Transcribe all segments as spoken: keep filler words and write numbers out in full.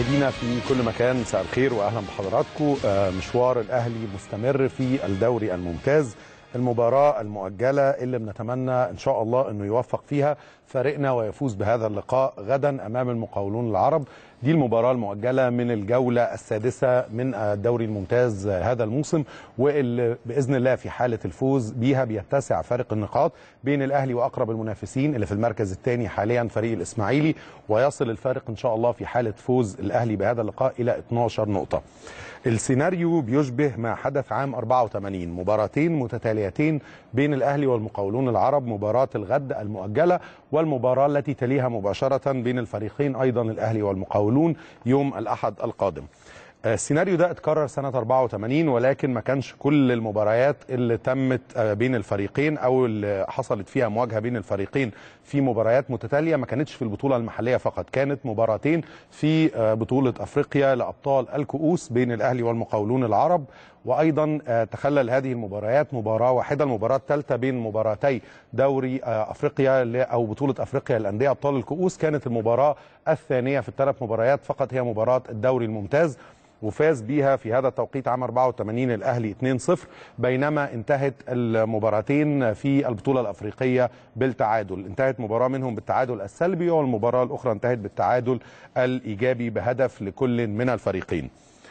مشاهدينا في كل مكان، مساء الخير واهلا بحضراتكم. مشوار الاهلي مستمر في الدوري الممتاز. المباراه المؤجله اللي بنتمنى ان شاء الله انه يوفق فيها فريقنا ويفوز بهذا اللقاء غدا امام المقاولون العرب. دي المباراه المؤجله من الجوله السادسه من الدوري الممتاز هذا الموسم، واللي باذن الله في حاله الفوز بيها بيتسع فارق النقاط بين الاهلي واقرب المنافسين اللي في المركز الثاني حاليا فريق الاسماعيلي، ويصل الفارق ان شاء الله في حاله فوز الاهلي بهذا اللقاء الى اثناشر نقطه. السيناريو بيشبه ما حدث عام أربعة وثمانين، مباراتين متتاليتين بين الاهلي والمقاولون العرب، مباراه الغد المؤجله والمباراه التي تليها مباشره بين الفريقين ايضا الاهلي والمقاولون يوم الاحد القادم. السيناريو ده اتكرر سنة أربعة وثمانين، ولكن ما كانش كل المباريات اللي تمت بين الفريقين او اللي حصلت فيها مواجهة بين الفريقين في مباريات متتالية ما كانتش في البطولة المحلية فقط، كانت مباراتين في بطولة افريقيا لابطال الكؤوس بين الاهلي والمقاولون العرب، وايضا تخلل هذه المباريات مباراة واحدة، المباراة الثالثة بين مباراتي دوري افريقيا او بطولة افريقيا للاندية ابطال الكؤوس كانت المباراة الثانية في الثلاث مباريات فقط، هي مباراة الدوري الممتاز، وفاز بيها في هذا التوقيت عام أربعة وثمانين الاهلي اثنين صفر، بينما انتهت المباراتين في البطوله الافريقيه بالتعادل، انتهت مباراه منهم بالتعادل السلبي والمباراه الاخرى انتهت بالتعادل الايجابي بهدف لكل من الفريقين.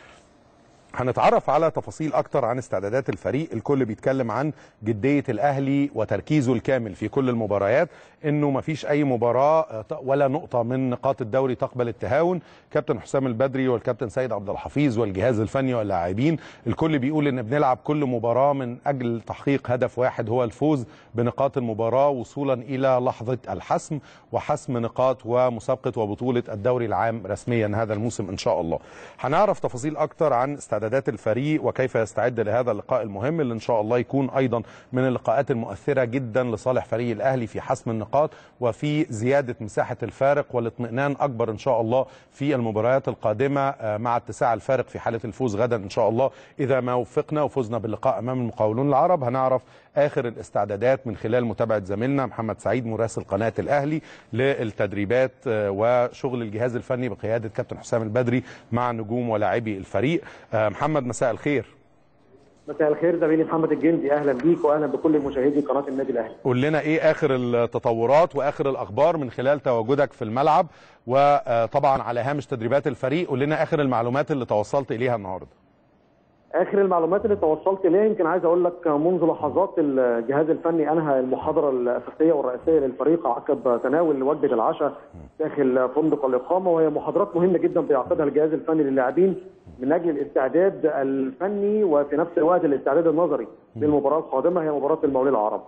هنتعرف على تفاصيل اكتر عن استعدادات الفريق، الكل بيتكلم عن جديه الاهلي وتركيزه الكامل في كل المباريات، انه مفيش اي مباراه ولا نقطه من نقاط الدوري تقبل التهاون. كابتن حسام البدري والكابتن سيد عبد الحفيظ والجهاز الفني واللاعبين الكل بيقول ان بنلعب كل مباراه من اجل تحقيق هدف واحد هو الفوز بنقاط المباراه وصولا الى لحظه الحسم وحسم نقاط ومسابقه وبطوله الدوري العام رسميا هذا الموسم ان شاء الله. هنعرف تفاصيل اكتر عن استعدادات الفريق وكيف يستعد لهذا اللقاء المهم اللي ان شاء الله يكون ايضا من اللقاءات المؤثره جدا لصالح فريق الاهلي في حسم النقاط وفي زياده مساحه الفارق والاطمئنان اكبر ان شاء الله في المباريات القادمه مع اتساع الفارق في حاله الفوز غدا ان شاء الله. اذا ما وفقنا وفزنا باللقاء امام المقاولون العرب هنعرف اخر الاستعدادات من خلال متابعه زميلنا محمد سعيد مراسل قناه الاهلي للتدريبات وشغل الجهاز الفني بقياده كابتن حسام البدري مع نجوم ولاعبي الفريق. محمد مساء الخير. مساء الخير زميلي محمد الجندي، اهلا بيك واهلا بكل مشاهدي قناه النادي الاهلي. قول لنا ايه اخر التطورات واخر الاخبار من خلال تواجدك في الملعب، وطبعا على هامش تدريبات الفريق قول لنا اخر المعلومات اللي توصلت اليها النهارده. اخر المعلومات اللي توصلت اليها يمكن عايز اقول لك منذ لحظات الجهاز الفني انهى المحاضره الاساسيه والرئيسيه للفريق عقب تناول وجبه العشاء داخل فندق الاقامه، وهي محاضرات مهمه جدا بيعقدها الجهاز الفني للاعبين من اجل الاستعداد الفني وفي نفس الوقت الاستعداد النظري للمباراه القادمه هي مباراه المقاولين العرب.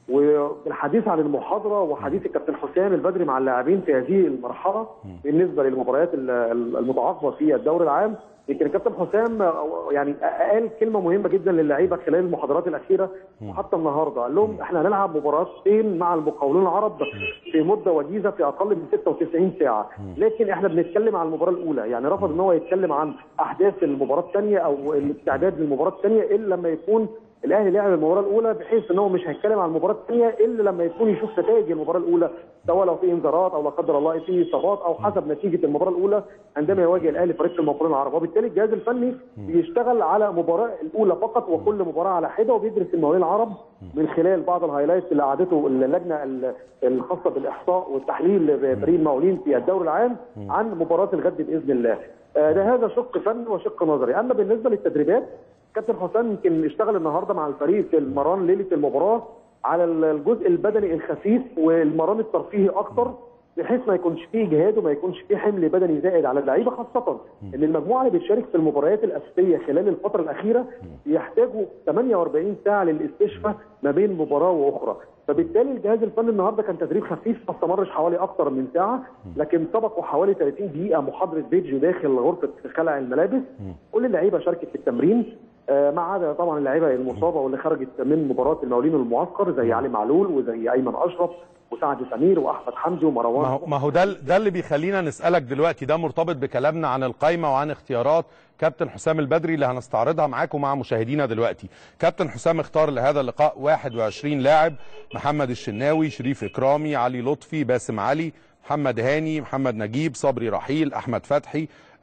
والحديث عن المحاضره وحديث الكابتن حسام البدري مع اللاعبين في هذه المرحله بالنسبه للمباريات المتعاقبه في الدوري العام، يمكن الكابتن حسام يعني قال كلمه مهمه جدا للعيبه خلال المحاضرات الاخيره وحتى النهارده، قال لهم احنا هنلعب مباراتين مع المقاولون العرب في مده وجيزه في اقل من ستة وتسعين ساعه، لكن احنا بنتكلم عن المباراه الاولى، يعني رفض ان هو يتكلم عن احداث المباراه الثانيه او الاستعداد للمباراه الثانيه الا لما يكون الاهلي لعب المباراه الاولى، بحيث ان هو مش هيتكلم عن المباراه الثانيه الا لما يكون يشوف نتائج المباراه الاولى، سواء لو في انذارات او لا قدر الله في اصابات او حسب نتيجه المباراه الاولى عندما يواجه الاهلي فريق المقاولون العرب، وبالتالي الجهاز الفني بيشتغل على المباراه الاولى فقط وكل مباراه على حده، وبيدرس المقاولين العرب من خلال بعض الهايلايتس اللي قعدته اللجنه الخاصه بالاحصاء والتحليل لفريق المقاولين في الدوري العام عن مباراه الغد باذن الله. ده هذا شق فني وشق نظري. اما بالنسبه للتدريبات كابتن حسام يمكن اشتغل النهارده مع الفريق في المران ليله المباراه على الجزء البدني الخفيف والمران الترفيهي اكتر، بحيث ما يكونش فيه اجهاد وما يكونش فيه حمل بدني زائد على اللعيبه، خاصه ان المجموعه اللي بتشارك في المباريات الاساسيه خلال الفتره الاخيره يحتاجوا ثمانية وأربعين ساعه للاستشفاء ما بين مباراه واخرى، فبالتالي الجهاز الفني النهارده كان تدريب خفيف ما استمرش حوالي اكثر من ساعه، لكن سبقوا حوالي ثلاثين دقيقه محاضره فيديو داخل غرفه خلع الملابس. كل اللعيبه شاركت في التمرين ما عدا طبعا اللعيبه المصابه واللي خرجت من مباراه المقاولين والمعسكر زي علي معلول وزي ايمن اشرف وسعد سمير واحمد حمدي ومروان. ما هو ما هو ده ده اللي بيخلينا نسالك دلوقتي، ده مرتبط بكلامنا عن القايمه وعن اختيارات كابتن حسام البدري اللي هنستعرضها معاكم مع مشاهدينا دلوقتي. كابتن حسام اختار لهذا اللقاء واحد وعشرين لاعب: محمد الشناوي، شريف اكرامي، علي لطفي، باسم علي، محمد هاني، محمد نجيب، صبري رحيل، احمد فتحي،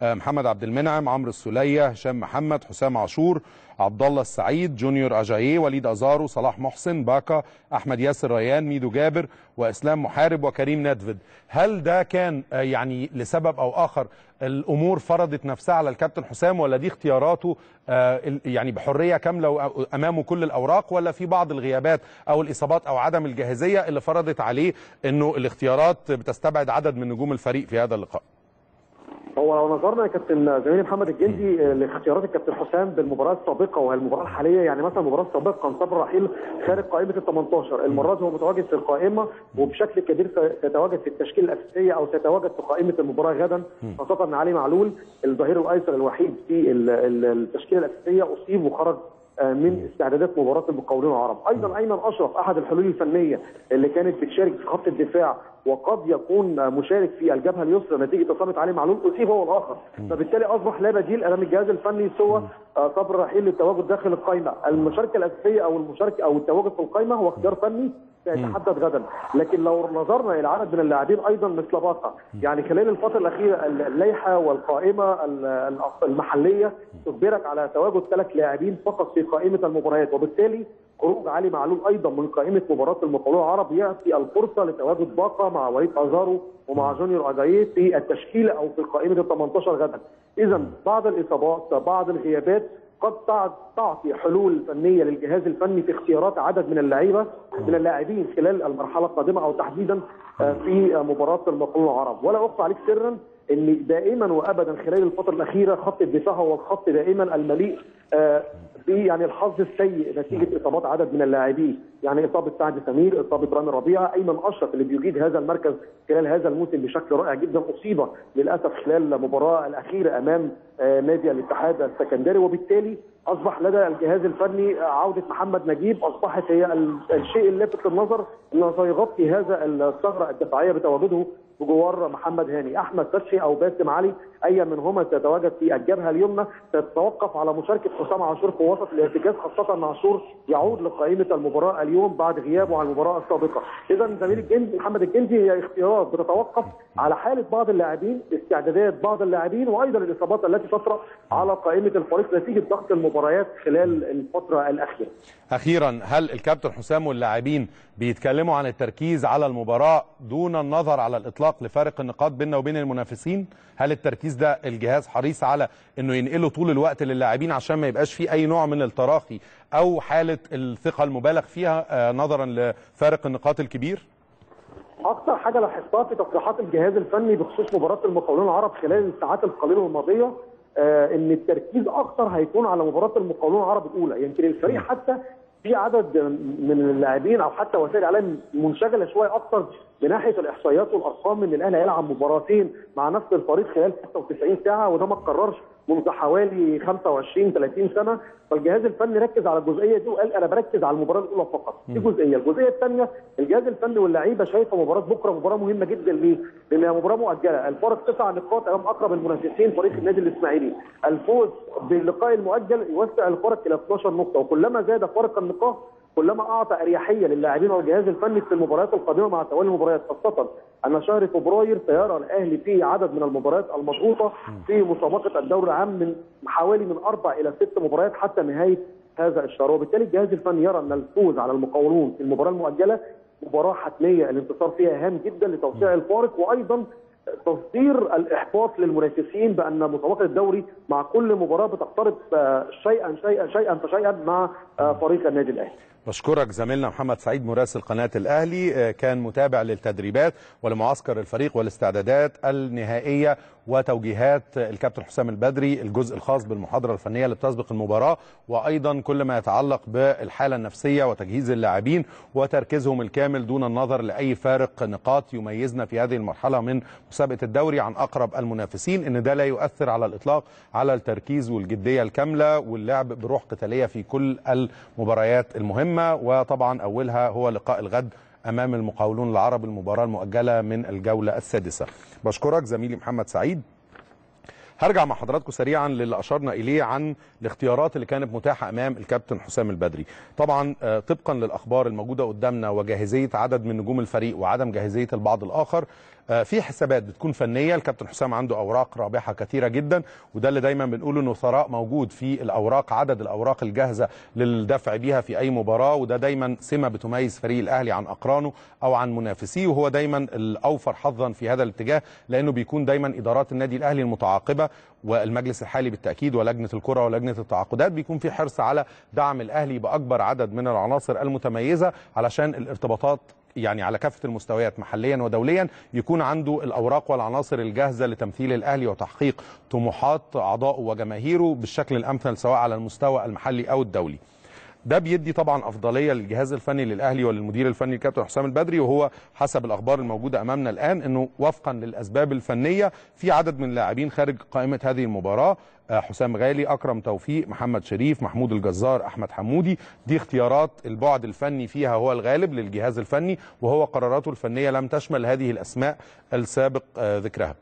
محمد عبد المنعم، عمرو السوليه، هشام محمد، حسام عاشور، عبد الله السعيد، جونيور اجاييه، وليد ازارو، صلاح محسن، باكا، احمد ياسر ريان، ميدو جابر، واسلام محارب، وكريم ندفد. هل ده كان يعني لسبب او اخر الامور فرضت نفسها على الكابتن حسام، ولا دي اختياراته يعني بحريه كامله امامه كل الاوراق، ولا في بعض الغيابات او الاصابات او عدم الجاهزيه اللي فرضت عليه انه الاختيارات بتستبعد عدد من نجوم الفريق في هذا اللقاء؟ هو لو نظرنا يا كابتن زميلي محمد الجندي لاختيارات الكابتن حسام بالمباراه السابقه والمباراه الحاليه، يعني مثلا المباراه السابقه كان صبري رحيل خارج قائمه ال ثمانية عشر، المره دي هو متواجد في القائمه وبشكل كبير سيتواجد في التشكيله الاساسيه او سيتواجد في قائمه المباراه غدا، خاصه ان علي معلول الظهير الايسر الوحيد في التشكيله الاساسيه اصيب وخرج من استعدادات مباراه المقاولون العرب. ايضا ايمن اشرف احد الحلول الفنيه اللي كانت بتشارك في خط الدفاع وقد يكون مشارك في الجبهه اليسرى نتيجه اصابه علي معلول اصيب هو الاخر، فبالتالي اصبح لا بديل امام الجهاز الفني سوى صبري رحيل للتواجد داخل القائمه. المشاركه الاساسيه او المشاركه او التواجد في القائمه هو اختيار فني سيتحدد غدا، لكن لو نظرنا الى عدد من اللاعبين ايضا مثل باقه، يعني خلال الفتره الاخيره اللائحه والقائمه المحليه تجبرك على تواجد ثلاث لاعبين فقط في قائمه المباريات، وبالتالي خروج علي معلول ايضا من قائمه مباراه المقاولون العرب ياتي الفرصه لتواجد باقه مع وليد ازارو ومع جونيور اجاييه في التشكيله او في قائمه ال ثمانية عشر غدا. اذا بعض الاصابات بعض الغيابات قد تعطي حلول فنيه للجهاز الفني في اختيارات عدد من اللعيبه من اللاعبين خلال المرحله القادمه او تحديدا في مباراه المقاولون العرب. ولا اخفى عليك سرا ان دائما وابدا خلال الفتره الاخيره خط الدفاع هو الخط دائما المليء في يعني الحظ السيء نتيجه اصابات عدد من اللاعبين، يعني اصابه سعد سمير، اصابه رامي ربيعه، ايمن اشرف اللي بيجيد هذا المركز خلال هذا الموسم بشكل رائع جدا اصيب للاسف خلال المباراه الاخيره امام نادي الاتحاد السكندري، وبالتالي اصبح لدى الجهاز الفني عوده محمد نجيب اصبحت هي الشيء اللافت للنظر انه سيغطي هذا الثغره الدفاعيه بتواجده بجوار محمد هاني. احمد فتحي او باسم علي اي منهما سيتواجد في الجبهه اليمنى تتوقف على مشاركه حسام عاشور في وسط الارتكاز، خاصه ان عاشور يعود لقائمه المباراه اليوم بعد غيابه عن المباراه السابقه. اذا زميل الجندي محمد الجندي هي اختيارات بتتوقف على حاله بعض اللاعبين، استعدادات بعض اللاعبين، وايضا الاصابات التي تطرا على قائمه الفريق نتيجه ضغط المباريات خلال الفتره الاخيره. اخيرا، هل الكابتن حسام واللاعبين بيتكلموا عن التركيز على المباراه دون النظر على الاطلاق لفارق النقاط بيننا وبين المنافسين؟ هل التركيز ده الجهاز حريص على انه ينقله طول الوقت للاعبين عشان ما يبقاش في اي نوع من التراخي او حاله الثقه المبالغ فيها نظرا لفارق النقاط الكبير؟ اكثر حاجه لاحظتها في تصريحات الجهاز الفني بخصوص مباراه المقاولون العرب خلال الساعات القليله الماضيه آه ان التركيز اكثر هيكون على مباراه المقاولون العرب الاولى. يمكن الفريق حتى في عدد من اللاعبين او حتى وسائل الاعلام منشغله شويه اكثر من ناحيه الاحصائيات والارقام ان الاهلي هيلعب مباراتين مع نفس الفريق خلال ستة وتسعين ساعه، وده ما اتكررش منذ حوالي خمسة وعشرين ثلاثين سنه، فالجهاز الفني ركز على الجزئيه دي وقال انا بركز على المباراه الاولى فقط. دي جزئيه، الجزئيه الثانيه الجهاز الفني واللعيبه شايفه مباراه بكره مباراه مهمه جدا. ليه؟ لانها مباراه مؤجله، الفرق تسع نقاط امام اقرب المنافسين فريق النادي الاسماعيلي، الفوز باللقاء المؤجل يوسع الفرق الى اثنتي عشرة نقطه، وكلما زاد فرق النقاط كلما اعطى اريحيه للاعبين والجهاز الفني في المباريات القادمه مع توالي المباريات، خاصه ان شهر فبراير سيرى الاهلي في عدد من المباريات المضغوطه في مسابقه الدوري العام من حوالي من اربع الى ست مباريات حتى نهايه هذا الشهر، وبالتالي الجهاز الفني يرى ان الفوز على المقاولون في المباراه المؤجله مباراه حتميه الانتصار فيها هام جدا لتوسيع الفارق، وايضا تصدير الاحباط للمنافسين بان مسابقه الدوري مع كل مباراه بتقترب شيئا شيئا شيئا فشيئا مع فريق النادي الاهلي. بشكرك زميلنا محمد سعيد مراسل قناة الأهلي، كان متابع للتدريبات ولمعسكر الفريق والاستعدادات النهائية وتوجيهات الكابتن حسام البدري، الجزء الخاص بالمحاضرة الفنية اللي بتسبق المباراة، وأيضا كل ما يتعلق بالحالة النفسية وتجهيز اللاعبين وتركيزهم الكامل دون النظر لأي فارق نقاط يميزنا في هذه المرحلة من مسابقة الدوري عن أقرب المنافسين، إن ده لا يؤثر على الإطلاق على التركيز والجدية الكاملة واللعب بروح قتالية في كل المباريات المهمة، وطبعا أولها هو لقاء الغد أمام المقاولون العرب المباراة المؤجلة من الجولة السادسة. بشكرك زميلي محمد سعيد. هرجع مع حضراتكم سريعا للي أشرنا إليه عن الاختيارات اللي كانت متاحة أمام الكابتن حسام البدري. طبعا طبقا للأخبار الموجودة قدامنا وجاهزية عدد من نجوم الفريق وعدم جاهزية البعض الآخر، في حسابات بتكون فنيه، الكابتن حسام عنده اوراق رابحه كثيره جدا، وده اللي دايما بنقول انه ثراء موجود في الاوراق، عدد الاوراق الجاهزه للدفع بيها في اي مباراه، وده دايما سمه بتميز فريق الاهلي عن اقرانه او عن منافسيه، وهو دايما الاوفر حظا في هذا الاتجاه، لانه بيكون دايما ادارات النادي الاهلي المتعاقبه والمجلس الحالي بالتاكيد ولجنه الكره ولجنه التعاقدات بيكون في حرص على دعم الاهلي باكبر عدد من العناصر المتميزه علشان الارتباطات يعني على كافه المستويات محليا ودوليا يكون عنده الاوراق والعناصر الجاهزه لتمثيل الاهلي وتحقيق طموحات اعضائه وجماهيره بالشكل الامثل سواء على المستوى المحلي او الدولي. ده بيدي طبعا افضليه للجهاز الفني للاهلي وللمدير الفني الكابتن حسام البدري، وهو حسب الاخبار الموجوده امامنا الان انه وفقا للاسباب الفنيه في عدد من اللاعبين خارج قائمه هذه المباراه، حسام غالي، اكرم توفيق، محمد شريف، محمود الجزار، احمد حمودي. دي اختيارات البعد الفني فيها هو الغالب للجهاز الفني، وهو قراراته الفنيه لم تشمل هذه الاسماء السابق ذكرها.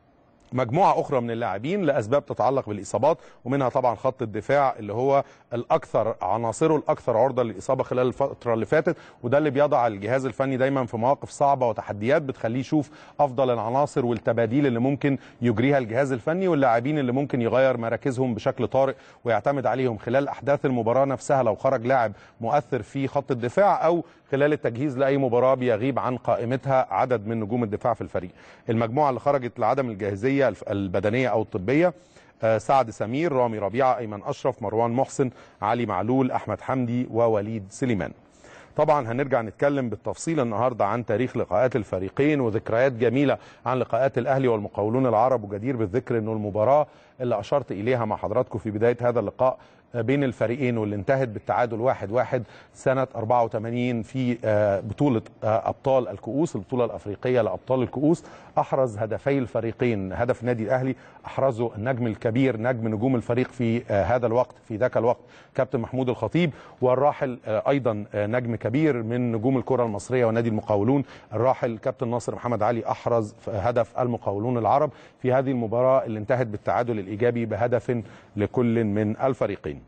مجموعة أخرى من اللاعبين لأسباب تتعلق بالإصابات، ومنها طبعا خط الدفاع اللي هو الأكثر عناصره الأكثر عرضة للإصابة خلال الفترة اللي فاتت، وده اللي بيضع الجهاز الفني دايما في مواقف صعبة وتحديات بتخليه يشوف أفضل العناصر والتباديل اللي ممكن يجريها الجهاز الفني واللاعبين اللي ممكن يغير مراكزهم بشكل طارئ ويعتمد عليهم خلال أحداث المباراة نفسها لو خرج لاعب مؤثر في خط الدفاع، أو خلال التجهيز لأي مباراة بيغيب عن قائمتها عدد من نجوم الدفاع في الفريق. المجموعة اللي خرجت لعدم الجاهزية البدنية أو الطبية: سعد سمير، رامي ربيعة، أيمن أشرف، مروان محسن، علي معلول، أحمد حمدي، ووليد سليمان. طبعا هنرجع نتكلم بالتفصيل النهارده عن تاريخ لقاءات الفريقين وذكريات جميله عن لقاءات الاهلي والمقاولون العرب، وجدير بالذكر انه المباراه اللي اشرت اليها مع حضراتكم في بدايه هذا اللقاء بين الفريقين واللي انتهت بالتعادل واحد واحد سنه أربعة وثمانين في بطوله ابطال الكؤوس، البطوله الافريقيه لابطال الكؤوس، احرز هدفي الفريقين. هدف النادي الاهلي احرزه النجم الكبير، نجم نجوم الفريق في هذا الوقت في ذاك الوقت كابتن محمود الخطيب، والراحل ايضا نجم كبير من نجوم الكره المصريه ونادي المقاولون الراحل كابتن ناصر محمد علي، احرز هدف المقاولون العرب في هذه المباراه اللي انتهت بالتعادل الايجابي بهدف لكل من الفريقين.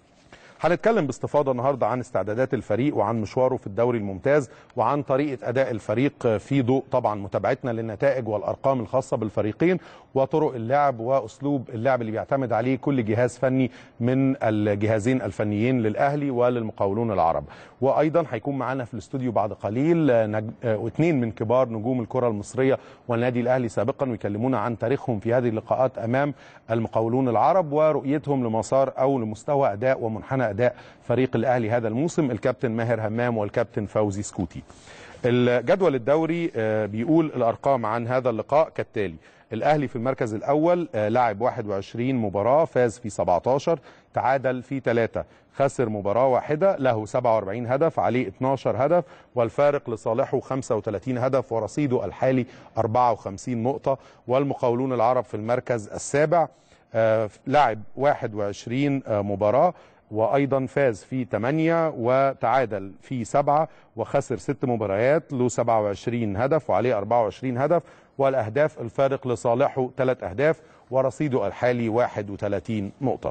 هنتكلم باستفاضه النهارده عن استعدادات الفريق وعن مشواره في الدوري الممتاز وعن طريقه اداء الفريق في ضوء طبعا متابعتنا للنتائج والارقام الخاصه بالفريقين وطرق اللعب واسلوب اللعب اللي بيعتمد عليه كل جهاز فني من الجهازين الفنيين للاهلي وللمقاولون العرب. وايضا هيكون معانا في الاستوديو بعد قليل نج... واثنين من كبار نجوم الكره المصريه والنادي الاهلي سابقا، ويكلمونا عن تاريخهم في هذه اللقاءات امام المقاولون العرب ورؤيتهم لمسار او لمستوى اداء ومنحنى اداء فريق الاهلي هذا الموسم، الكابتن ماهر همام والكابتن فوزي سكوتي. الجدول الدوري بيقول الارقام عن هذا اللقاء كالتالي: الاهلي في المركز الاول لعب واحد وعشرين مباراه، فاز في سبعة عشر، تعادل في ثلاثة، خسر مباراه واحده، له سبعة وأربعين هدف، عليه اثني عشر هدف، والفارق لصالحه خمسة وثلاثين هدف، ورصيده الحالي أربعة وخمسين نقطه. والمقاولون العرب في المركز السابع لعب واحد وعشرين مباراه، وأيضا فاز في ثمانية وتعادل في سبعة وخسر ست مباريات، له سبعة وعشرين هدف وعليه أربعة وعشرين هدف، والأهداف الفارق لصالحه ثلاث أهداف، ورصيده الحالي واحد وثلاثين نقطة.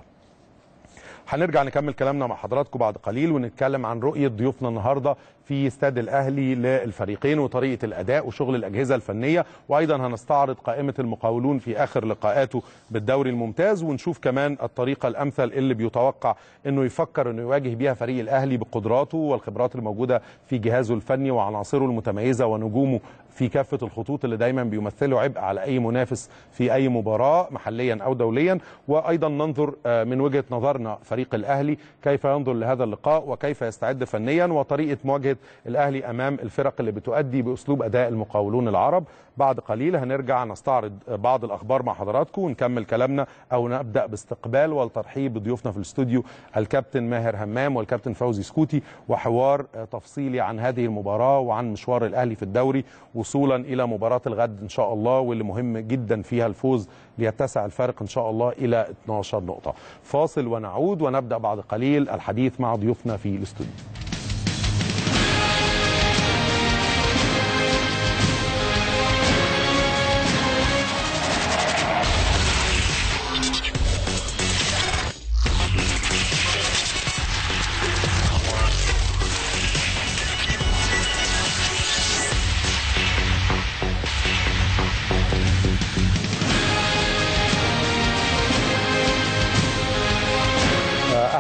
هنرجع نكمل كلامنا مع حضراتكم بعد قليل ونتكلم عن رؤية ضيوفنا النهارده في استاد الاهلي للفريقين وطريقه الاداء وشغل الاجهزه الفنيه، وايضا هنستعرض قائمه المقاولون في اخر لقاءاته بالدوري الممتاز، ونشوف كمان الطريقه الامثل اللي بيتوقع انه يفكر انه يواجه بيها فريق الاهلي بقدراته والخبرات الموجوده في جهازه الفني وعناصره المتميزه ونجومه في كافه الخطوط اللي دايما بيمثلوا عبء على اي منافس في اي مباراه محليا او دوليا. وايضا ننظر من وجهه نظرنا فريق الاهلي كيف ينظر لهذا اللقاء وكيف يستعد فنيا وطريقه مواجهه الاهلي امام الفرق اللي بتؤدي باسلوب اداء المقاولون العرب. بعد قليل هنرجع نستعرض بعض الاخبار مع حضراتكم ونكمل كلامنا او نبدا باستقبال والترحيب بضيوفنا في الاستوديو الكابتن ماهر همام والكابتن فوزي سكوتي، وحوار تفصيلي عن هذه المباراه وعن مشوار الاهلي في الدوري وصولا الى مباراه الغد ان شاء الله، واللي مهم جدا فيها الفوز ليتسع الفارق ان شاء الله الى اثني عشر نقطه. فاصل ونعود ونبدا بعد قليل الحديث مع ضيوفنا في الاستوديو.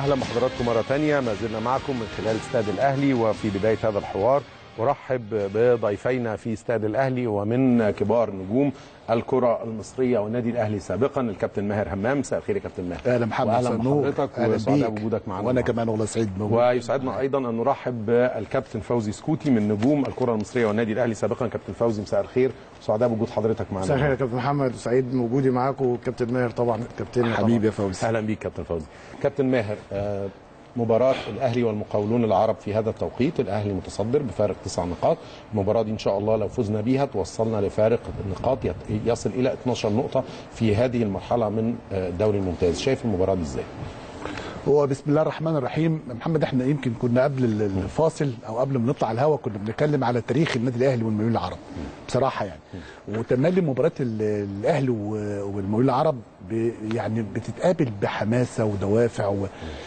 واهلا بحضراتكم مره ثانيه. ما زلنا معكم من خلال استاد الاهلي، وفي بدايه هذا الحوار ارحب بضيفينا في استاد الاهلي ومن كبار نجوم الكره المصريه والنادي الاهلي سابقا الكابتن ماهر همام. مساء الخير يا كابتن ماهر. اهلا محمد، اهلا بحضرتك وسعداء بوجودك معنا. وانا كمان والله سعيد موجود. ويسعدنا ايضا ان نرحب بالكابتن فوزي سكوتي من نجوم الكره المصريه والنادي الاهلي سابقا. كابتن فوزي مساء الخير وسعداء بوجود حضرتك معنا. مساء الخير يا كابتن محمد، وسعيد بوجودي معاكم. وكابتن ماهر طبعا كابتن حبيبي يا فوزي. اهلا بيك كابتن فوزي. كابتن ماهر، آه مباراة الأهلي والمقاولون العرب في هذا التوقيت، الأهلي متصدر بفارق تسع نقاط. المباراة دي إن شاء الله لو فزنا بيها توصلنا لفارق النقاط يصل إلى اثناشر نقطة في هذه المرحلة من الدوري الممتاز. شايف المباراة دي إزاي؟ هو بسم الله الرحمن الرحيم. محمد، احنا يمكن كنا قبل الفاصل او قبل ما نطلع الهوا كنا بنتكلم على تاريخ النادي الاهلي والمقاولون العرب بصراحه يعني، وتملي مباراه الاهلي والمقاولون العرب يعني بتتقابل بحماسه ودوافع و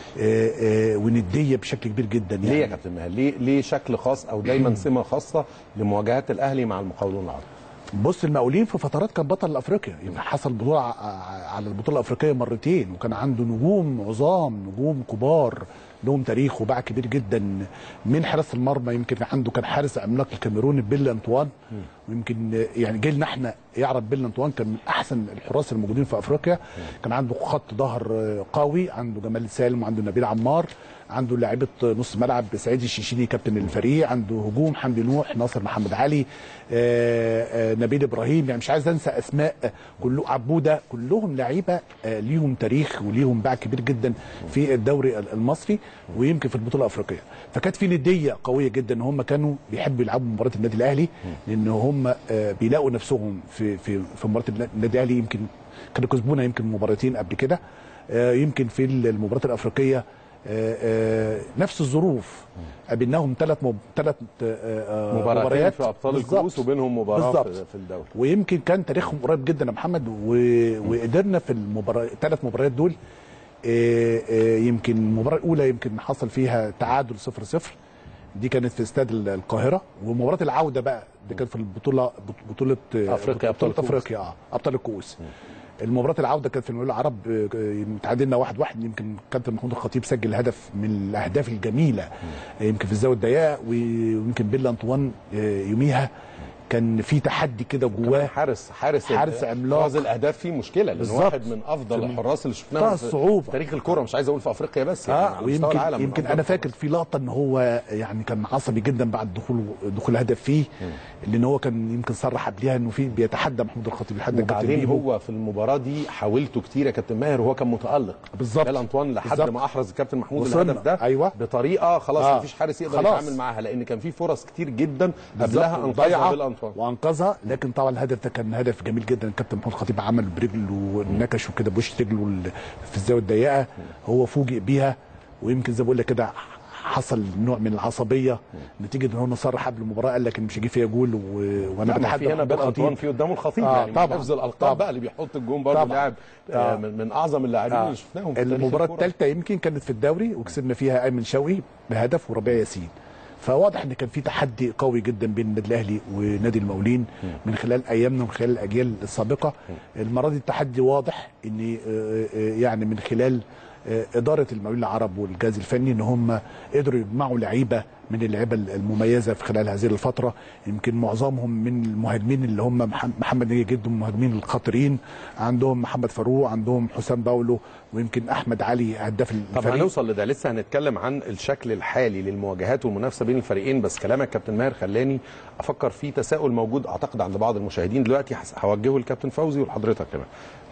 ونديه بشكل كبير جدا يعني. ليه يا كابتن ماهر؟ ليه ليه شكل خاص او دايما سمه خاصه لمواجهات الاهلي مع المقاولون العرب؟ بص، المقاولين في فترات كان بطل افريقيا، يعني حصل بطوله على البطوله الافريقيه مرتين، وكان عنده نجوم عظام، نجوم كبار لهم تاريخ وباع كبير جدا من حراس المرمى. يمكن عنده كان حارس عملاق الكاميروني بيل انطوان، ويمكن يعني جيلنا احنا يعرف بيل انطوان كان من احسن الحراس الموجودين في افريقيا. كان عنده خط ظهر قوي، عنده جمال سالم وعنده نبيل عمار، عنده لاعيبه نص ملعب سعيد الشيشيني كابتن الفريق، عنده هجوم حمدي نوح، ناصر محمد علي، آآ آآ نبيل ابراهيم، يعني مش عايز انسى اسماء، كله عبوده، كلهم لعيبه ليهم تاريخ وليهم باع كبير جدا في الدوري المصري ويمكن في البطوله الافريقيه. فكانت في نديه قويه جدا ان هم كانوا بيحبوا يلعبوا مباراه النادي الاهلي، لان هم بيلاقوا نفسهم في في في مباراه النادي الاهلي. يمكن كانوا كسبونا يمكن مباراتين قبل كده، يمكن في المباراه الافريقيه آآ آآ نفس الظروف، قابلناهم ثلاث مب... ثلاث مباريات في ابطال الكؤوس وبينهم مباراه في الدوري، ويمكن كان تاريخهم قريب جدا يا محمد، و... وقدرنا في المباراه الثلاث مباريات دول آآ آآ يمكن المباراه الاولى يمكن حصل فيها تعادل صفر صفر، دي كانت في استاد القاهره، ومباراه العوده بقى دي كانت في البطوله بطوله افريقيا بطوله افريقيا اه ابطال الكؤوس. المباراه العوده كانت في المقاولون العرب، تعادلنا واحد واحد، يمكن كابتن محمود الخطيب سجل هدف من الاهداف الجميله يمكن في الزاويه الضيقه، ويمكن بيل انطوان يوميها كان في تحدي كده جواه، حارس حارس حارس عملاق، حراز الاهداف فيه مشكله، لان واحد من افضل الحراس اللي شفناهم في تاريخ الكره، مش عايز اقول في افريقيا بس يعني، آه على مستوى العالم. يمكن انا فاكر في لقطه ان هو يعني كان عصبي جدا بعد دخول دخول هدف فيه، لان هو كان يمكن صرح قبلها انه في بيتحدى محمود الخطيب لحد وبعدين هو في المباراه دي حاولته كتير يا كابتن ماهر، وهو كان متالق بالظبط بيل انطوان لحد بالزبط. ما احرز الكابتن محمود الهدف ده أيوة. بطريقه خلاص آه. مفيش حارس يقدر يتعامل معاها، لان كان في فرص كتير جدا قبلها انقذها بيل انطوان وانقذها. لكن طبعا الهدف ده كان هدف جميل جدا، الكابتن محمود الخطيب عمل برجله ونكش وكده بوش رجله في الزاويه الضيقه، هو فوجئ بيها، ويمكن زي ما بقول لك كده حصل نوع من العصبيه نتيجه ان هو صرح قبل المباراه قال لك ان مش هيجي فيا جول، و... وانا بتحدى هنا بيل انطوان في قدامه الخطيب آه يعني طبعا حفظ الالقاب بقى اللي بيحط الجون برضه لاعب آه من, من اعظم اللاعبين آه اللي شفناهم في المباراه الثالثه يمكن كانت في الدوري، وكسبنا فيها ايمن شوقي بهدف وربيع ياسين. فواضح ان كان في تحدي قوي جدا بين النادي الاهلي ونادي المقاولين من خلال ايامنا ومن خلال الاجيال السابقه. المره دي التحدي واضح ان يعني من خلال اداره المقاولين العرب والجهاز الفني ان هم قدروا يجمعوا لعيبه من اللعيبه المميزه في خلال هذه الفتره، يمكن معظمهم من المهاجمين اللي هم محمد نجي جد، المهاجمين الخطيرين، عندهم محمد فاروق، عندهم حسام باولو، ويمكن احمد علي هداف الفريق. طب هنوصل لده، لسه هنتكلم عن الشكل الحالي للمواجهات والمنافسه بين الفريقين، بس كلامك كابتن ماهر خلاني افكر في تساؤل موجود اعتقد عند بعض المشاهدين دلوقتي، هوجهه للكابتن فوزي ولحضرتك كمان.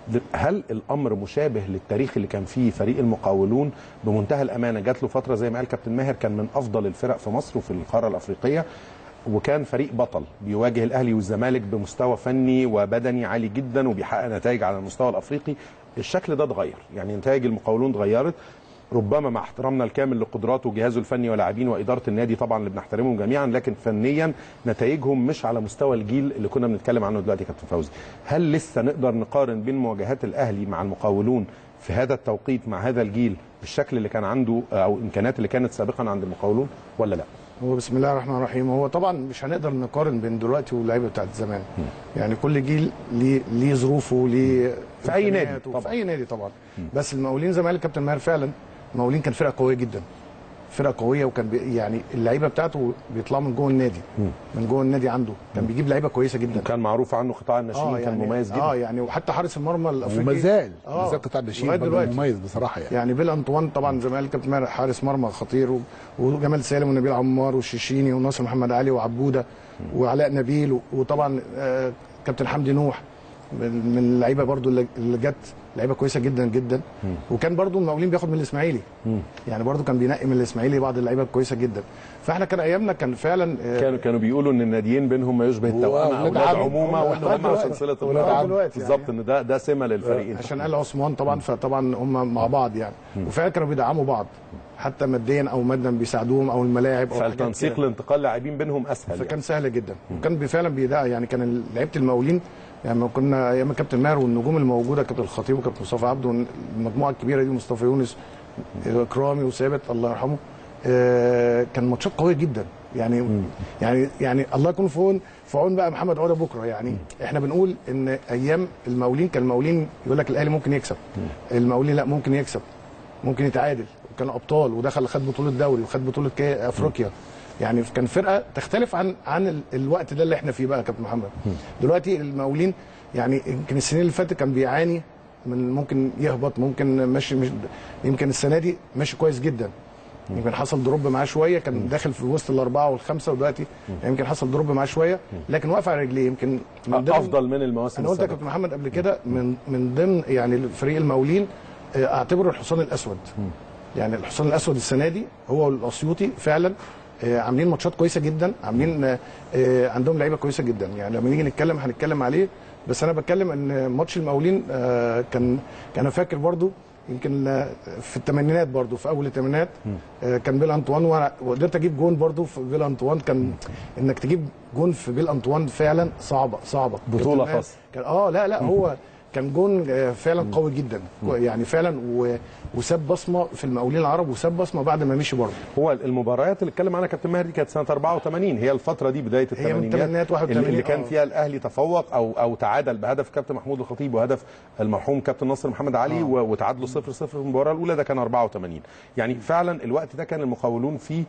هل الامر مشابه للتاريخ اللي كان فيه فريق المقاولون؟ بمنتهى الامانه جات له فتره زي ما قال كابتن ماهر كان من افضل الفرق في مصر وفي القاره الافريقيه، وكان فريق بطل بيواجه الاهلي والزمالك بمستوى فني وبدني عالي جدا وبيحقق نتائج على المستوى الافريقي. الشكل ده اتغير، يعني نتائج المقاولون اتغيرت، ربما مع احترامنا الكامل لقدراته وجهازه الفني ولاعبين واداره النادي طبعا اللي بنحترمهم جميعا، لكن فنيا نتائجهم مش على مستوى الجيل اللي كنا بنتكلم عنه دلوقتي. كابتن فوزي، هل لسه نقدر نقارن بين مواجهات الاهلي مع المقاولون في هذا التوقيت مع هذا الجيل بالشكل اللي كان عنده او الامكانيات اللي كانت سابقا عند المقاولون ولا لا؟ هو بسم الله الرحمن الرحيم، هو طبعا مش هنقدر نقارن بين دلوقتي واللعيبه بتاعت زمان، يعني كل جيل ليه ليه ظروفه، ليه في اي نادي طبعا، في اي نادي طبعا. بس المقاولين زي ما قال الكابتن ماهر فعلا المقاولين كان فرقه قويه جدا، فرقه قويه، وكان بي يعني اللعيبه بتاعته بيطلعوا من جوه النادي، من جوه النادي عنده كان بيجيب لعيبه كويسه جدا، كان معروف عنه قطاع الناشئين آه يعني كان مميز جدا. اه يعني وحتى حارس المرمى الافريقي وما زال آه ما زال قطاع الناشئين مميز بصراحه يعني يعني بيل انطوان طبعا زي ما قال كابتن ماهر حارس مرمى خطير، وجمال سالم ونبيل عمار والشيشيني وناصر محمد علي وعبوده وعلاء نبيل، وطبعا آه كابتن حمدي نوح من اللعيبه برضو اللي جت لعيبه كويسه جدا جدا. مم. وكان برضو المقاولين بياخد من الاسماعيلي، مم. يعني برضو كان بينقي من الاسماعيلي بعض اللعيبه الكويسه جدا. فاحنا كان ايامنا كان فعلا كانوا كانوا بيقولوا ان الناديين بينهم ما يشبه التوأمه، اولاد عمومه وان هم سلسله الرابطه بالظبط، ان ده ده سمه للفريقين عشان قال عثمان طبعا، فطبعا هم مع بعض يعني. مم. وفعلا كانوا بيدعموا بعض حتى ماديا او مادا بيساعدوهم، او الملاعب او فالتنسيق لانتقال لاعبين بينهم اسهل، فكان يعني. سهل جدا. وكان فعلا بيدعم يعني. كان لعيبه المقاولين يعني ما كنا ايام كابتن ماهر والنجوم الموجوده كابتن الخطيب وكابتن مصطفى عبده والمجموعه الكبيره دي، مصطفى يونس اكرامي وثابت الله يرحمه، آه كان ماتشات قويه جدا يعني. مم. يعني يعني الله يكون في عون في عون بقى محمد عوده بكره يعني. مم. احنا بنقول ان ايام المقاولين كان المقاولين يقول لك الاهلي ممكن يكسب، مم. المقاولين لا ممكن يكسب، ممكن يتعادل، وكانوا ابطال ودخل خد بطوله دوري وخد بطوله افريقيا. يعني كان فرقه تختلف عن عن الوقت ده اللي احنا فيه بقى يا كابتن محمد. دلوقتي المقاولين يعني يمكن السنين اللي فاتت كان بيعاني من ممكن يهبط، ممكن ماشي مش يمكن السنه دي ماشي كويس جدا. يمكن حصل دروب معاه شويه، كان داخل في وسط الاربعه والخمسه، ودلوقتي يمكن حصل دروب معاه شويه، لكن واقف على رجليه. يمكن من افضل من المواسم. انا قلت يا كابتن محمد قبل كده من من ضمن يعني فريق المقاولين اعتبره الحصان الاسود. يعني الحصان الاسود السنه دي هو الاسيوطي فعلا. آه عاملين ماتشات كويسه جدا، عاملين آه عندهم لعيبه كويسه جدا. يعني لما نيجي نتكلم هنتكلم عليه، بس انا بتكلم ان ماتش المقاولين آه كان انا فاكر برضو يمكن في الثمانينات برضو، في اول الثمانينات آه كان بيل انطوان، وقدرت اجيب جون برضو في بيل انطوان. كان انك تجيب جون في بيل انطوان فعلا صعبه صعبه بطوله خاصه. اه لا لا هو كان جون فعلا قوي جدا يعني فعلا، وساب بصمه في المقاولين العرب، وساب بصمه بعد ما مشي برضه. هو المباريات اللي اتكلم عنها كابتن ماهر دي كانت سنه أربعة وثمانين، هي الفتره دي بدايه الثمانينات اللي كان فيها الاهلي تفوق او او تعادل بهدف كابتن محمود الخطيب وهدف المرحوم كابتن ناصر محمد علي، آه. وتعادلوا صفر صفر في المباراه الاولى، ده كان أربعة وثمانين. يعني فعلا الوقت ده كان المقاولون فيه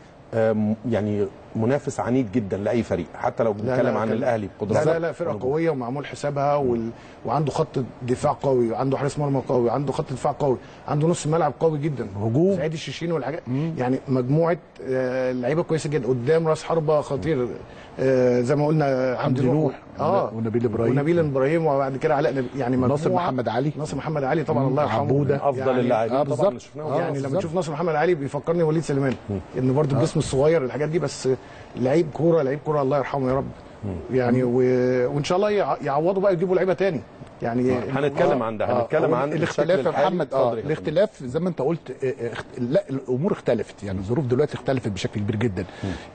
يعني منافس عنيد جدا لاي فريق، حتى لو بنتكلم عن الاهلي بقدرات. لا لا لا فرقه قويه ومعمول حسابها، وال... وعنده خط دفاع قوي، وعنده حارس مرمى قوي، عنده خط دفاع قوي، عنده نص ملعب قوي جدا، هجوم سعيد الشيشيني والحاجات. يعني مجموعه لعيبه كويسه جدا قدام، راس حربه خطير آه زي ما قلنا حمدي نوح اه ونبيل ابراهيم ونبيل ابراهيم وبعد كده علاء نبي يعني ناصر محمد علي ناصر محمد علي طبعا الله يرحمه، عبوده افضل يعني اللاعبين آه طبعا اللي شفناهم. يعني لما تشوف ناصر محمد علي بيفكرني وليد سليمان، ان برضه الجسم الصغير الحاجات دي، بس لعيب كوره لعيب كوره الله يرحمه يا رب. يعني و... وان شاء الله يعوضوا بقى يجيبوا لعيبه تاني. يعني هنتكلم عن ده، هنتكلم عن الاختلاف يا محمد. اه الاختلاف زي ما انت قلت، لا الامور اختلفت، يعني الظروف دلوقتي اختلفت بشكل كبير جدا.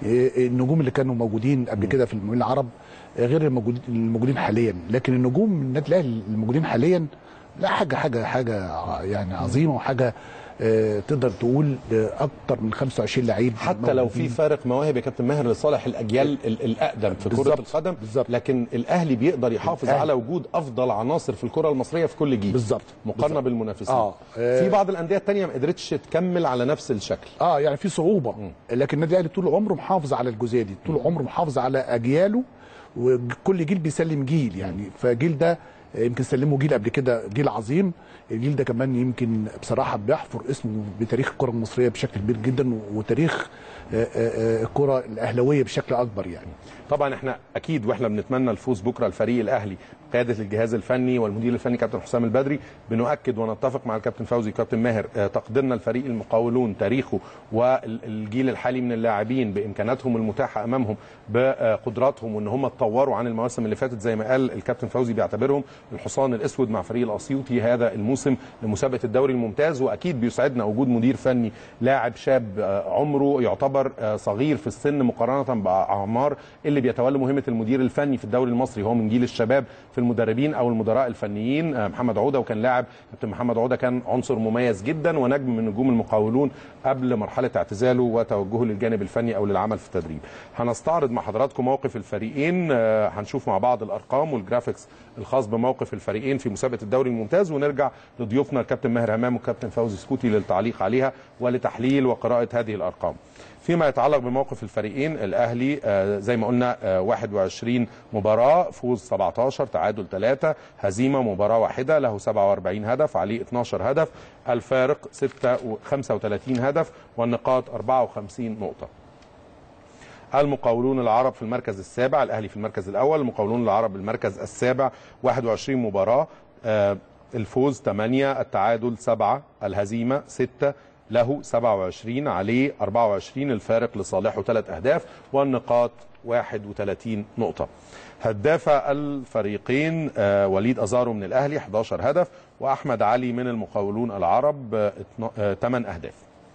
النجوم اللي كانوا موجودين قبل كده في المقاولين العرب غير الموجودين حاليا، لكن النجوم من النادي الاهلي الموجودين حاليا لا حاجه حاجه حاجه يعني عظيمه، وحاجه آه تقدر تقول آه اكتر من خمسة وعشرين لعيب، حتى لو في فارق مواهب يا كابتن ماهر لصالح الاجيال الاقدم في كره القدم. بالزبط. لكن الاهلي بيقدر يحافظ بالزبط. على وجود افضل عناصر في الكره المصريه في كل جيل بالظبط مقارنه بالمنافسين. آه. آه. في بعض انديه الثانيه ما قدرتش تكمل على نفس الشكل، اه يعني في صعوبه. م. لكن النادي الاهلي طول عمره محافظ على الجزئيه دي، طول عمره محافظ على اجياله، وكل جيل بيسلم جيل يعني. فجيل ده يمكن سلموا جيل قبل كده، جيل عظيم. الجيل ده كمان يمكن بصراحه بيحفر اسمه بتاريخ الكره المصريه بشكل كبير جدا، وتاريخ الكره الاهلاويه بشكل اكبر يعني. طبعا احنا اكيد واحنا بنتمنى الفوز بكره الفريق الاهلي قياده الجهاز الفني والمدير الفني كابتن حسام البدري، بنؤكد ونتفق مع الكابتن فوزي كابتن ماهر تقديرنا لفريق المقاولون، تاريخه والجيل الحالي من اللاعبين بامكاناتهم المتاحه امامهم بقدراتهم، وان هم اتطوروا عن المواسم اللي فاتت زي ما قال الكابتن فوزي، بيعتبرهم الحصان الاسود مع فريق الاسيوطي هذا الموسم لمسابقه الدوري الممتاز. واكيد بيسعدنا وجود مدير فني لاعب شاب عمره يعتبر صغير في السن مقارنه باعمار اللي بيتولى مهمه المدير الفني في الدوري المصري، هو من جيل الشباب في المدربين او المدراء الفنيين محمد عوده، وكان لاعب كابتن محمد عوده كان عنصر مميز جدا ونجم من نجوم المقاولون قبل مرحله اعتزاله وتوجهه للجانب الفني او للعمل في التدريب. هنستعرض مع حضراتكم موقف الفريقين، هنشوف مع بعض الارقام والجرافيكس الخاص بموقف بموقف الفريقين في مسابقه الدوري الممتاز، ونرجع لضيوفنا الكابتن ماهر همام والكابتن فوزي سكوتي للتعليق عليها ولتحليل وقراءه هذه الارقام. فيما يتعلق بموقف الفريقين، الاهلي آه زي ما قلنا آه واحد وعشرين مباراه، فوز سبعتاشر، تعادل ثلاثة، هزيمه مباراه واحده، له سبعة وأربعين هدف، عليه اثناشر هدف، الفارق خمسة وثلاثين هدف، والنقاط أربعة وخمسين نقطه. المقاولون العرب في المركز السابع، الاهلي في المركز الاول، المقاولون العرب المركز السابع، واحد وعشرين مباراه، آه الفوز ثمانية، التعادل سبعة، الهزيمه ستة، له سبعة وعشرين، عليه أربعة وعشرين، الفارق لصالحه ثلاث أهداف، والنقاط واحد وثلاثين نقطة. هداف الفريقين آه وليد أزارو من الأهلي احد عشر هدف، وأحمد علي من المقاولون العرب آه ثمانية أهداف.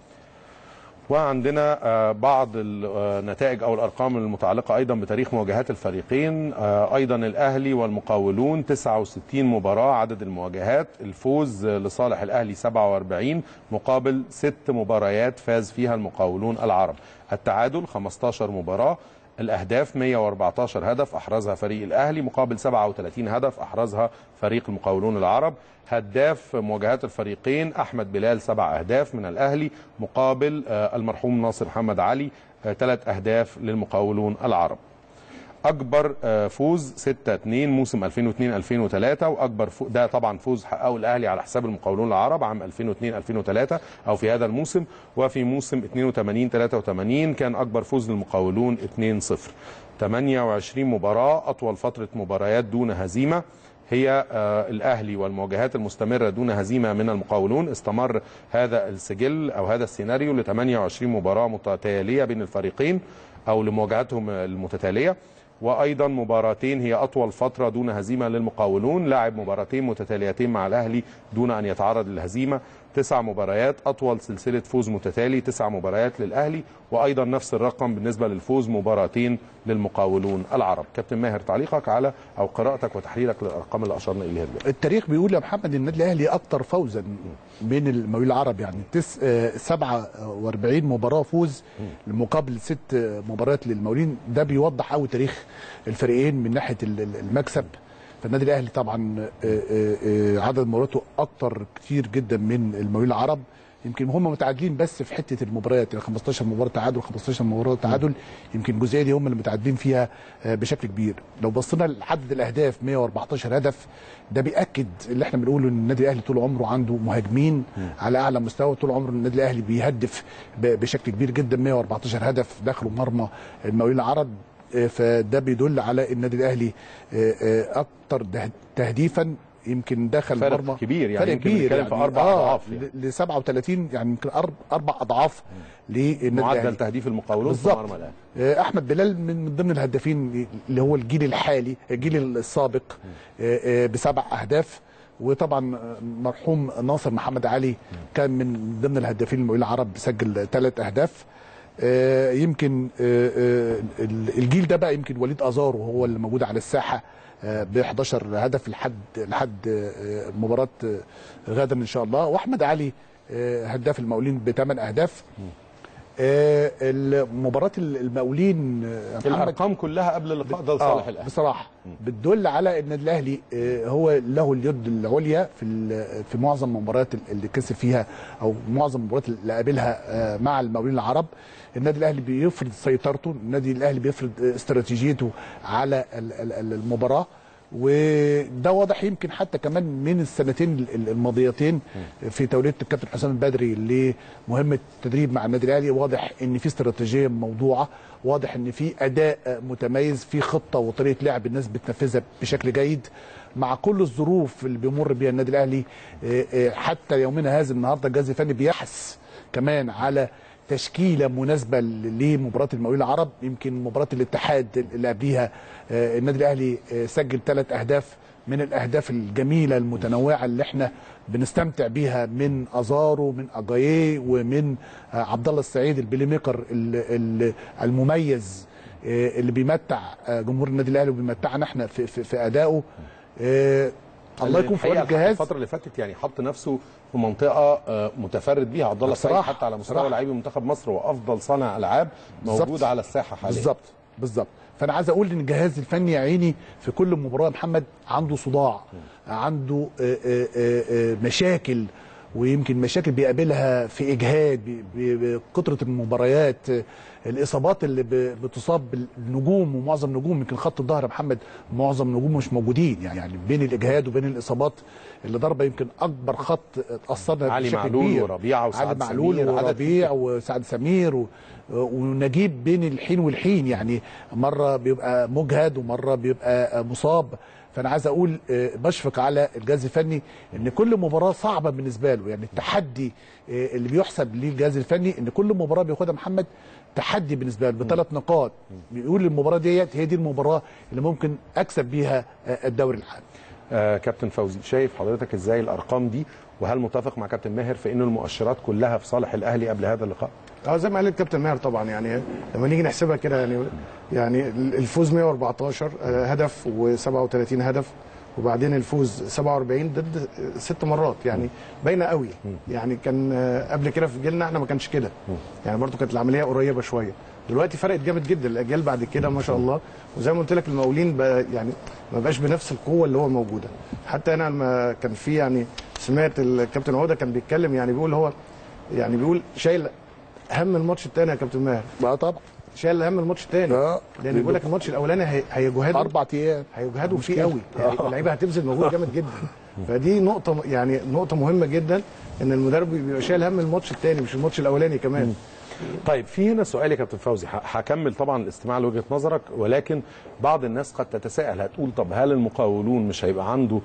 وعندنا آه بعض النتائج أو الأرقام المتعلقة أيضا بتاريخ مواجهات الفريقين. آه أيضا الأهلي والمقاولون تسعة وستين مباراة عدد المواجهات، الفوز لصالح الأهلي سبعة وأربعين مقابل ست مباريات فاز فيها المقاولون العرب، التعادل خمستاشر مباراة، الأهداف مئة وأربعتاشر هدف أحرزها فريق الأهلي مقابل سبعة وثلاثين هدف أحرزها فريق المقاولون العرب. هداف مواجهات الفريقين أحمد بلال سبع أهداف من الأهلي مقابل المرحوم ناصر محمد علي ثلاث أهداف للمقاولون العرب. أكبر فوز ستة اثنين موسم ألفين واثنين ألفين وثلاثة، وأكبر فوز ده طبعا فوز حققه الأهلي على حساب المقاولون العرب عام ألفين واثنين ألفين وثلاثة أو في هذا الموسم، وفي موسم اثنين وثمانين ثلاثة وثمانين كان أكبر فوز للمقاولون اثنين صفر. ثمانية وعشرين مباراة، أطول فترة مباريات دون هزيمة هي آه الأهلي، والمواجهات المستمرة دون هزيمة من المقاولون. استمر هذا السجل أو هذا السيناريو ل ثمانية وعشرين مباراة متتالية بين الفريقين أو لمواجهاتهم المتتالية. وأيضا مباراتين هي أطول فترة دون هزيمة للمقاولون، لاعب مباراتين متتاليتين مع الأهلي دون أن يتعرض للهزيمة. تسع مباريات، أطول سلسلة فوز متتالي تسع مباريات للأهلي، وأيضا نفس الرقم بالنسبة للفوز مباراتين للمقاولون العرب. كابتن ماهر، تعليقك على أو قراءتك وتحليلك للأرقام اللي أشرنا إليها دلوقتي. التاريخ بيقول يا محمد النادي الأهلي أكثر فوزا بين المقاولين العرب، يعني تس سبعة وأربعين مباراة فوز مقابل ست مباريات للمقاولين. ده بيوضح قوي تاريخ الفريقين من ناحية المكسب. فالنادي الاهلي طبعا عدد مبارياته اكتر كتير جدا من المقاولين العرب، يمكن هم متعادلين بس في حته المباريات، يعني خمستاشر مباراه تعادل خمستاشر مباراه تعادل، يمكن الجزئيه دي هم اللي متعادلين فيها بشكل كبير. لو بصينا لعدد الاهداف مئة وأربعتاشر هدف، ده بياكد اللي احنا بنقوله ان النادي الاهلي طول عمره عنده مهاجمين على اعلى مستوى، طول عمره النادي الاهلي بيهدف بشكل كبير جدا. مئة وأربعتاشر هدف دخلوا مرمى المقاولين العرب، فده بيدل على النادي الاهلي اكتر تهديفا، يمكن دخل فرق مرمى كبير، يعني فرق يمكن كبير بنتكلم يعني في اربع آه اضعاف يعني. ل سبعة وثلاثين، يعني يمكن اربع اضعاف للنادي الاهلي. معدل تهديف المقاولون في مرمى الاهلي. احمد بلال من ضمن الهدافين اللي هو الجيل الحالي، الجيل السابق بسبع اهداف. وطبعا مرحوم ناصر محمد علي كان من ضمن الهدافين المقاولين العرب، سجل ثلاث اهداف. آه يمكن آه آه الجيل ده بقى يمكن وليد أزارو هو اللي موجود على الساحه آه ب حداشر هدف لحد لحد آه مباراه آه غدا ان شاء الله. واحمد علي آه هداف المقاولين بثمان اهداف. آه مباراه المقاولين آه الارقام كلها قبل اللقاء ده لصالح آه الاهلي بصراحه بتدل على ان الاهلي آه هو له اليد العليا في في معظم المباريات اللي كسب فيها او معظم المباريات اللي قابلها آه مع المقاولين العرب. النادي الاهلي بيفرض سيطرته، النادي الاهلي بيفرض استراتيجيته على المباراه، وده واضح يمكن حتى كمان من السنتين الماضيتين في توليه الكابتن حسام البدري لمهمه التدريب مع النادي الاهلي. واضح ان في استراتيجيه موضوعه، واضح ان في اداء متميز، في خطه وطريقه لعب الناس بتنفذها بشكل جيد مع كل الظروف اللي بيمر بيها النادي الاهلي. حتى يومنا هذا النهارده الجهاز الفني بيحث كمان على تشكيله مناسبه لمباراه المقاولين العرب. يمكن مباراه الاتحاد اللي قبليها النادي الاهلي سجل ثلاث اهداف من الاهداف الجميله المتنوعه اللي احنا بنستمتع بيها، من ازارو، من اجاييه، ومن عبد الله السعيد البلاي ميكر المميز اللي بيمتع جمهور النادي الاهلي وبيمتعنا احنا في, في, في ادائه. الله يكون في عون الجهاز. الفتره اللي فاتت يعني حط نفسه في منطقه متفرد بيها عبد الله السعيد، حتى على مستوى لاعبي منتخب مصر وافضل صانع العاب موجود على الساحه حاليا. بالظبط بالظبط. فانا عايز اقول ان الجهاز الفني يا عيني في كل مباراه محمد عنده صداع، عنده آآ آآ مشاكل، ويمكن مشاكل بيقابلها في اجهاد بكثره المباريات، الاصابات اللي بتصاب بالنجوم، ومعظم نجوم يمكن خط الظهر يا محمد معظم نجوم مش موجودين، يعني بين الاجهاد وبين الاصابات اللي ضربه يمكن اكبر خط اتاثرنا علي بشكل معلول كبير. وربيعه وسعد علي معلول سمير وربيع وسعد سمير و... ونجيب بين الحين والحين، يعني مره بيبقى مجهد ومره بيبقى مصاب. فانا عايز اقول بشفق على الجهاز الفني ان كل مباراه صعبه بالنسبه له، يعني التحدي اللي بيحسب للجهاز الفني ان كل مباراه بياخدها محمد تحدي بالنسبه له بثلاث نقاط، بيقول المباراه ديت هي دي المباراه اللي ممكن اكسب بيها الدوري العام. آه كابتن فوزي، شايف حضرتك ازاي الارقام دي، وهل متفق مع كابتن ماهر في ان المؤشرات كلها في صالح الاهلي قبل هذا اللقاء؟ اه زي ما قال الكابتن ماهر طبعا، يعني لما نيجي نحسبها كده يعني يعني الفوز مئة وأربعتاشر هدف وسبعة وثلاثين هدف، وبعدين الفوز سبعة وأربعين ضد ست مرات، يعني باينه قوي. يعني كان قبل كده في جيلنا احنا ما كانش كده، يعني برضو كانت العمليه قريبه شويه. دلوقتي فرقت جامد جدا الاجيال بعد كده ما شاء الله، وزي ما قلت لك المقاولين بقى يعني ما بقاش بنفس القوه اللي هو موجوده. حتى انا لما كان في يعني سمعت الكابتن عوده كان بيتكلم، يعني بيقول هو يعني بيقول شايل هم الماتش الثاني يا كابتن ماهر. بقى طبعا شايل هم الماتش الثاني، لان بيقول لك الماتش الاولاني هيجهدوا اربع ايام هيجهدوا فيه قوي، يعني اللعيبه هتبذل مجهود جامد جدا. فدي نقطه يعني نقطه مهمه جدا، ان المدرب بيبقى شايل هم الماتش الثاني مش الماتش الاولاني كمان. طيب في هنا سؤال يا كابتن فوزي، هكمل طبعا الاستماع لوجهه نظرك، ولكن بعض الناس قد تتساءل هتقول طب هل المقاولون مش هيبقى عنده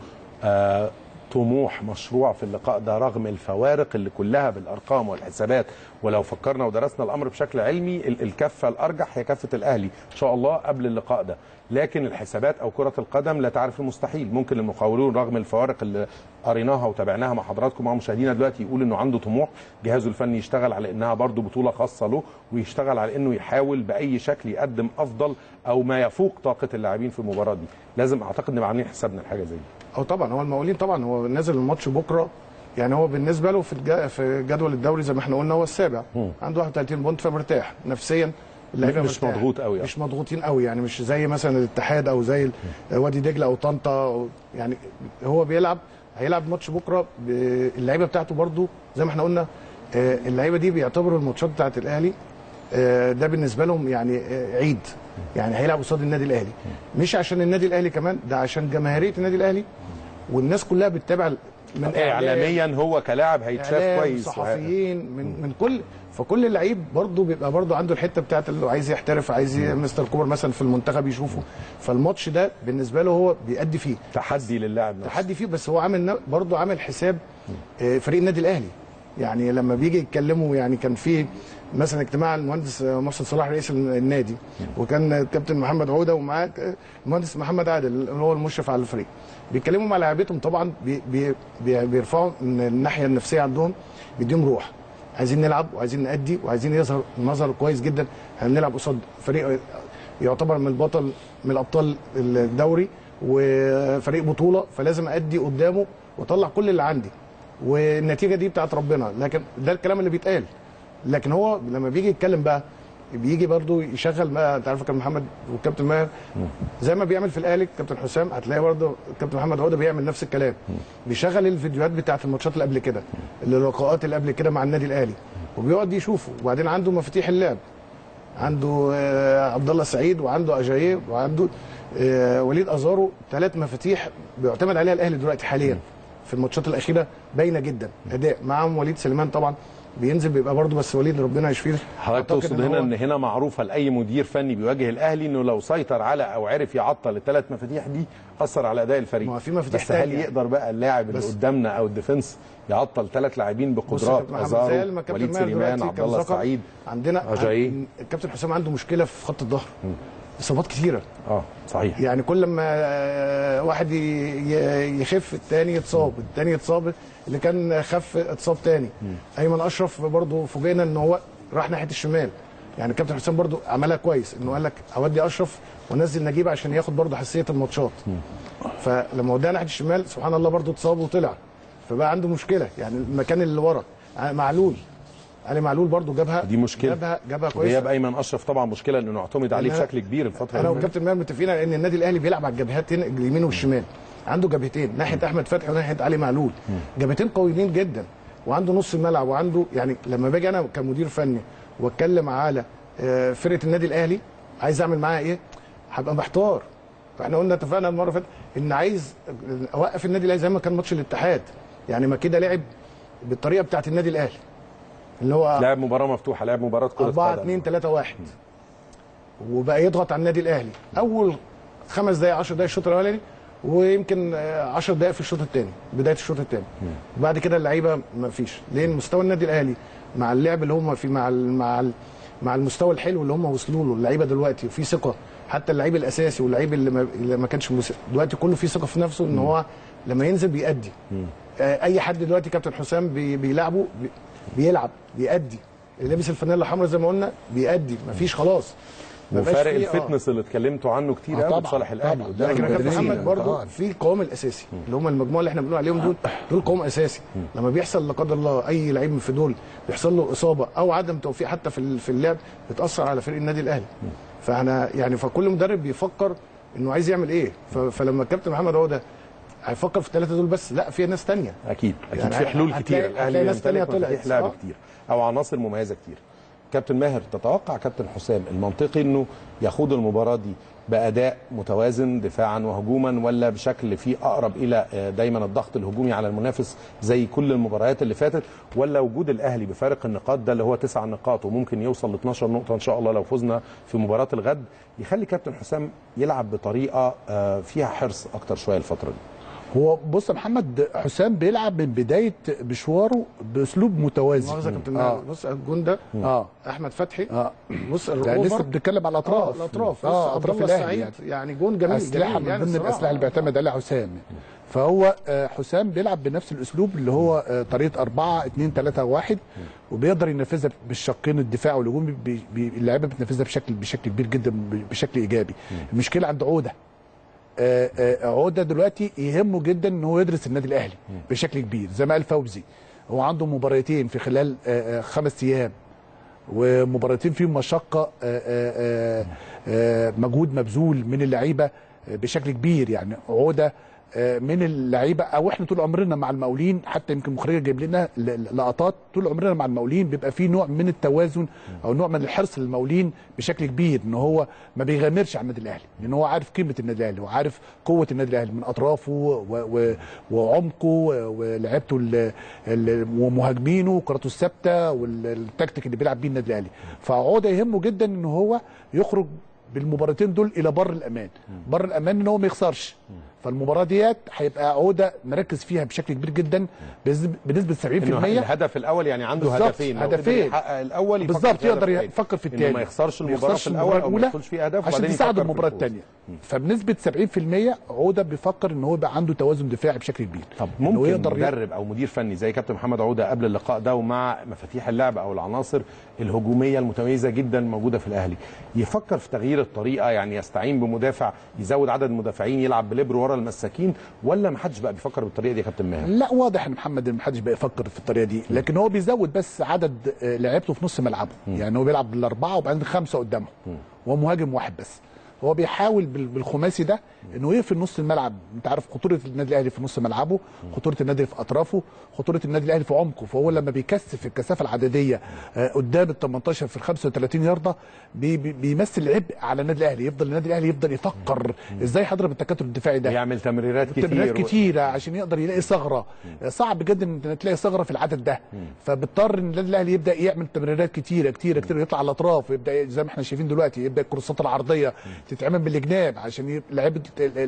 آه طموح مشروع في اللقاء ده رغم الفوارق اللي كلها بالارقام والحسابات؟ ولو فكرنا ودرسنا الامر بشكل علمي الكفه الارجح هي كفه الاهلي ان شاء الله قبل اللقاء ده، لكن الحسابات او كره القدم لا تعرف المستحيل. ممكن المقاولون رغم الفوارق اللي قريناها وتابعناها مع حضراتكم مع مشاهدينا دلوقتي يقول انه عنده طموح، جهازه الفني يشتغل على انها برضه بطوله خاصه له، ويشتغل على انه يحاول باي شكل يقدم افضل او ما يفوق طاقه اللاعبين في المباراه دي. لازم اعتقد نبقى عاملين حسابنا لحاجه زي دي. او طبعا هو المقاولين طبعا هو نازل الماتش بكره، يعني هو بالنسبه له في الج... في جدول الدوري زي ما احنا قلنا هو السابع، م. عنده واحد وثلاثين بونت فمرتاح نفسيا، اللعيبه مش مرتاح. مضغوط قوي، مش مضغوطين قوي، يعني مش زي مثلا الاتحاد او زي وادي دجله او طنطا، يعني هو بيلعب هيلعب ماتش بكره ب... اللعيبه بتاعته برده زي ما احنا قلنا، اللعيبه دي بيعتبروا الماتشات بتاعت الاهلي ده بالنسبه لهم يعني عيد، يعني هيلعب قصاد النادي الاهلي، مش عشان النادي الاهلي كمان، ده عشان جماهيريه النادي الاهلي والناس كلها بتتابع من اعلاميا هو كلاعب هيتشاف كويس، صحفيين من من كل، فكل اللعيب برضه بيبقى برضه عنده الحته بتاعت اللي عايز يحترف، عايز مستر كوبر مثلا في المنتخب يشوفه، فالماتش ده بالنسبه له هو بيأدي فيه تحدي للاعب نفسه، تحدي فيه، بس هو عامل برضه عامل حساب فريق النادي الاهلي. يعني لما بيجي يتكلموا، يعني كان في مثلا اجتماع المهندس محسن صلاح رئيس النادي، وكان الكابتن محمد عوده ومعاه المهندس محمد عادل اللي هو المشرف على الفريق، بيتكلموا مع لاعبتهم طبعا، بي بي بيرفعوا من الناحيه النفسيه عندهم، بيديهم روح، عايزين نلعب وعايزين نأدي وعايزين يظهر مظهر كويس جدا، هنلعب قصاد فريق يعتبر من البطل من الابطال الدوري وفريق بطوله، فلازم أدي قدامه واطلع كل اللي عندي، والنتيجه دي بتاعت ربنا، لكن ده الكلام اللي بيتقال. لكن هو لما بيجي يتكلم بقى بيجي برضو يشغل بقى، انت عارف كابتن محمد والكابتن ماهر زي ما بيعمل في الاهلي كابتن حسام، هتلاقي برضو الكابتن محمد عوده بيعمل نفس الكلام، بيشغل الفيديوهات بتاعت الماتشات اللي قبل كده، اللقاءات اللي قبل كده مع النادي الاهلي، وبيقعد يشوفه، وبعدين عنده مفاتيح اللعب، عنده آه عبد الله السعيد، وعنده اجاييه، وعنده آه وليد ازارو، ثلاث مفاتيح بيعتمد عليها الاهلي دلوقتي حاليا في الماتشات الاخيره، باينه جدا اداء. معاهم وليد سليمان طبعا بينزل بيبقى برضه، بس وليد ربنا يشفيه. حضرتك تقصد هنا ان هنا معروفه لاي مدير فني بيواجه الاهلي انه لو سيطر على او عرف يعطل الثلاث مفاتيح دي اثر على اداء الفريق. ما في مفاتيح بس هل يقدر بقى اللاعب اللي قدامنا او الديفنس يعطل ثلاث لاعبين بقدرات ازارو، وليد سليمان، عبد الله السعيد، عندنا أجاييه. الكابتن حسام عنده مشكله في خط الظهر، اصابات كتيره. اه صحيح، يعني كل ما واحد يخف الثاني يتصاب، الثاني يتصاب، اللي كان خف اتصاب ثاني. ايمن اشرف برضه فوجئنا ان هو راح ناحيه الشمال، يعني الكابتن حسام برضه عملها كويس، انه قال لك اودي اشرف ونزل نجيب عشان ياخد برضه حساسيه الماتشات. فلما وداها ناحيه الشمال سبحان الله برضه اتصاب وطلع، فبقى عنده مشكله، يعني المكان اللي ورا معلول علي معلول برضو جابها دي مشكله جابها جابها كويس. غياب ايمن اشرف طبعا مشكله انه نعتمد عليه بشكل كبير الفتره انا والكابتن ماهر متفقين على ان النادي الاهلي بيلعب على الجبهتين اليمين والشمال، عنده جبهتين ناحيه احمد فتحي وناحيه علي معلول، جبهتين قويين جدا، وعنده نص الملعب، وعنده يعني لما باجي انا كمدير فني واتكلم على فرقه النادي الاهلي عايز اعمل معاها ايه؟ هبقى محتار. فاحنا قلنا اتفقنا المره اللي فاتت ان عايز اوقف النادي الاهلي زي ما كان ماتش الاتحاد، يعني ما كده لعب بالطريقه بتاعت النادي الاهلي اللي هو لعب مباراه مفتوحه، لعب مباراه كره قدم أربعة اتنين تلاتة واحد، وبقى يضغط على النادي الاهلي اول خمس دقائق عشر دقائق الشوط الاولاني، ويمكن عشر دقائق في الشوط الثاني بدايه الشوط الثاني. وبعد كده اللعيبه ما فيش، لان مستوى النادي الاهلي مع اللعب اللي هم فيه مع ال مع ال مع المستوى الحلو اللي هم وصلوا له اللعيبه دلوقتي، وفي ثقه حتى اللعيب الاساسي واللعيب اللي ما, اللي ما كانش دلوقتي كله فيه ثقه في نفسه ان هو لما ينزل بيأدي. آه اي حد دلوقتي كابتن حسام بي بيلعبه بي بيلعب بيأدي، اللي لابس الفانيلا الحمراء زي ما قلنا بيأدي، مفيش خلاص. وفارق الفتنس آه. اللي اتكلمتوا عنه كتير قوي آه لصالح الاهلي. لكن كابتن محمد برضه في القوام الاساسي اللي هم المجموعه اللي احنا بنقول عليهم دول، دول قوام اساسي. لما بيحصل لا قدر الله اي لعيب في دول بيحصل له اصابه او عدم توفيق حتى في في اللعب، بتاثر على فريق النادي الاهلي. فاحنا يعني فكل مدرب بيفكر انه عايز يعمل ايه. فلما الكابتن محمد عوده هيفكر في الثلاثه دول بس، لا في ناس ثانيه اكيد اكيد يعني في حلول كتير. الاهلي ناس ثانيه طلعت لعب كتير او عناصر مميزه كتير. كابتن ماهر، تتوقع كابتن حسام المنطقي انه يخوض المباراه دي باداء متوازن دفاعا وهجوما، ولا بشكل فيه اقرب الى دايما الضغط الهجومي على المنافس زي كل المباريات اللي فاتت، ولا وجود الاهلي بفارق النقاط ده اللي هو تسع نقاط وممكن يوصل ل اتناشر نقطه ان شاء الله لو فزنا في مباراه الغد، يخلي كابتن حسام يلعب بطريقه فيها حرص اكتر شويه الفتره دي؟ هو بص يا محمد، حسام بيلعب من بدايه مشواره باسلوب متوازن. مؤاخذه يا كابتن آه. بص الجون ده اه احمد فتحي اه بص يعني لسه بنتكلم على الاطراف اه الاطراف اه اطراف الاهلي يعني, يعني جون جميل اسلحه جميل من ضمن يعني الاسلحه اللي بيعتمد عليها حسام. فهو حسام بيلعب بنفس الاسلوب اللي هو طريقه أربعة اتنين تلاتة واحد، وبيقدر ينفذها بالشقين الدفاع والهجوم. اللعيبه بتنفذها بشكل بشكل كبير جدا بشكل ايجابي. المشكله عند عوده آآ آآ عوده دلوقتي يهمه جدا ان هو يدرس النادي الاهلي بشكل كبير. زي ما قال فوزي، هو عنده مباراتين في خلال خمس ايام، ومباراتين فيهم مشقه، آآ آآ مجهود مبذول من اللعيبه بشكل كبير. يعني عوده من اللعيبه، او احنا طول عمرنا مع المقاولين، حتى يمكن مخرجه جايب لنا لقطات، طول عمرنا مع المقاولين بيبقى في نوع من التوازن او نوع من الحرص للمقاولين بشكل كبير، ان هو ما بيغامرش على النادي الاهلي، لان هو عارف قيمه النادي الاهلي وعارف قوه النادي الاهلي من اطرافه وعمقه ولعبته ومهاجمينه وكرته الثابته والتكتيك اللي بيلعب بيه النادي الاهلي. فعوده يهمه جدا ان هو يخرج بالمباراتين دول الى بر الامان. بر الامان ان هو ما يخسرش. فالمباراه ديت هيبقى عوده مركز فيها بشكل كبير جدا بنسبه سبعين في المية. الهدف الاول يعني عنده هدفين، هدفين يحقق الاول بالظبط، يقدر يفكر في الثاني، ما يخسرش المباراه في الاول او ما يدخلش فيها اهداف عشان يساعد المباراه الثانيه. فبنسبه سبعين في المية عوده بيفكر ان هو يبقى عنده توازن دفاعي بشكل كبير. طب ممكن مدرب او مدير فني زي كابتن محمد عوده قبل اللقاء ده ومع مفاتيح اللعب او العناصر الهجوميه المتميزه جدا موجوده في الاهلي يفكر في تغيير الطريقه، يعني يستعين بمدافع يزود عدد المدافعين يلعب بليبر ورا المساكين، ولا ما حدش بقى بيفكر بالطريقه دي يا كابتن ماهر؟ لا، واضح ان محمد ما حدش بقى يفكر في الطريقه دي، لكن هو بيزود بس عدد لعيبته في نص ملعبه. يعني هو بيلعب بالاربعه وبعدين خمسه قدامه، وهو مهاجم واحد بس. هو بيحاول بالخماسي ده انه يقفل نص الملعب. انت عارف خطوره النادي الاهلي في نص ملعبه، خطوره النادي في اطرافه، خطوره النادي الاهلي في عمقه. فهو لما بيكثف الكثافه العدديه قدام ال تمنتاشر في ال خمسة وتلاتين يارده بي بي بيمثل عبء على النادي الاهلي. يفضل النادي الاهلي يفضل يفكر ازاي هضرب التكتل الدفاعي ده، يعمل تمريرات كتير تمريرات كتيره عشان يقدر يلاقي ثغره. صعب جدا ان تلاقي ثغره في العدد ده، فبيضطر ان النادي الاهلي يبدا يعمل تمريرات كتيره كتيره كتير، يطلع على الاطراف، ويبدا زي ما احنا شايفين دلوقتي يبدا الكروسات العرضيه تتعمل بالجناب عشان لعيبه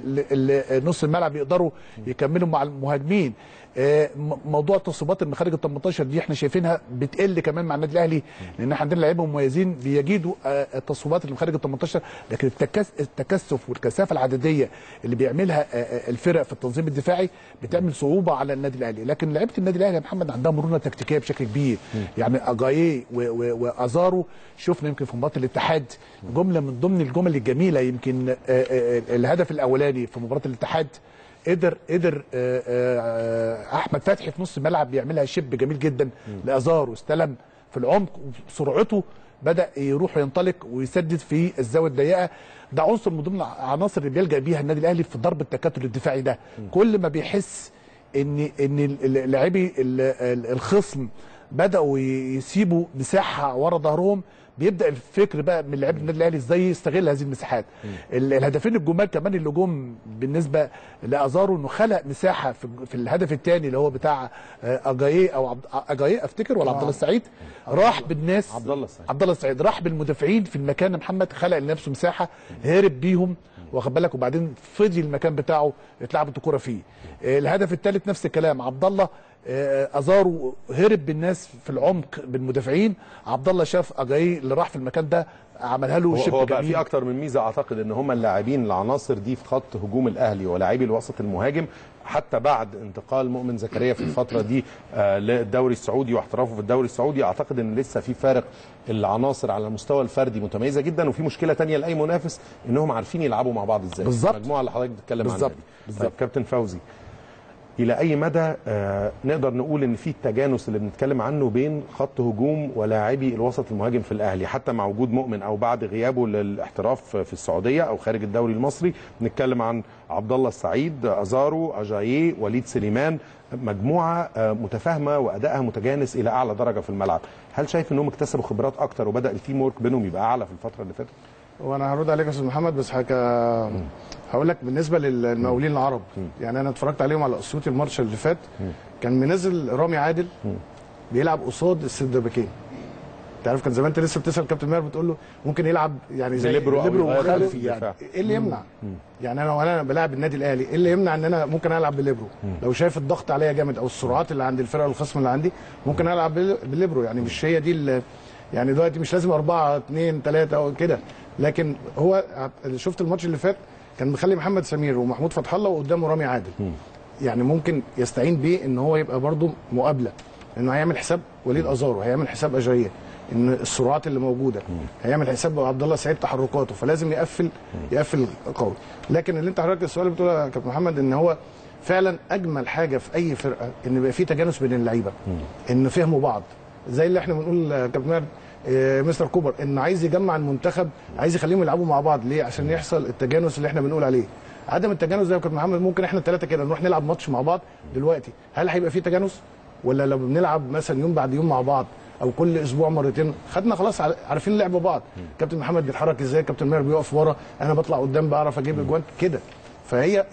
نص الملعب يقدروا يكملوا مع المهاجمين. موضوع التصويبات من خارج ال تمنتاشر دي احنا شايفينها بتقل كمان مع النادي الاهلي، لان احنا عندنا لعيبه مميزين بيجيدوا التصويبات اللي من خارج ال تمنتاشر، لكن التكثف والكثافه العدديه اللي بيعملها الفرق في التنظيم الدفاعي بتعمل صعوبه على النادي الاهلي. لكن لعيبه النادي الاهلي يا محمد عندها مرونه تكتيكيه بشكل كبير. يعني اجاييه وازارو شفنا يمكن في مباراه الاتحاد جمله من ضمن الجمل الجميله، يمكن الهدف الاولاني في مباراه الاتحاد قدر قدر احمد فتحي في نص الملعب بيعملها شيب جميل جدا لازارو، استلم في العمق وسرعته بدا يروح وينطلق ويسدد في الزاويه الضيقه. ده عنصر من ضمن العناصر اللي بيلجا بيها النادي الاهلي في ضرب التكتل الدفاعي ده. كل ما بيحس ان ان لاعبي الخصم بداوا يسيبوا مساحه ورا ظهرهم، بيبدا الفكر بقى من لاعبي النادي الاهلي ازاي يستغل هذه المساحات. الهدفين الجمال كمان اللي جم بالنسبه لازارو، انه خلق مساحه في, في الهدف الثاني اللي هو بتاع اجاييه او عبد اجاييه افتكر ولا عبد الله السعيد، راح بالناس عبد الله السعيد عبد الله السعيد راح بالمدافعين في المكان محمد، خلق لنفسه مساحه هرب بيهم واخد بالك، وبعدين فضي المكان بتاعه اتلعبت الكوره فيه. الهدف الثالث نفس الكلام، عبد الله ازارو هرب بالناس في العمق بالمدافعين، عبد الله شاف اجاييه اللي راح في المكان ده عملها له شبه. هو بقى في اكتر من ميزه اعتقد ان هم اللاعبين العناصر دي في خط هجوم الاهلي ولاعبي الوسط المهاجم، حتى بعد انتقال مؤمن زكريا في الفتره دي آه للدوري السعودي واحترافه في الدوري السعودي، اعتقد ان لسه في فارق العناصر على المستوى الفردي متميزه جدا، وفي مشكله ثانيه لاي منافس انهم عارفين يلعبوا مع بعض ازاي. بالظبط المجموعه اللي حضرتك بتتكلم عنها دي. بالظبط. كابتن فوزي، الى اي مدى آه نقدر نقول ان في التجانس اللي بنتكلم عنه بين خط هجوم ولاعبي الوسط المهاجم في الاهلي، حتى مع وجود مؤمن او بعد غيابه للاحتراف في السعوديه او خارج الدوري المصري؟ نتكلم عن عبد الله السعيد، ازارو، اجاييه، وليد سليمان، مجموعه آه متفاهمه وادائها متجانس الى اعلى درجه في الملعب. هل شايف انهم اكتسبوا خبرات اكتر وبدا التيم ورك بينهم يبقى اعلى في الفتره اللي فاتت؟ وانا هرد عليك يا استاذ محمد، بس حاجه هقول لك بالنسبه للمقاولين العرب. يعني انا اتفرجت عليهم على اسيوطي الماتش اللي فات، كان منزل رامي عادل بيلعب قصاد السردباكين. انت عارف كان زمان انت لسه بتسال كابتن ماهر بتقول له ممكن يلعب يعني زي ليبرو خلفي، يعني ايه اللي يمنع؟ يعني انا وانا بلاعب النادي الاهلي ايه اللي يمنع ان انا ممكن العب بليبرو؟ لو شايف الضغط عليا جامد او السرعات اللي عند الفرقه الخصم اللي عندي ممكن العب بليبرو. يعني مش هي دي يعني دلوقتي مش لازم أربعة اتنين ثلاثة او كده، لكن هو شفت الماتش اللي فات كان مخلي محمد سمير ومحمود فتح الله وقدامه رامي عادل. يعني ممكن يستعين بيه ان هو يبقى برده مقابله، انه هيعمل حساب وليد ازارو، هيعمل حساب اجاييه، ان السرعات اللي موجوده، هيعمل حساب عبد الله السعيد تحركاته، فلازم يقفل يقفل قوي. لكن اللي انت حضرتك السؤال اللي بتقوله يا كابتن محمد ان هو فعلا اجمل حاجه في اي فرقه ان يبقى في تجانس بين اللعيبه، ان فهموا بعض، زي اللي احنا بنقول كابتن ماهر مستر كوبر ان عايز يجمع المنتخب، عايز يخليهم يلعبوا مع بعض. ليه؟ عشان يحصل التجانس اللي احنا بنقول عليه. عدم التجانس ده يا كابتن محمد ممكن احنا الثلاثه كده نروح نلعب ماتش مع بعض دلوقتي، هل هيبقى في تجانس؟ ولا لو بنلعب مثلا يوم بعد يوم مع بعض او كل اسبوع مرتين خدنا خلاص عارفين لعب بعض. كابتن محمد بيتحرك ازاي، كابتن ماهر بيقف ورا، انا بطلع قدام بعرف اجيب اجوان كده. فهي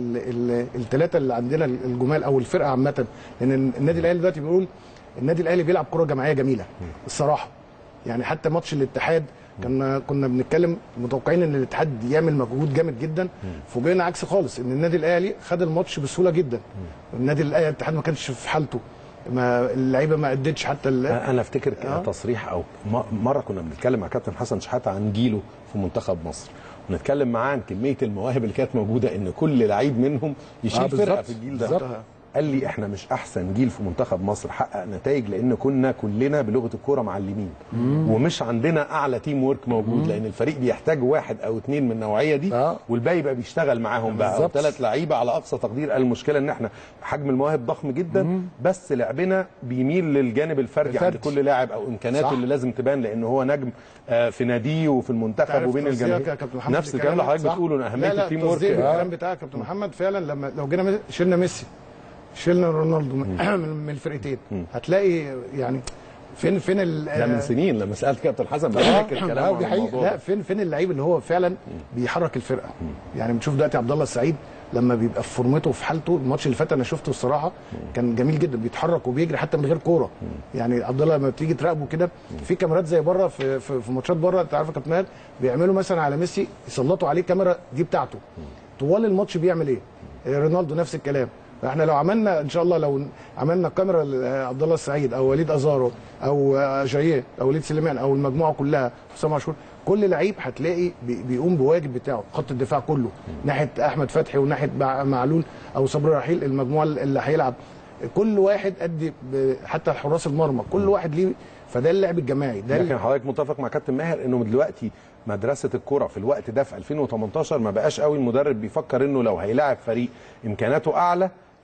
الثلاثه اللي عندنا الجمال او الفرقه عامه، لان النادي الاهلي دلوقتي بيقول النادي الاهلي بيلعب كره جماعيه جميله الصراحه. يعني حتى ماتش الاتحاد كنا كنا بنتكلم متوقعين ان الاتحاد يعمل مجهود جامد جدا، فوجئنا عكس خالص ان النادي الاهلي خد الماتش بسهوله جدا. النادي الاهلي الاتحاد ما كانش في حالته، ما اللعيبه ما ادتش حتى انا افتكر آه. تصريح او مره كنا بنتكلم مع كابتن حسن شحاته عن جيله في منتخب مصر، ونتكلم معاه عن كميه المواهب اللي كانت موجوده، ان كل لعيب منهم يشيل آه فرقه في الجيل ده. قال لي احنا مش احسن جيل في منتخب مصر حقق نتائج لان كنا كلنا بلغه الكوره معلمين، ومش عندنا اعلى تيم ورك موجود. مم. لان الفريق بيحتاج واحد او اثنين من النوعيه دي آه. والباقي بقى بيشتغل معاهم بقى، او ثلاث لعيبه على اقصى تقدير. المشكله ان احنا حجم المواهب ضخم جدا. مم. بس لعبنا بيميل للجانب الفردي عند كل لاعب او امكاناته اللي لازم تبان، لان هو نجم في ناديه وفي المنتخب وبين الجماهير. نفس الكلام اللي حضرتك بتقوله، اهميه التيم ورك. لا لا الكلام بتاعك كابتن محمد فعلا لما لو جينا شلنا ميسي شلنا رونالدو من الفرقتين هتلاقي يعني فين فين ده من سنين لما سالت كابتن حسن بفكر الكلام عن الموضوع. لا فين فين اللعيب اللي هو فعلا بيحرك الفرقه. يعني بنشوف دلوقتي عبد الله السعيد لما بيبقى في فورمته وفي حالته. الماتش اللي فات انا شفته الصراحه كان جميل جدا، بيتحرك وبيجري حتى من غير كوره. يعني عبد الله لما بتيجي تراقبه كده في كاميرات زي بره في في, في ماتشات بره، انت عارف يا كابتن ماهر بيعملوا مثلا على ميسي يسلطوا عليه كاميرا دي بتاعته طوال الماتش بيعمل ايه. رونالدو نفس الكلام. احنا لو عملنا ان شاء الله لو عملنا كاميرا لعبد الله السعيد او وليد ازارو او جاييه او وليد سليمان او المجموعه كلها حسام عاشور، كل لعيب هتلاقي بيقوم بواجب بتاعه. خط الدفاع كله ناحيه احمد فتحي وناحيه معلول او صبري رحيل، المجموعه اللي هيلعب كل واحد قد حتى حراس المرمى كل واحد ليه. فده اللعب الجماعي ده. لكن حضرتك متفق مع كابتن ماهر انه دلوقتي مدرسه الكره في الوقت ده في ألفين وتمنتاشر ما بقاش قوي المدرب بيفكر انه لو هيلاعب فريق امكاناته اعلى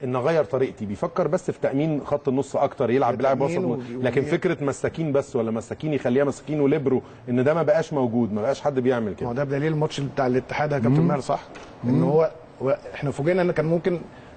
ان اغير طريقتي، بيفكر بس في تامين خط النص اكتر، يلعب بلاعب وسط، لكن فكره مساكين بس ولا مساكين يخليها مساكين وليبرو، ان ده ما بقاش موجود، ما بقاش حد بيعمل كده. ما هو ده بدليل الماتش بتاع الاتحاد يا كابتن ماهر، صح؟ ان هو احنا فوجئنا ان كان ممكن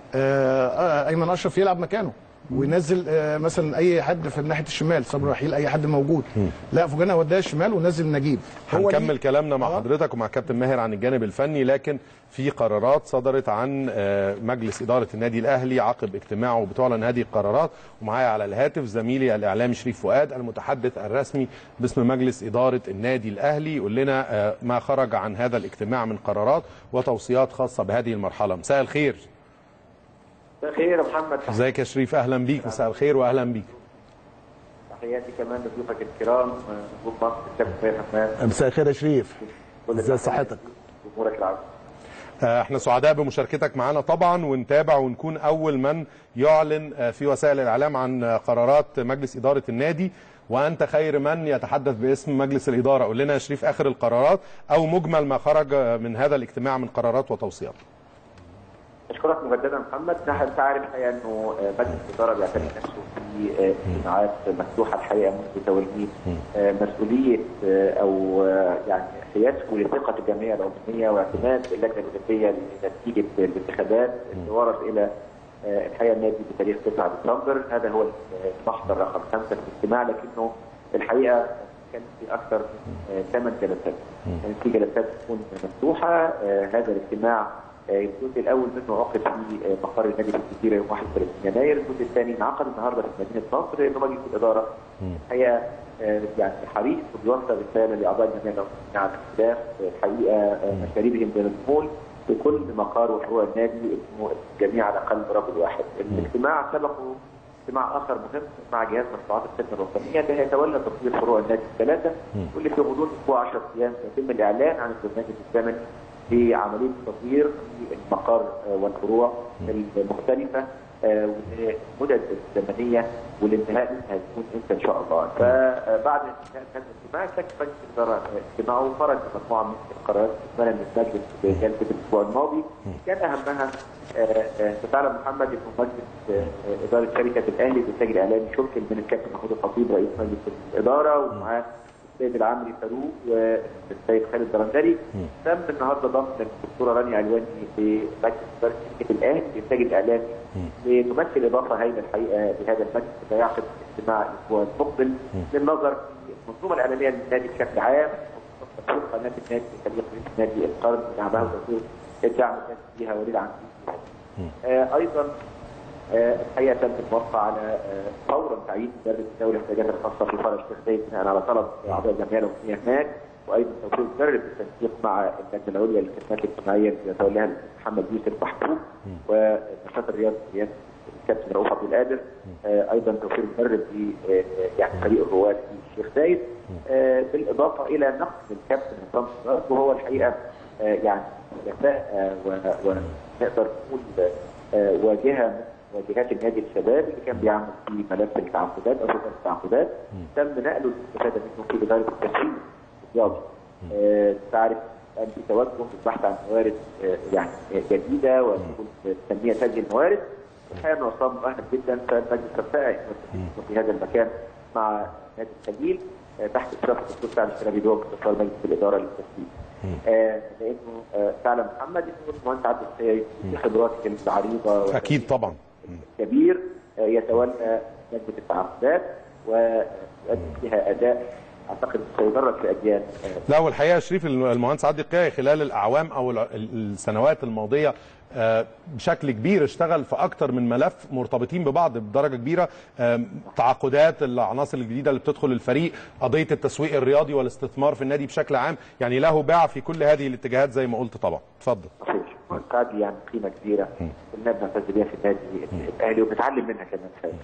آه ايمن اشرف يلعب مكانه وينزل آه مثلا اي حد في ناحيه الشمال، صبري رحيل، اي حد موجود. مم. لا فوجئنا وداه الشمال ونزل نجيب. هنكمل كلامنا مع آه. حضرتك ومع كابتن ماهر عن الجانب الفني، لكن في قرارات صدرت عن آه مجلس اداره النادي الاهلي عقب اجتماعه بتعلن هذه القرارات، ومعايا على الهاتف زميلي الاعلامي شريف فؤاد المتحدث الرسمي باسم مجلس اداره النادي الاهلي، يقول لنا آه ما خرج عن هذا الاجتماع من قرارات وتوصيات خاصه بهذه المرحله. مساء الخير. مساء الخير يا محمد. ازيك يا شريف؟ اهلا بيك. مساء الخير واهلا بيك. تحياتي كمان لضيوفك الكرام ضيوف مصر الكابتن حماد. مساء الخير يا شريف. ازي صحتك؟ امورك العافيه. احنا سعداء بمشاركتك معنا طبعا، ونتابع ونكون اول من يعلن في وسائل الاعلام عن قرارات مجلس اداره النادي، وانت خير من يتحدث باسم مجلس الاداره. قول لنا يا شريف اخر القرارات او مجمل ما خرج من هذا الاجتماع من قرارات وتوصيات. اشكرك مجددا محمد. نحن تعرف الحقيقه انه مجلس الاداره بيعتبر نفسه في اجتماعات مفتوحه الحقيقه منذ توليه مسؤوليه او يعني حيازه لثقه الجمعيه العموميه واعتماد اللجنه الاولمبيه لنتيجه الانتخابات اللي ورد الى الحقيقه النادي بتاريخ تسعة ديسمبر. هذا هو المحضر رقم خمسه في الاجتماع، لكنه الحقيقه كان في اكثر من ثمان جلسات. كانت في جلسات تكون مفتوحه. هذا الاجتماع الجزء الاول منه عقد في مقر النادي في الجزيره يوم واحد وثلاثين يناير، الجزء الثاني انعقد النهارده في مدينه نصر. انه مجلس الاداره الحقيقه يعني حريص وبيوصل رساله لاعضاء الجمعيه العموميه عن اختلاف الحقيقه مشاريبهم بين الدخول في كل مقار وفروع النادي، انه الجميع على الاقل رجل واحد. الاجتماع سبقه اجتماع اخر مهم مع جهاز مشروعات الخدمه الوطنيه اللي هيتولى تطوير فروع النادي الثلاثه، واللي في غضون اسبوع عشرة ايام سيتم الاعلان عن البرنامج الثامن في عمليه التطوير في المقار والفروع المختلفه، والمدد الزمنيه والانتهاء منها هيكون امتى ان شاء الله. فبعد انتهاء هذا الاجتماع كان مجلس الاداره اجتماعه وخرج مجموعه من القرارات استكمالا للمجلس في جلسه الاسبوع الماضي. كان اهمها تعلم محمد انه مجلس اداره شركه الاهلي بالتاج الاعلامي شكل من الكابتن محمود الخطيب رئيس مجلس الاداره، ومعاه السيد العمري فاروق والسيد خالد درندري. تم النهارده ضم الدكتوره رانيا علواني في مجلس اداره شركه الاهلي بالتاج الاعلامي لتمثل اضافه هائله الحقيقه لهذا المجلس اللي هيعقد اجتماع الاسبوع المقبل للنظر في المنظومه الاعلاميه للنادي بشكل عام، تطوير قناه النادي كفريق نادي القرن دعمها وتطوير الدعم النادي فيها وليد عن آه ايضا آه الحقيقه تم الموافقه على آه فورا تعيين مدرب ذوي الاحتياجات الخاصه في فرع الشيخ زايد بناء على طلب اعضاء الجمعيه العموميه هناك، وايضا توفير مدرب بالتنسيق مع اللجنه العليا للخدمات الاجتماعيه اللي يتولاها محمد يوسف محبوب، ونشاط الرياضي الكابتن رؤوف عبد القادر. آه ايضا توفير مدرب في آه يعني فريق الرواد في الشيخ زايد، آه بالاضافه الى نقل الكابتن نظام صدار، وهو الحقيقه آه يعني كفاءه ونقدر نقول آه واجهه من واجهات النادي الشباب اللي كان بيعمل في ملف التعاقدات او شركه التعاقدات، تم نقله الاستفاده منه في اداره التسويق الرياضي. آه تعرف ان في توجه للبحث عن موارد آه يعني جديده وتنميه هذه الموارد. الحقيقه انه وصلنا مؤهل جدا، فالمجلس كفاءه في هذا المكان مع نادي الخليل آه تحت اشراف الدكتور سعد الشرابي اللي هو مستشار مجلس الاداره للتسويق. آه لانه آه تعلم محمد انه المهندس عبد السيد في خبرات عريضه اكيد طبعا كبير آه يتولى لجنه التعاقدات ويؤدي فيها اداء اعتقد سيدرج في اجيال. آه لا والحقيقه شريف المهندس عبد القيعي خلال الاعوام او السنوات الماضيه بشكل كبير اشتغل في اكتر من ملف مرتبطين ببعض بدرجه كبيره، تعاقدات العناصر الجديده اللي بتدخل الفريق، قضيه التسويق الرياضي والاستثمار في النادي بشكل عام، يعني له باع في كل هذه الاتجاهات زي ما قلت. طبعا اتفضل. صحيح، دي يعني قيمه كبيره كلنا بنعتز بيها في النادي الاهلي وبنتعلم منها كمان خير.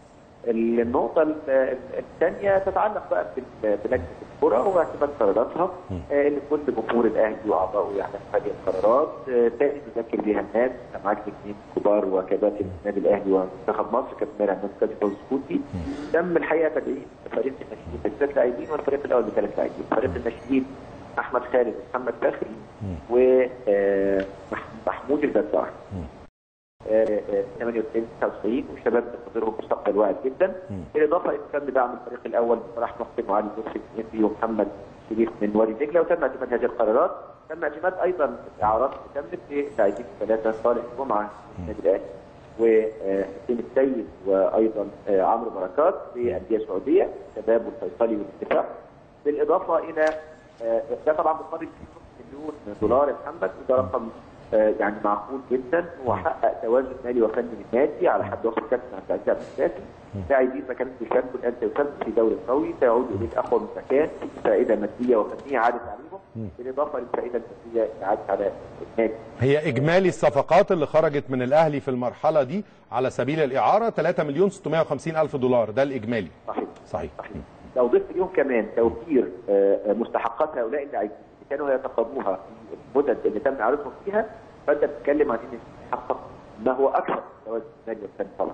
النقطه الثانيه تتعلق بقى بلجنه الكره واعتماد قراراتها اللي كل جمهور الاهلي واعضائه يعلموا هذه القرارات. تاني نذكر بيها الناس، معاك اثنين كبار وكباتن النادي الاهلي ومنتخب مصر كابتن ماهر همام فوزي سكوتي. تم الحقيقه تدعيم فريق الناشئين بثلاث لاعبين والفريق الاول بثلاث لاعبين. فريق الناشئين احمد خالد ومحمد فخري ومحمود البزار. ثمانية وتسعين تسعة وتسعين والشباب بينتظرهم مستقبل واعد جدا. بالاضافه الى تم دعم الفريق الاول بصلاح محسن وعلي لطفي من ومحمد شريف من وادي دجله، وتم اعتماد هذه القرارات. تم اعتماد ايضا اعارات تمت للاعبين الثلاثه صالح جمعه من النادي الاهلي وحسين السيد وايضا عمرو بركات في انديه سعوديه شباب والفيصلي والاتفاق. بالاضافه الى ده طبعا بقدر مليون دولار يا محمد، وده رقم يعني معقول جدا وحقق توازن مالي وفني للنادي على حد وصف كابتن عبد العزيز عبد الشافي. لاعبين ما كانوا بيشاركوا الان سيشاركوا في دوري قوي سيعود اليه اقوى من مكان، فائده ماديه وفنيه عادت عليهم بالاضافه للفائده الماديه اللي عادت على النادي. هي اجمالي الصفقات اللي خرجت من الاهلي في المرحله دي على سبيل الاعاره ثلاثة مليون وستمائة وخمسين ألف دولار، ده الاجمالي. صحيح صحيح, صحيح. لو ضفت اليوم كمان توفير مستحقات هؤلاء اللاعبين اللي كانوا يتقاضوها في المدد اللي تم اعارتهم فيها، فانت بتتكلم عن ان يحقق ما هو اكثر توازن مالي وفني طبعا.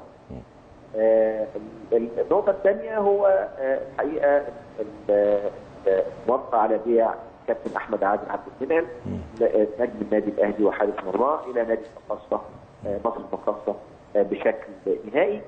آه النقطه الثانيه هو آه الحقيقه الموافقه على بيع كابتن احمد عادل عبد المنعم نجم النادي الاهلي وحارس مرماه الى نادي المقاصه آه مصر المقاصه آه بشكل نهائي،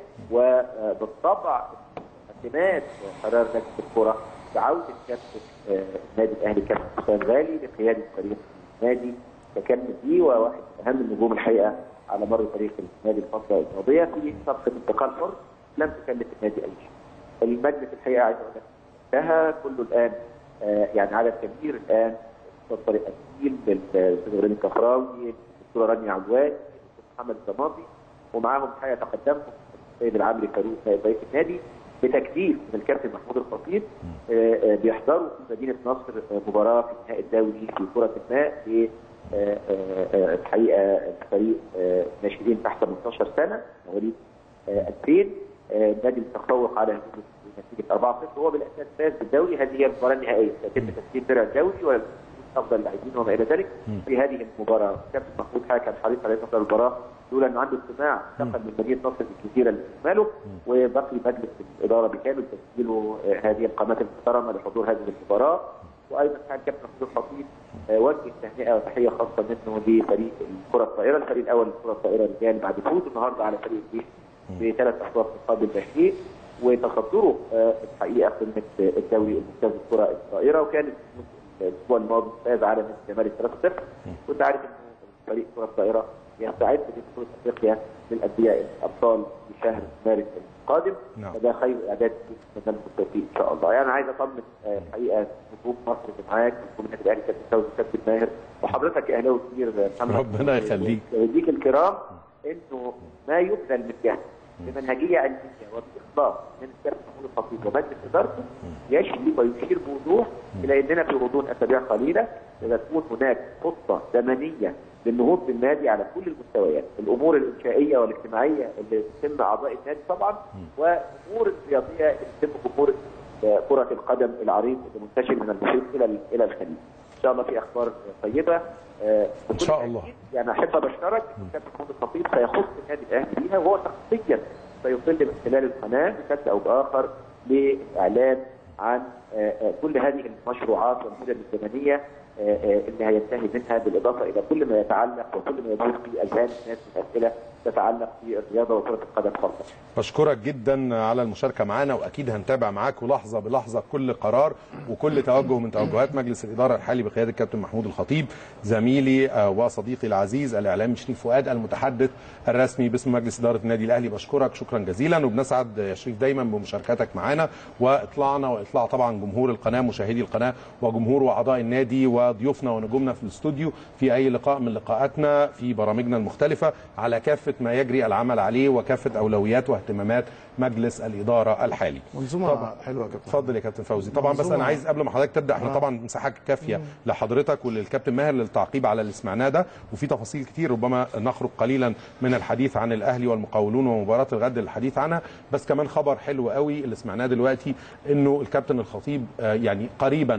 وبالطبع اعتماد قرار لجنه الكره بعوده كابتن آه النادي الاهلي كابتن حسام غالي لقياده فريق النادي ككابتن دي وواحد اهم النجوم الحقيقه على مر تاريخ النادي الفتره الماضيه في صفقه انتقال حر لم تكلف النادي اي شيء. المجلس الحقيقه عايز اقول لك انتهى كله الان آه يعني عدد كبير الان دكتور طارق اسيل للاستاذ ابراهيم الكفراوي الدكتوره رانيا عواد الدكتور محمد الضماطي، ومعاهم الحقيقه تقدمهم السيد العامري فاروق نائب رئيس النادي بتكليف من الكابتن محمود الخطيب آه آه بيحضروا في مدينه نصر مباراه في النهائي الدولي في كره الماء ل آه آه الحقيقه فريق آه ناشئين تحت ثمانية عشر سنه مواليد آه ألفين. النادي متفوق على نتيجه أربعة صفر وهو بالاساس فاز بالدوري. هذه هي المباراه النهائيه سيتم تسجيل درع الدوري وافضل اللاعبين وما الى ذلك في هذه المباراه. كابتن محمود حاجه كان حريص على نصر المباراه لولا انه عنده اجتماع انتقل من مدينه نصر للجزيره لاستكماله، وبقي مجلس الاداره بكامل تسجيله هذه القامات المحترمه لحضور هذه المباراه. وايضا كان كابتن محمود الخطيب وجه تهنئه وتحيه خاصه منه لفريق الكره الطائره، الفريق الاول للكره الطائره رجال بعد فوز النهارده على فريق الجيش بثلاث اصوات مقابل تشكيل، وتصدروا الحقيقه قمه الدوري الممتاز للكره الطائره، وكان الاسبوع الماضي فاز على نادي الزمالك ثلاثة صفر. كنت عارف ان فريق كره الطائره يستعد لبطوله افريقيا للانديه الابطال في شهر مارس القادم، فده خير اعداد نتمنى بالتوفيق ان شاء الله. يعني عايز اطمن الحقيقه نجوم مصر اللي معاك نجوم النادي الاهلي كابتن فوزي كابتن ماهر وحضرتك اهلاوي كبير محمد ربنا يخليك ويديك الكرام انه ما يبذل من جهد بمنهجيه علميه وباخلاص من الكابتن محمود الخطيب ومجلس ادارته يشري ويشير بوضوح الى اننا في غضون اسابيع قليله ستكون هناك خطه زمنيه للنهوض بالنادي على كل المستويات، الامور الانشائيه والاجتماعيه اللي تتم اعضاء النادي طبعا، والامور الرياضيه اللي تتم جمهور كره القدم العريض اللي منتشر من المحيط الى الى الخليج. ان شاء الله في اخبار طيبه آه ان شاء الله. يعني احب ابشرك الكابتن محمود الخطيب سيخص النادي الاهلي بيها، وهو شخصيا سيطل من خلال القناه بشكل او باخر للاعلان عن آه آه كل هذه المشروعات والمدن الزمنيه اللي هينتهي منها، بالاضافه الى كل ما يتعلق وكل ما يدور في اذهان الناس من اسئله تتعلق في الرياضه وكره القدم خاصه. بشكرك جدا على المشاركه معنا، واكيد هنتابع معاك لحظه بلحظه كل قرار وكل توجه من توجهات مجلس الاداره الحالي بقياده الكابتن محمود الخطيب، زميلي وصديقي العزيز الاعلامي شريف فؤاد المتحدث الرسمي باسم مجلس اداره النادي الاهلي. بشكرك شكرا جزيلا، وبنسعد يا شريف دايما بمشاركتك معنا واطلاعنا واطلاع طبعا جمهور القناه مشاهدي القناه وجمهور واعضاء النادي وضيوفنا ونجومنا في الاستوديو في اي لقاء من لقاءاتنا في برامجنا المختلفه على كافه ما يجري العمل عليه وكافه اولويات واهتمامات مجلس الاداره الحالي. منظومه حلوه يا كابتن. اتفضل يا كابتن فوزي. طبعا بس انا عايز قبل ما حضرتك تبدا، احنا طبعا مساحه كافيه لحضرتك وللكابتن ماهر للتعقيب على اللي سمعناه ده، وفي تفاصيل كتير ربما نخرج قليلا من الحديث عن الاهلي والمقاولون ومباراه الغد للحديث عنها، بس كمان خبر حلو قوي اللي سمعناه دلوقتي انه الكابتن الخطيب يعني قريبا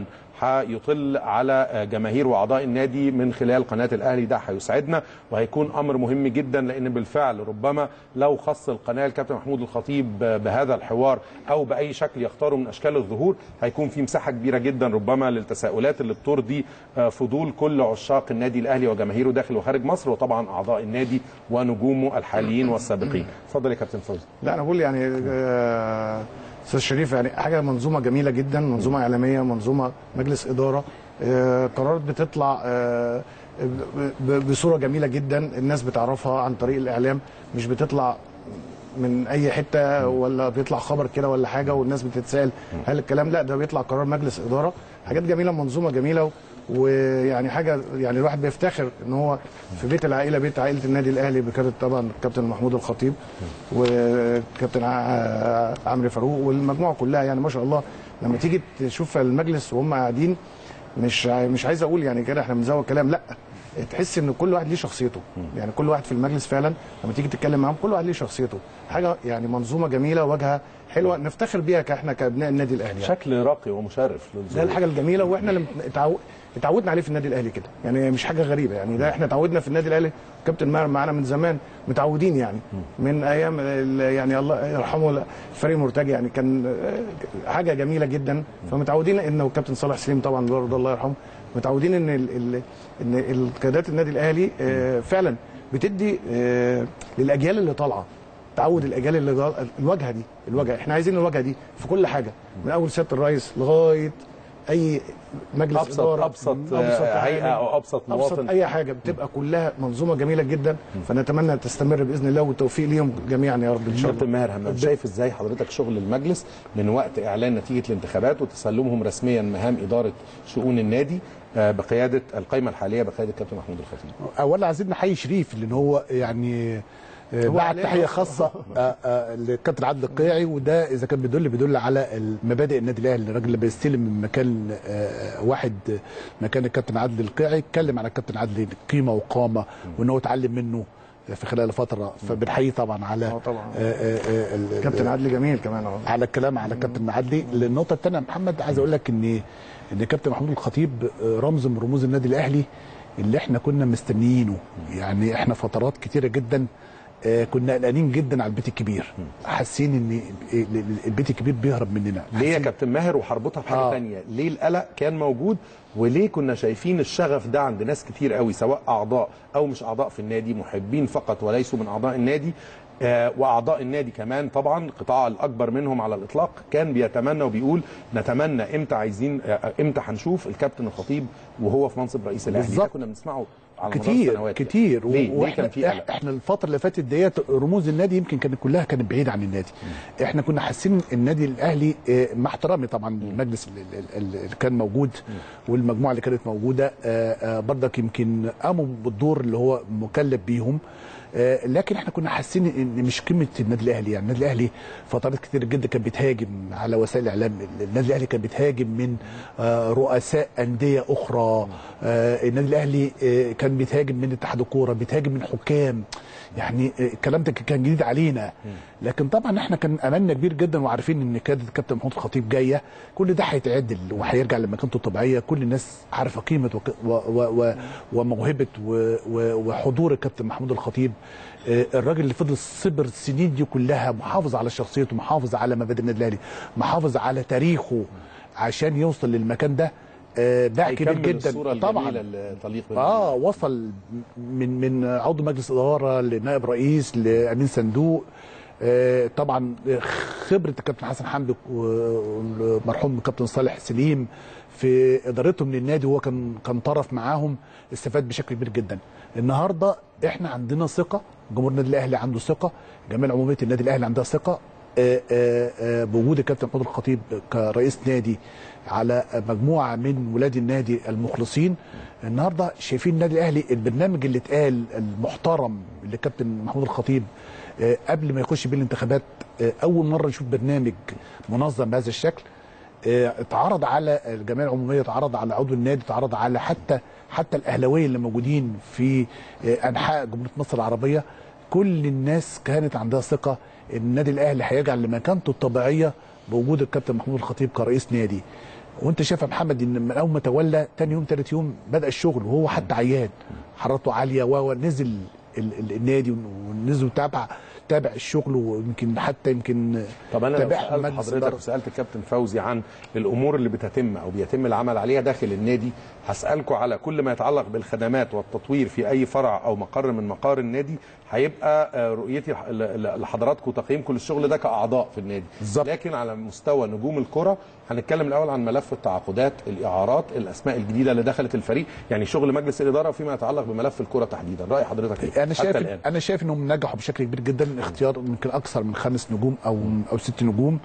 هيطل على جماهير واعضاء النادي من خلال قناه الاهلي. ده هيسعدنا وهيكون امر مهم جدا، لان بالفعل ربما لو خص القناه الكابتن محمود الخطيب الخطيب بهذا الحوار او باي شكل يختاره من اشكال الظهور، هيكون في مساحه كبيره جدا ربما للتساؤلات اللي بترضي فضول كل عشاق النادي الاهلي وجماهيره داخل وخارج مصر، وطبعا اعضاء النادي ونجومه الحاليين والسابقين. اتفضل يا كابتن فوزي. لا انا بقول يعني استاذ شريف، يعني حاجه منظومه جميله جدا، منظومه اعلاميه، منظومه مجلس اداره، قرارات بتطلع بصوره جميله جدا، الناس بتعرفها عن طريق الاعلام، مش بتطلع من اي حته ولا بيطلع خبر كده ولا حاجه والناس بتتسال هل الكلام، لا ده بيطلع قرار مجلس اداره، حاجات جميله، منظومه جميله، ويعني حاجه يعني الواحد بيفتخر ان هو في بيت العائله، بيت عائله النادي الاهلي بقياده طبعا الكابتن محمود الخطيب وكابتن عمرو فاروق والمجموعه كلها، يعني ما شاء الله. لما تيجي تشوف المجلس وهم قاعدين، مش مش عايز اقول يعني كده احنا بنزود كلام، لا تحس ان كل واحد ليه شخصيته، يعني كل واحد في المجلس فعلا لما تيجي تتكلم معاهم كل واحد ليه شخصيته، حاجه يعني منظومه جميله، واجهه حلوه نفتخر بيها كاحنا كابناء النادي الاهلي، يعني. شكل راقي ومشرف، ده الحاجه الجميله، واحنا اللي اتعو... اتعودنا عليه في النادي الاهلي كده، يعني مش حاجه غريبه، يعني ده احنا اتعودنا في النادي الاهلي، كابتن ماهر معانا من زمان، متعودين يعني من ايام يعني الله يرحمه الفريق مرتجي، يعني كان حاجه جميله جدا، فمتعودين انه الكابتن صالح سليم طبعا برضه الله يرحمه، متعودين ان ال ال ان القيادات النادي الاهلي فعلا بتدي للاجيال اللي طالعه، تعود الاجيال اللي الواجهه دي، الواجهه احنا عايزين الواجهه دي في كل حاجه، من اول سياده الرئيس لغايه اي مجلس أبسط اداره، ابسط, أبسط هيئه او ابسط مواطن، ابسط اي حاجه، بتبقى كلها منظومه جميله جدا، فنتمنى تستمر باذن الله، والتوفيق ليهم جميعا يا رب ان شاء الله. كابتن ماهر همام، شايف ازاي حضرتك شغل المجلس من وقت اعلان نتيجه الانتخابات وتسلمهم رسميا مهام اداره شؤون النادي بقياده القائمه الحاليه بقياده الكابتن محمود الخطيب؟ اولا عايزين نحيي شريف لان هو يعني بعد تحيه خاصه للكابتن عادل القيعي، وده اذا كان بيدل بيدل على مبادئ النادي الاهلي، الراجل اللي بيستلم من مكان واحد مكان الكابتن عادل القيعي، اتكلم على الكابتن عادل قيمه وقامه وان هو اتعلم منه في خلال فتره، فبنحيي طبعا على كابتن عادل جميل كمان اهو على الكلام على الكابتن عادل. النقطه الثانيه يا محمد، عايز اقول لك ان ان كابتن محمود الخطيب رمز من رموز النادي الاهلي اللي احنا كنا مستنيينه، يعني احنا فترات كتيره جدا كنا قلقانين جدا على البيت الكبير، حاسين ان البيت الكبير بيهرب مننا. ليه يا كابتن ماهر؟ وهربطها بحاجه آه. ثانيه، ليه القلق كان موجود؟ وليه كنا شايفين الشغف ده عند ناس كتير قوي، سواء اعضاء او مش اعضاء في النادي، محبين فقط وليسوا من اعضاء النادي، آه واعضاء النادي كمان طبعا القطاع الاكبر منهم على الاطلاق كان بيتمنى وبيقول نتمنى امتى عايزين آه امتى هنشوف الكابتن الخطيب وهو في منصب رئيس الاهلي. ده كنا بنسمعه على كتير سنوات كتير يعني. ليه؟ واحنا ليه كان في قلق؟ احنا الفتره اللي فاتت ديت رموز النادي يمكن كانت كلها كانت بعيده عن النادي، م. احنا كنا حاسين النادي الاهلي مع احترامي طبعا المجلس اللي كان موجود م. والمجموعه اللي كانت موجوده برضك يمكن قاموا بالدور اللي هو مكلف بيهم، لكن احنا كنا حاسين ان مش قيمه النادي الاهلي، يعني النادي الاهلي فترات كتير جدا كان بيتهاجم على وسائل الاعلام، النادي الاهلي كان بيتهاجم من رؤساء انديه اخرى، النادي الاهلي كان بيتهاجم من اتحاد الكوره، بيتهاجم من حكام، يعني الكلام ده كان جديد علينا، لكن طبعا احنا كان املنا كبير جدا وعارفين ان قياده الكابتن محمود الخطيب جايه، كل ده هيتعدل وهيرجع لمكانته الطبيعيه، كل الناس عارفه قيمه وموهبه وحضور الكابتن محمود الخطيب، الراجل اللي فضل صبر السنين دي كلها محافظ على شخصيته، محافظ على مبادئ النادي الاهلي، محافظ على تاريخه عشان يوصل للمكان ده. باع كبير جدا طبعا، اه وصل من من عضو مجلس اداره لنائب رئيس لامين صندوق، آه طبعا خبره الكابتن حسن حمدي والمرحوم الكابتن صالح سليم في ادارتهم للنادي، وهو كان كان طرف معاهم، استفاد بشكل كبير جدا. النهارده احنا عندنا ثقه، جمهور النادي الاهلي عنده ثقه، جميع عموميه النادي الاهلي عندها ثقه آه آه آه بوجود الكابتن محمود الخطيب كرئيس نادي على مجموعه من ولاد النادي المخلصين. النهارده شايفين النادي الاهلي البرنامج اللي اتقال المحترم اللي كابتن محمود الخطيب قبل ما يخش بيه الانتخابات، اول مره نشوف برنامج منظم بهذا الشكل، اتعرض على الجمعيه العموميه، اتعرض على عضو النادي، اتعرض على حتى حتى الاهلاويه اللي موجودين في انحاء جمهوريه مصر العربيه. كل الناس كانت عندها ثقه ان النادي الاهلي هيرجع لمكانته الطبيعيه بوجود الكابتن محمود الخطيب كرئيس نادي. وانت شايف يا محمد ان من اول ما تولى ثاني يوم ثالث يوم بدا الشغل، وهو حتى عيان حرارته عاليه ونزل النادي ونزلوا تابع تابع الشغل، ويمكن حتى يمكن طب انا لو سالت حضرتك وسالت الكابتن فوزي عن الامور اللي بتتم او بيتم العمل عليها داخل النادي، هسالكم على كل ما يتعلق بالخدمات والتطوير في اي فرع او مقر من مقار النادي. هيبقى رؤيتي لحضراتكم وتقييمكم للشغل ده كاعضاء في النادي بالزبط. لكن على مستوى نجوم الكره هنتكلم الاول عن ملف التعاقدات، الاعارات، الاسماء الجديده اللي دخلت الفريق، يعني شغل مجلس الاداره فيما يتعلق بملف الكره تحديدا. راي حضرتك ايه؟ انا شايف الآن. انا شايف انهم نجحوا بشكل كبير جدا، اختيار يمكن اكثر من خمس نجوم او او ست نجوم.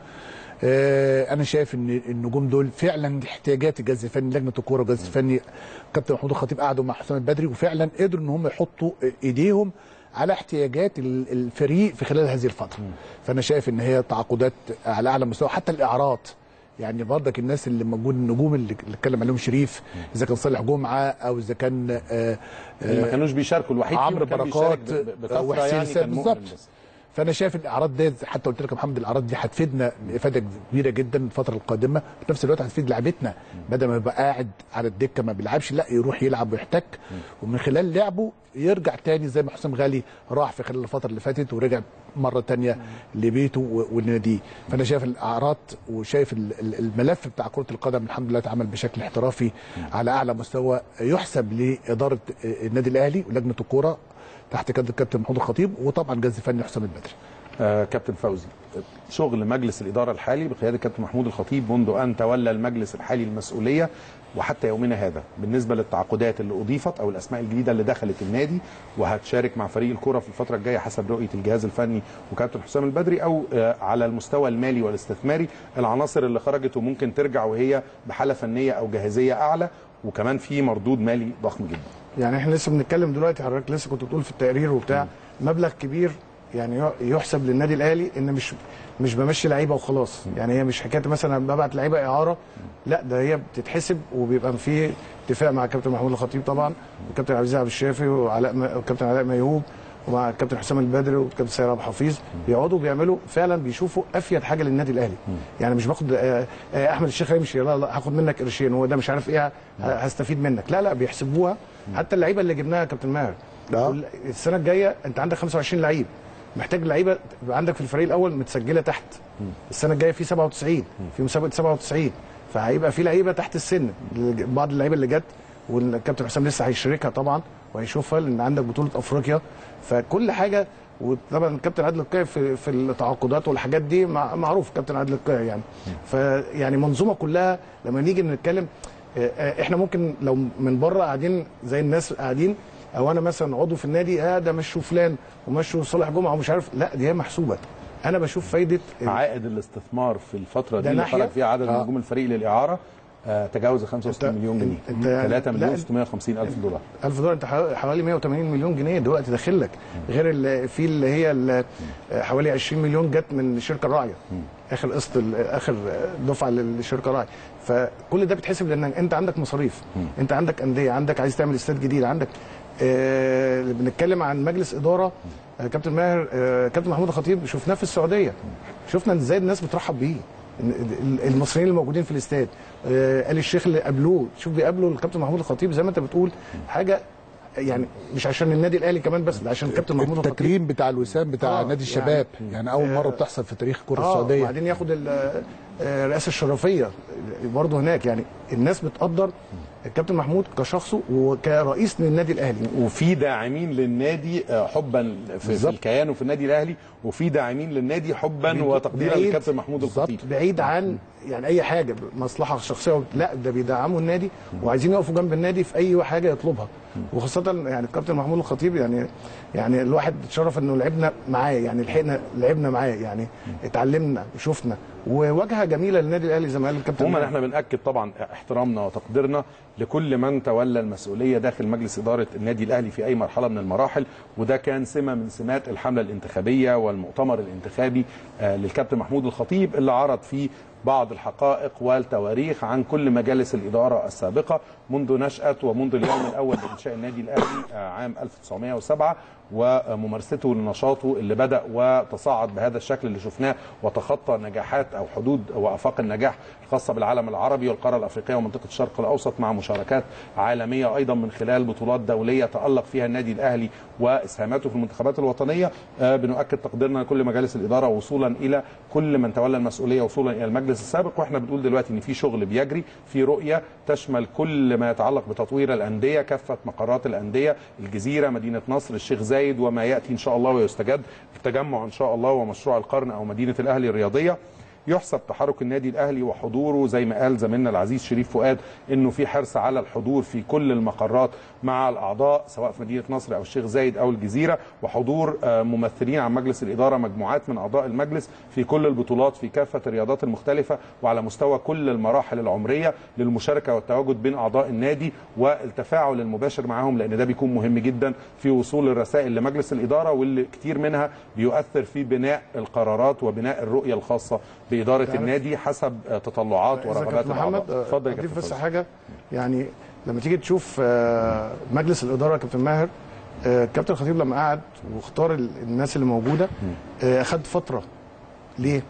انا شايف ان النجوم دول فعلا احتياجات الجهاز الفني، لجنه الكوره والجهاز الفني كابتن محمود الخطيب قعدوا مع حسام البدري وفعلا قدروا ان هم يحطوا ايديهم على احتياجات الفريق في خلال هذه الفتره. فانا شايف ان هي تعاقدات على اعلى مستوى، حتى الاعارات يعني برضك الناس اللي موجود النجوم اللي اتكلم عليهم شريف، اذا كان صالح جمعه او اذا كان آآ اللي ما كانوش بيشاركوا، الوحيد عمرو بركات وحسين سيد بالظبط. فانا شايف الاعراض دي حتى قلت لك يا محمد الاعراض دي هتفيدنا افاده كبيره جدا الفتره القادمه، في نفس الوقت هتفيد لعبتنا بدل ما يبقى قاعد على الدكه ما بيلعبش، لا يروح يلعب ويحتك، ومن خلال لعبه يرجع تاني زي ما حسام غالي راح في خلال الفتره اللي فاتت ورجع مره تانيه لبيته ولناديه. فانا شايف الاعراض وشايف الملف بتاع كره القدم الحمد لله اتعمل بشكل احترافي على اعلى مستوى، يحسب لاداره النادي الاهلي ولجنه الكوره تحت قياده الكابتن محمود الخطيب وطبعا الجهاز الفني حسام البدري. آه كابتن فوزي، شغل مجلس الاداره الحالي بقياده الكابتن محمود الخطيب منذ ان تولى المجلس الحالي المسؤوليه وحتى يومنا هذا بالنسبه للتعاقدات اللي اضيفت او الاسماء الجديده اللي دخلت النادي وهتشارك مع فريق الكره في الفتره الجايه حسب رؤيه الجهاز الفني وكابتن حسام البدري، او آه على المستوى المالي والاستثماري العناصر اللي خرجت وممكن ترجع وهي بحاله فنيه او جاهزيه اعلى وكمان في مردود مالي ضخم جدا. يعني احنا لسه بنتكلم دلوقتي، حضرتك لسه كنت بتقول في التقرير وبتاع مبلغ كبير يعني يحسب للنادي الاهلي، ان مش مش بمشي لعيبه وخلاص، يعني هي مش حكايه مثلا ببعت لعيبه اعاره، لا ده هي بتتحسب وبيبقى في اتفاق مع الكابتن محمود الخطيب طبعا والكابتن عبد العزيز عبد الشافي وعلاء والكابتن علاء ميهوب ومع الكابتن حسام البدري والكابتن سيد عبد الحفيظ، بيقعدوا بيعملوا فعلا بيشوفوا افيد حاجه للنادي الاهلي. يعني مش باخد احمد الشيخ هيمشي لا لا هاخد منك قرشين هو ده مش عارف ايه هستفيد منك، لا لا بيحسبوها. حتى اللعيبه اللي جبناها يا كابتن ماهر السنه الجايه انت عندك خمسة وعشرين لعيب، محتاج لعيبه يبقى عندك في الفريق الاول متسجله تحت. السنه الجايه في سبعة وتسعين في مسابقه سبعة وتسعين، فهيبقى في لعيبه تحت السن، بعض اللعيبه اللي جت والكابتن حسام لسه هيشاركها طبعا وهيشوفها لان عندك بطوله افريقيا، فكل حاجه. وطبعا الكابتن عادل القيعي في في التعاقدات والحاجات دي معروف الكابتن عادل القيعي يعني. فيعني منظومه كلها لما نيجي نتكلم احنا ممكن لو من بره قاعدين زي الناس قاعدين، او انا مثلا عضو في النادي اه ده مشوا فلان ومشوا صالح جمعه ومش عارف، لا دي هي محسوبه. انا بشوف فايده عائد الاستثمار في الفتره دي اللي خرج فيها عدد آه. نجوم الفريق للاعاره آه تجاوز خمسة وستين مليون جنيه، ثلاثة مليون وستمائة وخمسين الف دولار. الف دولار انت حوالي مائة وثمانين مليون جنيه دلوقتي داخل لك، غير اللي في اللي هي اللي حوالي عشرين مليون جت من الشركه الراعيه اخر قسط اخر دفعه للشركه الراعيه. فكل ده بيتحسب لان انت عندك مصاريف، انت عندك انديه، عندك عايز تعمل استاد جديد، عندك آه بنتكلم عن مجلس اداره آه كابتن ماهر آه كابتن محمود الخطيب شفناه في السعوديه، شفنا ازاي الناس بترحب بيه، المصريين الموجودين في الاستاد آه آل الشيخ اللي قابلوه، شوف بيقابلوا الكابتن محمود الخطيب زي ما انت بتقول حاجه يعني مش عشان النادي الاهلي كمان بس، ده عشان الكابتن محمود الخطيب. التكريم بتاع الوسام بتاع آه نادي الشباب يعني, يعني اول مره بتحصل في تاريخ الكره آه السعوديه، وبعدين ياخد الرئاسه الشرفيه برضه هناك. يعني الناس بتقدر الكابتن محمود كشخصه وكرئيس للنادي الاهلي، وفي داعمين للنادي حبا في, في الكيان وفي النادي الاهلي، وفي داعمين للنادي حبا وتقديرا للكابتن محمود الخطيب، بعيد عن يعني اي حاجه مصلحه شخصيه، لا ده بيدعموا النادي وعايزين يقفوا جنب النادي في اي حاجه يطلبها. وخاصه يعني الكابتن محمود الخطيب يعني يعني الواحد اتشرف انه لعبنا معاه، يعني لحقنا لعبنا معاه، يعني اتعلمنا وشفنا وواجهه جميله للنادي الاهلي زي ما قال الكابتن. عموما احنا بناكد طبعا احترامنا وتقديرنا لكل من تولى المسؤوليه داخل مجلس اداره النادي الاهلي في اي مرحله من المراحل، وده كان سمه من سمات الحمله الانتخابيه والمؤتمر الانتخابي آه للكابتن محمود الخطيب اللي عرض فيه بعض الحقائق والتواريخ عن كل مجالس الإدارة السابقة منذ نشأة ومنذ اليوم الأول لإنشاء النادي الأهلي عام ألف وتسعمائة وسبعة وممارسته لنشاطه اللي بدأ وتصاعد بهذا الشكل اللي شفناه وتخطى نجاحات أو حدود وآفاق النجاح الخاصة بالعالم العربي والقارة الأفريقية ومنطقة الشرق الأوسط مع مشاركات عالمية أيضا من خلال بطولات دولية تألق فيها النادي الأهلي وإسهاماته في المنتخبات الوطنية. بنؤكد تقديرنا لكل مجالس الإدارة وصولا إلى كل من تولى المسؤولية وصولا إلى المجلس السابق. وإحنا بنقول دلوقتي إن في شغل بيجري، في رؤية تشمل كل ما يتعلق بتطوير الأندية، كافة مقرات الأندية، الجزيرة، مدينة نصر، الشيخ زايد، وما يأتي إن شاء الله ويستجد التجمع إن شاء الله ومشروع القرن أو مدينة الأهلي الرياضية. يحسب تحرك النادي الأهلي وحضوره زي ما قال زميلنا العزيز شريف فؤاد انه في حرص على الحضور في كل المقرات مع الاعضاء سواء في مدينه نصر او الشيخ زايد او الجزيره، وحضور ممثلين عن مجلس الاداره، مجموعات من اعضاء المجلس في كل البطولات في كافه الرياضات المختلفه وعلى مستوى كل المراحل العمريه للمشاركه والتواجد بين اعضاء النادي والتفاعل المباشر معهم، لان ده بيكون مهم جدا في وصول الرسائل لمجلس الاداره واللي كتير منها بيؤثر في بناء القرارات وبناء الرؤيه الخاصه بإدارة النادي حسب تطلعات ورغبات محمد. اتفضل. اضيف بس حاجه، يعني لما تيجي تشوف مجلس الاداره كابتن ماهر، كابتن الخطيب لما قعد واختار الناس اللي موجوده اخد فتره. ليه؟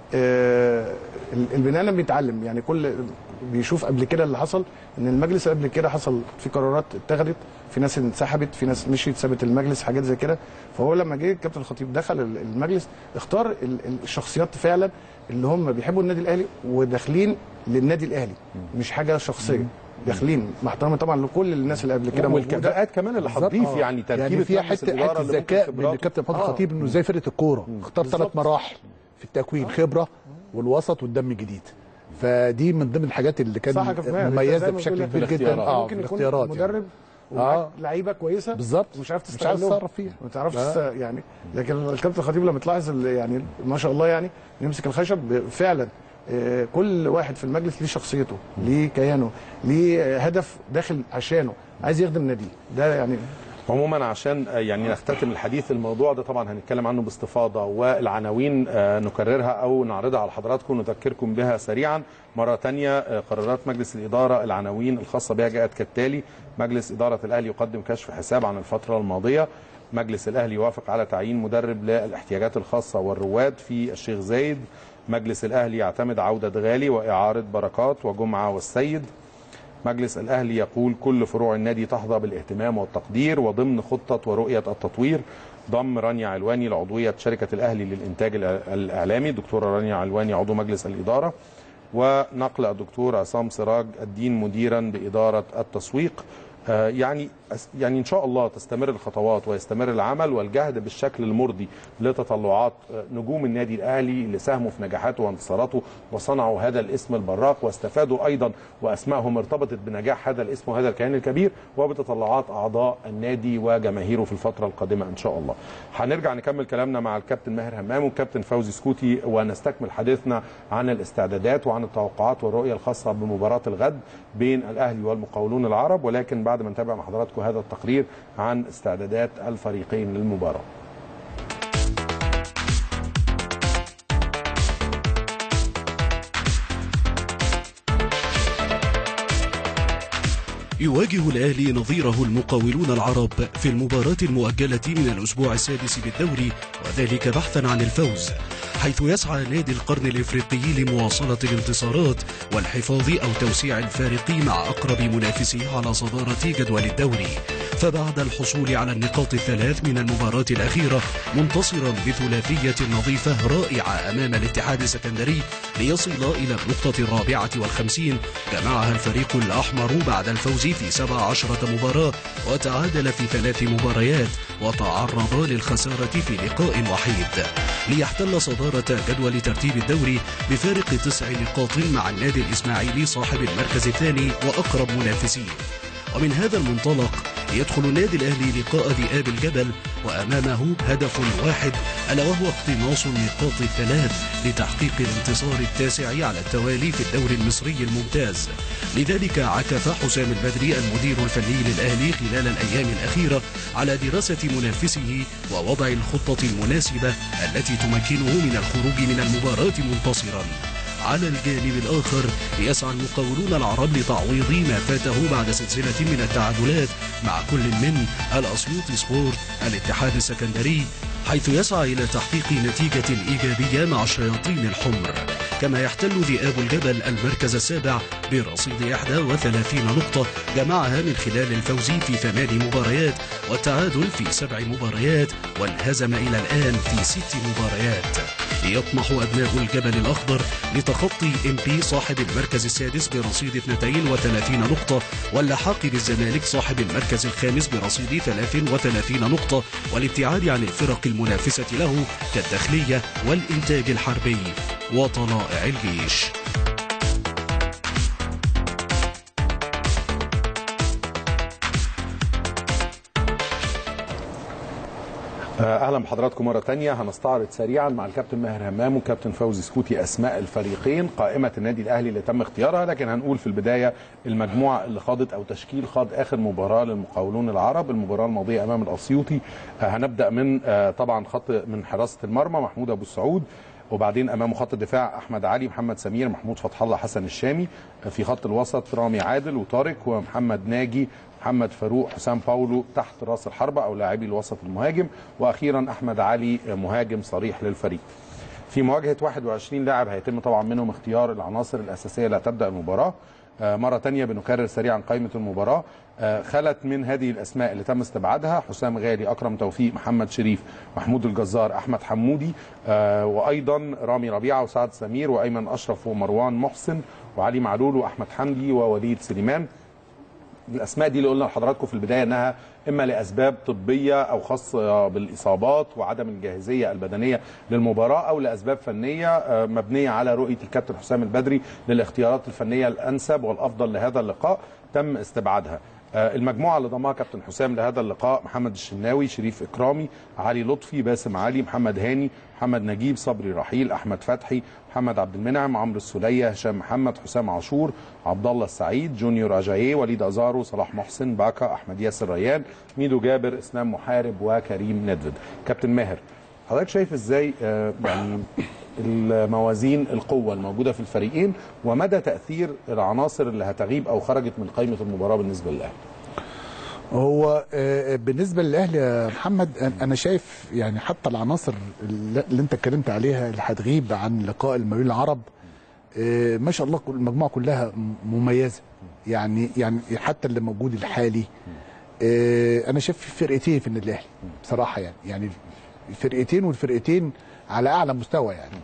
البني ادم بيتعلم، يعني كل بيشوف قبل كده اللي حصل ان المجلس قبل كده حصل في قرارات اتخذت، في ناس انسحبت، في ناس مشيت سابت المجلس، حاجات زي كده. فهو لما جه كابتن الخطيب دخل المجلس اختار الشخصيات فعلا اللي هم بيحبوا النادي الاهلي وداخلين للنادي الاهلي، مش حاجه شخصيه، داخلين مع احترامي طبعا لكل الناس اللي قبل كده موجوده، والكفاءات كمان اللي هتضيف آه. يعني تركيبه يعني فيها حته حته ذكاء من الكابتن محمود الخطيب انه زي فرقه الكوره اختار ثلاث مراحل في التكوين، خبره والوسط والدم الجديد. فدي من ضمن الحاجات اللي كانت مميزه بشكل كبير جدا. اه ممكن يكون يعني مدرب ومعاك لعيبه كويسه بالظبط مش عارف تتصرف فيها، ما تعرفش يعني. لكن الكابتن الخطيب لما تلاحظ يعني ما شاء الله يعني يمسك الخشب فعلا. كل واحد في المجلس ليه شخصيته، ليه كيانه، ليه هدف داخل عشانه، عايز يخدم ناديه. ده يعني عموما عشان يعني نختتم الحديث الموضوع ده طبعا هنتكلم عنه باستفاضه، والعناوين نكررها او نعرضها على حضراتكم ونذكركم بها سريعا مره ثانيه. قرارات مجلس الاداره، العناوين الخاصه بها جاءت كالتالي: مجلس اداره الاهلي يقدم كشف حساب عن الفتره الماضيه. مجلس الاهلي يوافق على تعيين مدرب للاحتياجات الخاصه والرواد في الشيخ زايد. مجلس الاهلي يعتمد عوده غالي واعاره بركات وجمعه والسيد. مجلس الأهلي يقول كل فروع النادي تحظى بالاهتمام والتقدير وضمن خطة ورؤية التطوير. ضم رانيا علواني لعضوية شركة الأهلي للإنتاج الإعلامي. دكتورة رانيا علواني عضو مجلس الإدارة. ونقل الدكتور عصام سراج الدين مديرا بإدارة التسويق. يعني يعني ان شاء الله تستمر الخطوات ويستمر العمل والجهد بالشكل المرضي لتطلعات نجوم النادي الاهلي اللي ساهموا في نجاحاته وانتصاراته وصنعوا هذا الاسم البراق واستفادوا ايضا واسمائهم ارتبطت بنجاح هذا الاسم وهذا الكيان الكبير وبتطلعات اعضاء النادي وجماهيره في الفتره القادمه ان شاء الله. هنرجع نكمل كلامنا مع الكابتن ماهر همام والكابتن فوزي سكوتي ونستكمل حديثنا عن الاستعدادات وعن التوقعات والرؤيه الخاصه بمباراه الغد بين الاهلي والمقاولون العرب، ولكن بعد ما نتابع مع حضراتكم هذا التقرير عن استعدادات الفريقين للمباراة. يواجه الأهلي نظيره المقاولون العرب في المباراة المؤجلة من الأسبوع السادس بالدوري، وذلك بحثا عن الفوز، حيث يسعى نادي القرن الإفريقي لمواصلة الانتصارات والحفاظ أو توسيع الفارق مع أقرب منافسيه على صدارة جدول الدوري. فبعد الحصول على النقاط الثلاث من المباراة الأخيرة منتصرا بثلاثية نظيفة رائعة أمام الاتحاد السكندري ليصل إلى النقطة الرابعة والخمسين، جمعها الفريق الأحمر بعد الفوز في سبع عشرة مباراة وتعادل في ثلاث مباريات وتعرض للخسارة في لقاء وحيد، ليحتل صدارة جدول ترتيب الدوري بفارق تسع نقاط مع النادي الإسماعيلي صاحب المركز الثاني وأقرب منافسيه. ومن هذا المنطلق يدخل النادي الأهلي لقاء ذئاب الجبل وأمامه هدف واحد ألا وهو اقتناص النقاط الثلاث لتحقيق الانتصار التاسع على التوالي في الدوري المصري الممتاز. لذلك عكف حسام البدري المدير الفني للأهلي خلال الأيام الأخيرة على دراسة منافسه ووضع الخطة المناسبة التي تمكنه من الخروج من المباراة منتصرا. على الجانب الآخر يسعى المقاولون العرب لتعويض ما فاته بعد سلسلة من التعادلات مع كل من الأسيوطي سبورت الاتحاد السكندري، حيث يسعى إلى تحقيق نتيجة إيجابية مع الشياطين الحمر. كما يحتل ذئاب الجبل المركز السابع برصيد إحدى وثلاثين نقطة جمعها من خلال الفوز في ثمان مباريات والتعادل في سبع مباريات وانهزم إلى الآن في ست مباريات. يطمح أبناء الجبل الأخضر لتخطي إم بي صاحب المركز السادس برصيد اثنتين وثلاثين نقطة واللحاق بالزمالك صاحب المركز الخامس برصيد ثلاث وثلاثين نقطة والابتعاد عن الفرق المنافسة له كالداخلية والإنتاج الحربي وطلائع الجيش. اهلا بحضراتكم مره ثانيه. هنستعرض سريعا مع الكابتن ماهر همام وكابتن فوزي سكوتي اسماء الفريقين، قائمه النادي الاهلي اللي تم اختيارها، لكن هنقول في البدايه المجموعه اللي خاضت او تشكيل خاض اخر مباراه للمقاولون العرب، المباراه الماضيه امام الاسيوطي. هنبدا من طبعا خط من حراسه المرمى محمود ابو السعود، وبعدين امامه خط الدفاع احمد علي، محمد سمير، محمود فتح الله، حسن الشامي. في خط الوسط رامي عادل وطارق ومحمد ناجي، محمد فاروق، حسام باولو تحت راس الحربة او لاعبي الوسط المهاجم، واخيرا احمد علي مهاجم صريح للفريق. في مواجهه واحد وعشرين لاعب هيتم طبعا منهم اختيار العناصر الاساسيه اللي هتبدا المباراه. مرة تانية بنكرر سريعا قائمة المباراة. خلت من هذه الأسماء اللي تم استبعادها حسام غالي، أكرم توفيق، محمد شريف، محمود الجزار، أحمد حمودي، وأيضا رامي ربيعة وسعد سمير وأيمن أشرف ومروان محسن وعلي معلول وأحمد حمدي ووليد سليمان. الأسماء دي اللي قلنا لحضراتكم في البداية أنها إما لأسباب طبية أو خاصة بالإصابات وعدم الجاهزية البدنية للمباراة، أو لأسباب فنية مبنية على رؤية الكابتن حسام البدري للاختيارات الفنية الأنسب والأفضل لهذا اللقاء تم استبعادها. المجموعة اللي ضمها كابتن حسام لهذا اللقاء محمد الشناوي، شريف إكرامي، علي لطفي، باسم علي، محمد هاني، محمد نجيب، صبري رحيل، أحمد فتحي، محمد عبد المنعم، عمرو السولية، هشام محمد، حسام عاشور، عبد الله السعيد، جونيور أجاييه، وليد أزارو، صلاح محسن، باكا، أحمد ياسر ريان، ميدو جابر، إسلام محارب، وكريم ندفد. كابتن ماهر، حضرتك شايف ازاي يعني الموازين القوة الموجودة في الفريقين ومدى تأثير العناصر اللي هتغيب أو خرجت من قائمة المباراة بالنسبة للأهلي؟ هو بالنسبة للأهلي يا محمد، أنا شايف يعني حتى العناصر اللي أنت اتكلمت عليها اللي هتغيب عن لقاء المقاولين العرب ما شاء الله المجموعة كلها مميزة. يعني يعني حتى اللي موجود الحالي أنا شايف فرقتين في النادي الأهلي بصراحة، يعني يعني فرقتين والفرقتين على اعلى مستوى. يعني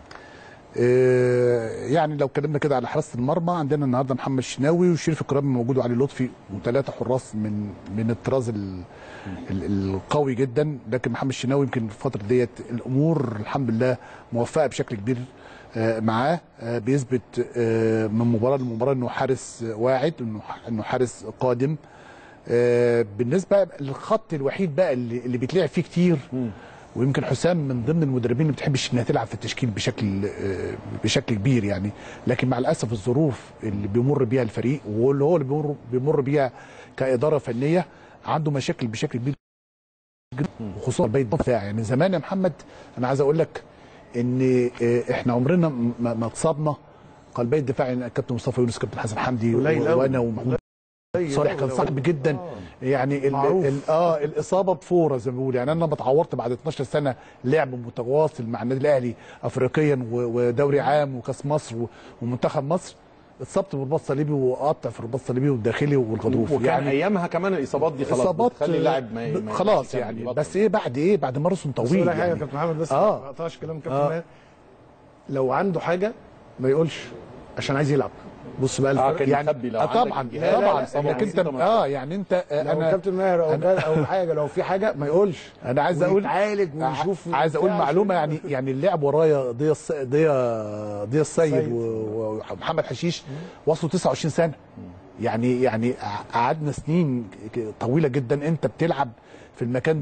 يعني لو اتكلمنا كده على حراسه المرمى، عندنا النهارده محمد الشناوي وشريف إكرامي موجود وعلي لطفي، وثلاثه حراس من من الطراز القوي جدا. لكن محمد الشناوي يمكن الفتره ديت الامور الحمد لله موفقه بشكل كبير معاه، بيثبت من مباراه لمباراه انه حارس واعد، انه انه حارس قادم. بالنسبه للخط الوحيد بقى اللي, اللي بيتلعب فيه كتير، ويمكن حسام من ضمن المدربين اللي ما بتحبش انها تلعب في التشكيل بشكل بشكل كبير يعني، لكن مع الاسف الظروف اللي بيمر بيها الفريق واللي هو اللي بيمر بيمر بيها كاداره فنيه عنده مشاكل بشكل كبير وخصوصا البيت الدفاع. يعني زمان يا محمد انا عايز اقول لك ان احنا عمرنا ما اتصابنا قلبي الدفاع، يعني الكابتن مصطفى يونس، كابتن حسن حمدي وانا ومحمود صالح كان صعب جدا. يعني ال ال اه الاصابه بفوره زي ما بيقول. يعني انا لما اتعورت بعد اتناشر سنه لعب متواصل مع النادي الاهلي افريقيا ودوري عام وكاس مصر ومنتخب مصر، اتصبت بالرباط الصليبي وقطع في الرباط الصليبي والداخلي والغضروف. وكان يعني ايامها كمان الاصابات دي خلاص بتخلي اللاعب ما خلاص يعني، بس ايه بعد ايه بعد ماراثون طويل. بس حاجه يا كابتن محمد، بس ما اقطعش كلام كابتن ماهر. لو عنده حاجه ما يقولش عشان عايز يلعب. بص بقى الفرق. آه يعني لو آه طبعا طبعا انك انت اه يعني انت آه انا كابتن ماهر او أنا او حاجه لو في حاجه ما يقولش. انا عايز اقول يتعالج ويشوف. عايز اقول معلومه يعني يعني اللعب ورايا ضياء ضياء ضياء السيد ومحمد حشيش وصلوا تسعة وعشرين سنه. يعني يعني قعدنا سنين طويله جدا انت بتلعب في المكان ده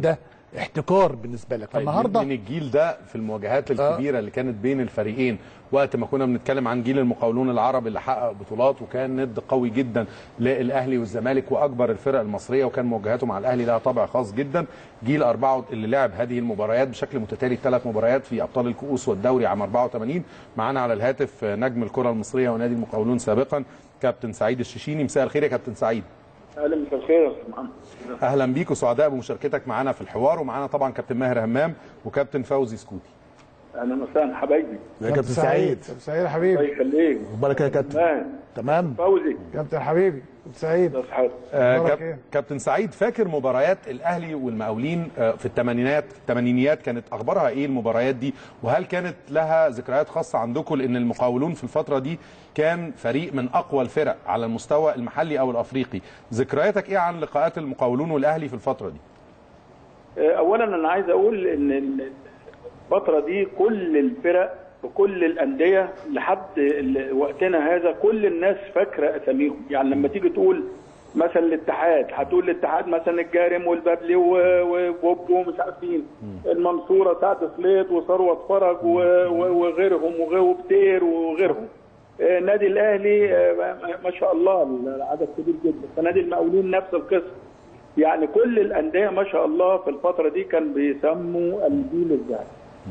احتكار بالنسبه لك. فالنهارده من الجيل ده في المواجهات الكبيره آه. اللي كانت بين الفريقين، وقت ما كنا بنتكلم عن جيل المقاولون العرب اللي حقق بطولات وكان ند قوي جدا للاهلي والزمالك واكبر الفرق المصريه، وكان مواجهاته مع الاهلي لها طابع خاص جدا. جيل أربعة اللي لعب هذه المباريات بشكل متتالي، ثلاث مباريات في ابطال الكؤوس والدوري عام أربعة وثمانين. معانا على الهاتف نجم الكره المصريه ونادي المقاولون سابقا كابتن سعيد الششيني. مساء الخير يا كابتن سعيد. اهلا مساء الخير يا استاذ محمد. اهلا بيك وسعداء بمشاركتك معانا في الحوار، ومعانا طبعا كابتن ماهر همام وكابتن فوزي سكوتي. اهلا وسهلا حبايبي. يا كابتن سعيد. كابتن سعيد يا حبيبي. الله يخليك. اخبارك يا كابتن؟ تمام. فوزي. كابتن حبيبي كابتن سعيد. آه كاب... كابتن سعيد، فاكر مباريات الاهلي والمقاولين في الثمانينات الثمانينيات كانت اخبارها ايه المباريات دي؟ وهل كانت لها ذكريات خاصه عندكم؟ لان المقاولون في الفتره دي كان فريق من اقوى الفرق على المستوى المحلي او الافريقي. ذكرياتك ايه عن لقاءات المقاولون والاهلي في الفتره دي؟ اولا انا عايز اقول ان الفتره دي كل الفرق وكل الانديه لحد وقتنا هذا كل الناس فاكره اساميهم. يعني لما تيجي تقول مثلا الاتحاد هتقول الاتحاد مثلا الجارم والبابلي وبوبو ومش عارفين، المنصوره سعد سليط وثروت فرج وغيرهم وبتير وغيرهم. نادي الاهلي ما شاء الله العدد كبير جدا، فنادي المقاولين نفس القصه. يعني كل الانديه ما شاء الله في الفتره دي كان بيسموا الجيل الذهبي.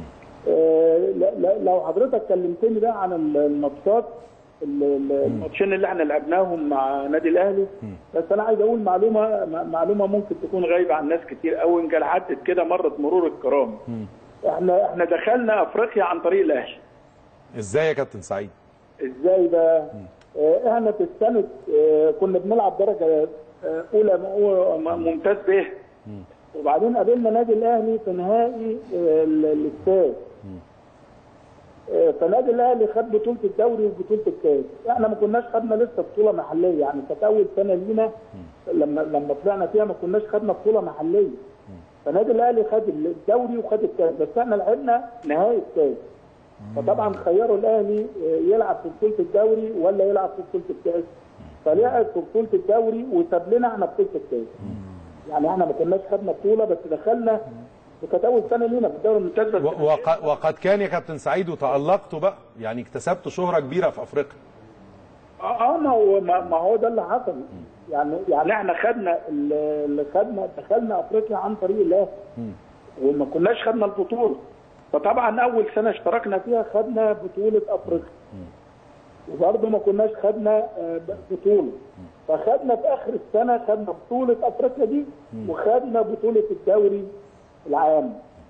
لو حضرتك كلمتني بقى عن الماتشات الماتشين اللي احنا لعبناهم مع نادي الاهلي، بس انا عايز اقول معلومه معلومه ممكن تكون غايبه عن ناس كتير قوي، ان كان عدت كده مرت مرور الكرام. احنا احنا دخلنا افريقيا عن طريق الاهلي. ازاي يا كابتن سعيد؟ ازاي بقى؟ احنا في السنه كنا بنلعب درجه اولى ممتاز به، وبعدين قابلنا نادي الاهلي في نهائي الاستاد. فنادي الاهلي خد بطوله الدوري وبطوله الكاس، احنا ما كناش خدنا لسه بطوله محليه، يعني كانت اول سنه لينا لما لما طلعنا فيها ما كناش خدنا بطوله محليه. فنادي الاهلي خد الدوري وخد الكاس، بس احنا لعبنا نهائي الكاس. فطبعا خيروا الاهلي يلعب في بطوله الدوري ولا يلعب في بطوله الكاس، فلعب في بطوله الدوري وساب لنا احنا بطوله الكاس. يعني احنا ما كناش خدنا بطوله بس دخلنا، وكانت اول سنه لينا في الدوري الممتاز. وقد, وقد كان يا كابتن سعيد وتألقتوا بقى، يعني اكتسبتوا شهره كبيره في افريقيا. اه ما هو ما هو ده اللي حصل. يعني يعني احنا خدنا اللي خدنا دخلنا افريقيا عن طريق الاهلي وما كناش خدنا البطوله. فطبعا اول سنه اشتركنا فيها خدنا بطوله افريقيا وبرضه ما كناش خدنا بطوله. فخدنا في اخر السنه خدنا بطوله افريقيا دي وخدنا بطوله الدوري العام.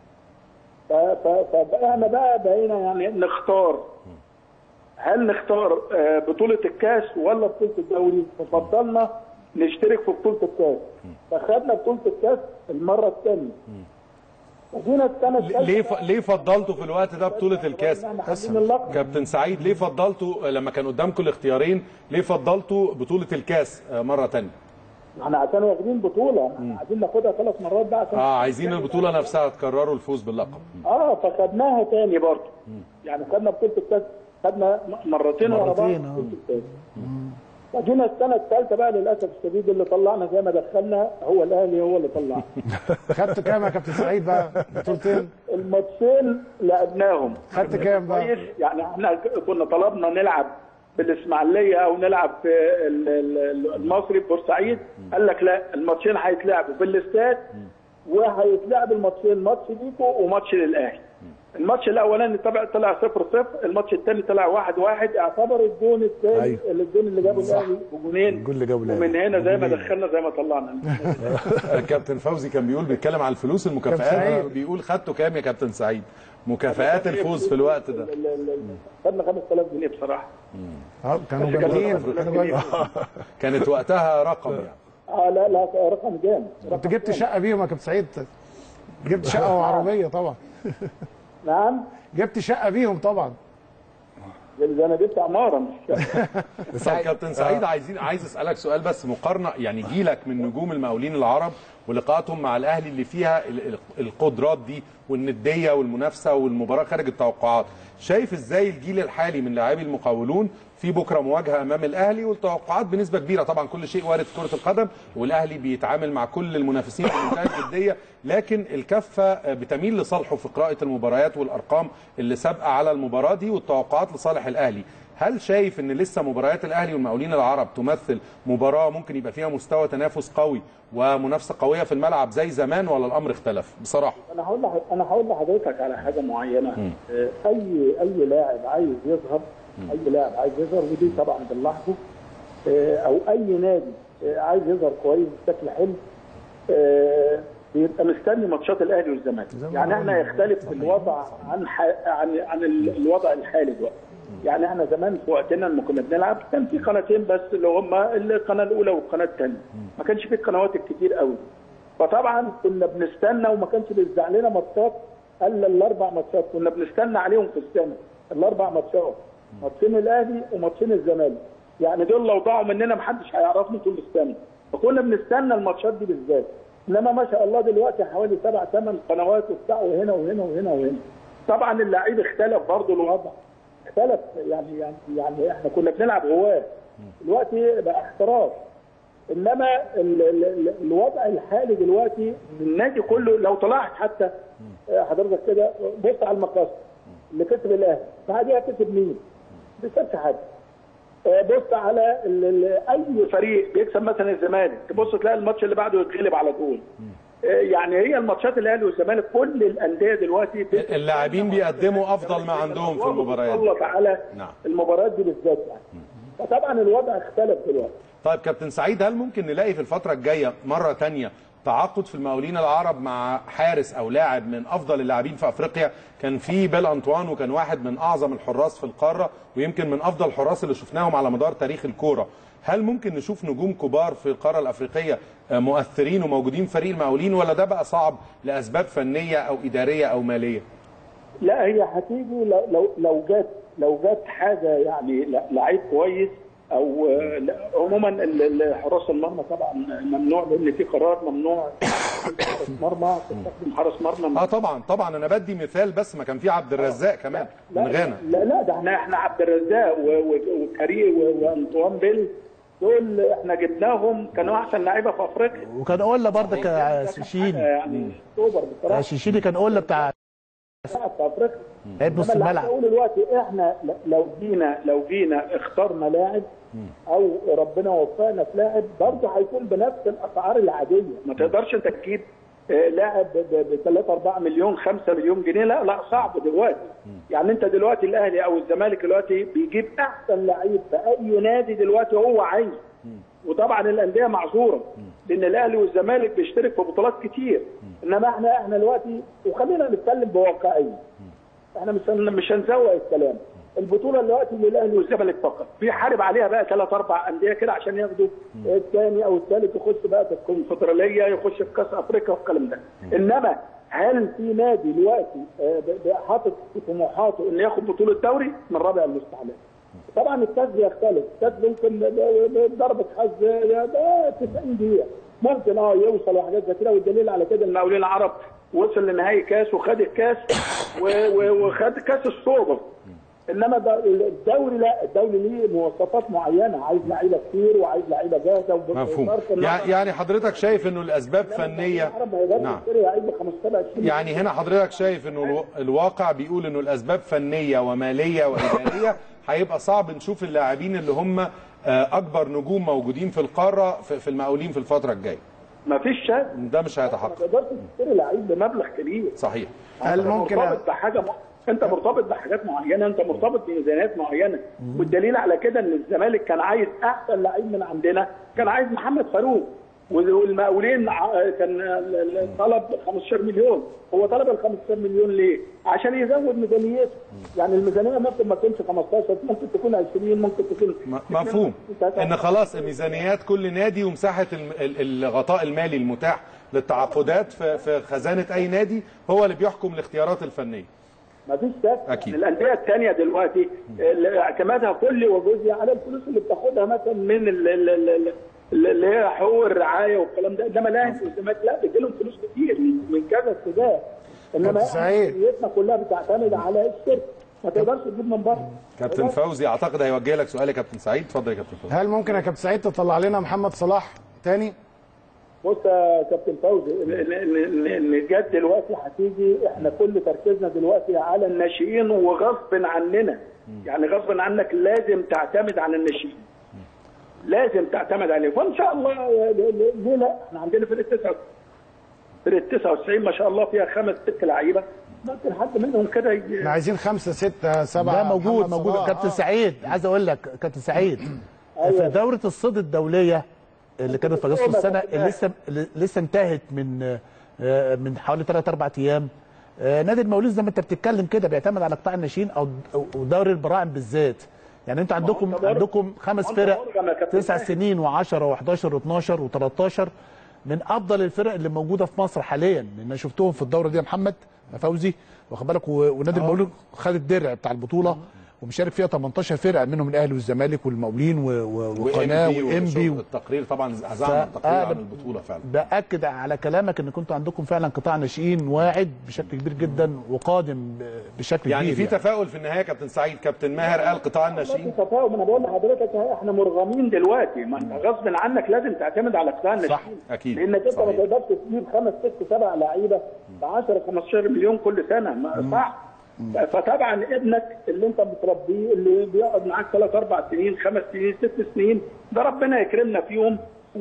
فاحنا بقى بقينا يعني نختار هل نختار بطوله الكاس ولا بطوله الدوري؟ ففضلنا نشترك في بطوله الكاس، فخدنا بطوله الكاس المره الثانيه. وجينا السنه الثالثه ليه ف... ليه فضلتوا في الوقت ده بطوله الكاس؟ كابتن سعيد ليه فضلتوا لما كان قدامكم الاختيارين ليه فضلتوا بطوله الكاس مره ثانيه؟ احنا عشان واخدين بطوله، احنا عايزين ناخدها ثلاث مرات بقى عشان اه عايزين البطوله نفسها تكرروا الفوز باللقب. اه فخدناها ثاني برضه. يعني خدنا بطوله الكاس خدنا مرتين ورا بعض بطوله الكاس. وجينا السنه الثالثه بقى للاسف الشديد اللي طلعنا زي ما دخلنا هو الاهلي هو اللي طلعنا. خدت كام يا كابتن سعيد بقى؟ بطولتين؟ الماتشين لعبناهم. خدت كام بقى؟ يعني احنا كنا طلبنا نلعب بالاسماعيليه او نلعب في المصري في بورسعيد، قال لك لا الماتشين هيتلعبوا في الاستاد وهيتلعب الماتشين ماتش ليكوا وماتش للاهلي. الماتش الاولاني طلع طلع صفر صفر، الماتش الثاني طلع واحد واحد، اعتبر الجون الثاني أيوه. الجون اللي جابه الاهلي وجونين، الجون اللي جابه الاهلي ومن هنا زي ما دخلنا زي ما طلعنا. كابتن فوزي كان بيقول بيتكلم على الفلوس المكافآت، بيقول خدتوا كام يا كابتن سعيد؟ مكافآت الفوز في الوقت ده خدنا خمسة آلاف جنيه بصراحه. اه كانوا جميلين كانت وقتها رقم يعني. اه لا لا رقم جامد. انت جبت شقه بيهم يا كابتن سعيد؟ جبت شقه وعربيه طبعا. نعم جبت شقه بيهم طبعا. ده انا جبت عماره مش كابتن سعيد عايزين عايز اسالك سؤال بس مقارنه، يعني جيلك من نجوم المقاولين العرب ولقاءاتهم مع الاهلي اللي فيها القدرات دي والنديه والمنافسه والمباراه خارج التوقعات. شايف ازاي الجيل الحالي من لاعبي المقاولون في بكره مواجهه امام الاهلي، والتوقعات بنسبه كبيره طبعا كل شيء وارد في كره القدم، والاهلي بيتعامل مع كل المنافسين بمنتهى الجديه، لكن الكفه بتميل لصالحه في قراءه المباريات والارقام اللي سابقه على المباراه دي والتوقعات لصالح الاهلي. هل شايف ان لسه مباريات الاهلي والمقاولين العرب تمثل مباراه ممكن يبقى فيها مستوى تنافس قوي ومنافسه قويه في الملعب زي زمان، ولا الامر اختلف بصراحه؟ انا هقول انا هقول لحضرتك على حاجه معينه. م. اي اي لاعب عايز يظهر، اي لاعب عايز يظهر، ودي طبعا بنلاحظه، او اي نادي عايز يظهر كويس بشكل حلو بيبقى مستني ماتشات الاهلي والزمالك. يعني احنا يختلف الوضع عن عن عن الوضع الحالي دلوقتي. يعني احنا زمان في وقتنا لما كنا بنلعب كان في قناتين بس اللي هم القناه الاولى والقناه الثانيه، ما كانش في القنوات الكتير قوي. فطبعا كنا بنستنى وما كانش بيرجع لنا ماتشات الا الاربع ماتشات، كنا بنستنى عليهم في السنه الاربع ماتشات، ماتشين الاهلي وماتشين الزمالك. يعني دول لو ضاعوا مننا ما حدش هيعرفنا طول السنه، فكنا بنستنى الماتشات دي بالذات. انما ما شاء الله دلوقتي حوالي سبع ثمان قنوات وبتاع، وهنا وهنا وهنا وهنا. طبعا اللعيب اختلف برضه الوضع. اختلف يعني يعني يعني احنا كنا بنلعب هواه، دلوقتي بقى احتراف. انما ال ال الوضع الحالي دلوقتي النادي كله لو طلعت حتى حضرتك كده بص على المقاصد اللي كسب الاهلي، بعديها كسب مين؟ ما بيكسبش حاجه. بص على ال ال اي فريق بيكسب مثلا الزمالك، تبص تلاقي الماتش اللي بعده يتغلب على طول. يعني هي الماتشات الاهلي والزمالك كل الانديه دلوقتي اللاعبين بيقدموا افضل ما عندهم في المباريات دي. على نعم. المباريات دي بالذات يعني. فطبعا الوضع اختلف دلوقتي. طيب كابتن سعيد، هل ممكن نلاقي في الفتره الجايه مره ثانيه تعاقد في المقاولين العرب مع حارس او لاعب من افضل اللاعبين في افريقيا؟ كان في بيل انطوان وكان واحد من اعظم الحراس في القاره، ويمكن من افضل الحراس اللي شفناهم على مدار تاريخ الكوره. هل ممكن نشوف نجوم كبار في القاره الافريقيه مؤثرين وموجودين في فريق المقاولين، ولا ده بقى صعب لاسباب فنيه او اداريه او ماليه؟ لا، هي هتيجي لو لو جت لو جت حاجه يعني لعيب كويس، او عموما حراس المرمى طبعا ممنوع، لان في قرار ممنوع حارس مرمى تستخدم حارس مرمى. اه طبعا طبعا انا بدي مثال بس، ما كان في عبد الرزاق كمان من غانا. لا لا ده احنا احنا عبد الرزاق وكريم وانطوان بيل دول احنا جبناهم كانوا احسن لعيبه في افريقيا. وكان قلنا برضك شيشيني يعني سوبر بصراحه. شيشيني كان قلنا بتاع في افريقيا لعيب نص الملعب. بقول دلوقتي احنا لو جينا لو جينا اخترنا لاعب او ربنا وفقنا في لاعب برضه هيكون بنفس الاسعار العاديه. ما تقدرش انت تجيب لاعب ب ثلاثة أربعة مليون خمسة مليون جنيه، لا لا صعب دلوقتي. يعني انت دلوقتي الاهلي او الزمالك دلوقتي بيجيب احسن لعيب في اي نادي دلوقتي هو عايز. وطبعا الانديه معذوره لان الاهلي والزمالك بيشترك في بطولات كتير، انما احنا احنا دلوقتي وخلينا نتكلم بواقعيه. احنا مش مش هنزوق الكلام. البطوله دلوقتي للاهلي والزمالك فقط، بيحارب عليها بقى ثلاث اربع انديه كده عشان ياخدوا الثاني او الثالث، يخش بقى في الكونفدراليه، يخش في كاس افريقيا والكلام ده. انما هل في نادي دلوقتي حاطط في طموحاته انه ياخد بطوله دوري؟ من رابع المستعلات. طبعا الكاس بيختلف، الكاس ممكن ضربه حظ ده تسعين دقيقه ممكن اه يوصل وحاجات زي كده، والدليل على كده المقاولين العرب وصل لنهائي كاس وخد الكاس وخد كاس السوبر. انما الدوري لا، الدوري ليه مواصفات معينه، عايز لعيبه كتير وعايز لعيبه جاهزه. مفهوم. يعني حضرتك شايف انه الاسباب فنيه. نعم. يعني هنا حضرتك شايف انه الواقع بيقول انه الاسباب فنيه وماليه واداريه، هيبقى صعب نشوف اللاعبين اللي هم اكبر نجوم موجودين في القاره في المقاولين في الفتره الجايه. مفيش شك ده مش هيتحقق. ما تقدرش تشتري لعيب بمبلغ كبير. صحيح. هل ممكن مرتبط بحاجه م... انت مرتبط بحاجات معينه، انت مرتبط بميزانيات معينه، والدليل على كده ان الزمالك كان عايز احسن لعيب من عندنا، كان عايز محمد فاروق، والمقاولين كان طلب خمستاشر مليون. هو طلب ال خمستاشر مليون ليه؟ عشان يزود ميزانيته. يعني الميزانيه ممكن ما تكونش خمستاشر، ممكن تكون عشرين، ممكن تكون مفهوم. ان خلاص ميزانيات كل نادي ومساحه الغطاء المالي المتاح للتعاقدات في خزانه اي نادي هو اللي بيحكم الاختيارات الفنيه. ما فيش شك. اكيد. الانديه الثانيه دلوقتي اعتمادها كلي وجزئي على الفلوس اللي بتاخدها مثلا من ال ال ال اللي هي حقوق الرعايه والكلام ده، انما لا الالتزامات لا بيجي لهم فلوس كتير من كذا اتجاه، انما احنا كلها بتعتمد على الشركه، ما تقدرش تجيب من بره. كابتن فوزي اعتقد هيوجه لك سؤال يا كابتن سعيد، اتفضل يا كابتن فوزي. هل ممكن يا كابتن سعيد تطلع لنا محمد صلاح تاني؟ بص يا كابتن فوزي، ان جد دلوقتي هتيجي، احنا كل تركيزنا دلوقتي على الناشئين وغصب عننا، يعني غصب عنك لازم تعتمد على الناشئين، لازم تعتمد عليه، وان شاء الله ليه لا، احنا عندنا فرقه تسعة فرقه تسعة وتسعين ما شاء الله فيها خمس ست لعيبه، ممكن حد منهم كده يجي. احنا عايزين خمسه سته سبعه. ده موجود موجود كابتن سعيد، عايز اقول لك كابتن سعيد في دوره الصيد الدوليه اللي كانت في اغسطس السنه اللي لسه لسه انتهت من من حوالي ثلاث اربع ايام، نادي المقاولين زي ما انت بتتكلم كده بيعتمد على قطاع الناشئين او دوري البراعم بالذات. يعني انتوا عندكم عندكم خمس فرق تسع سنين وعشرة وحداشر واثناشر وتلتاشر من افضل الفرق اللي موجوده في مصر حاليا، لان شفتهم في الدوره دي يا محمد يا فوزي واخد بالك، ونادي المقاولين خد الدرع بتاع البطوله ومشارك فيها تمنتاشر فرقه منهم الاهلي والزمالك والمقاولين وقناه وانبي. التقرير طبعا عزمنا التقرير عن البطوله فعلا. باكد على كلامك ان كنتوا عندكم فعلا قطاع ناشئين واعد بشكل كبير جدا وقادم بشكل يعني كبير. في يعني. تفاؤل في النهايه كابتن سعيد. كابتن ماهر قال قطاع الناشئين. في تفاؤل، انا بقول لحضرتك احنا مرغمين دلوقتي، ما انت غصب عنك لازم تعتمد على قطاع الناشئين. صح اكيد، لانك انت ما تقدرش تجيب خمس ست سبع لعيبه ب عشرة خمستاشر مليون كل سنه، صح؟ فطبعا ابنك اللي انت بتربيه اللي بيقعد معاك ثلاث اربع سنين خمس سنين ست سنين، ده ربنا يكرمنا فيهم،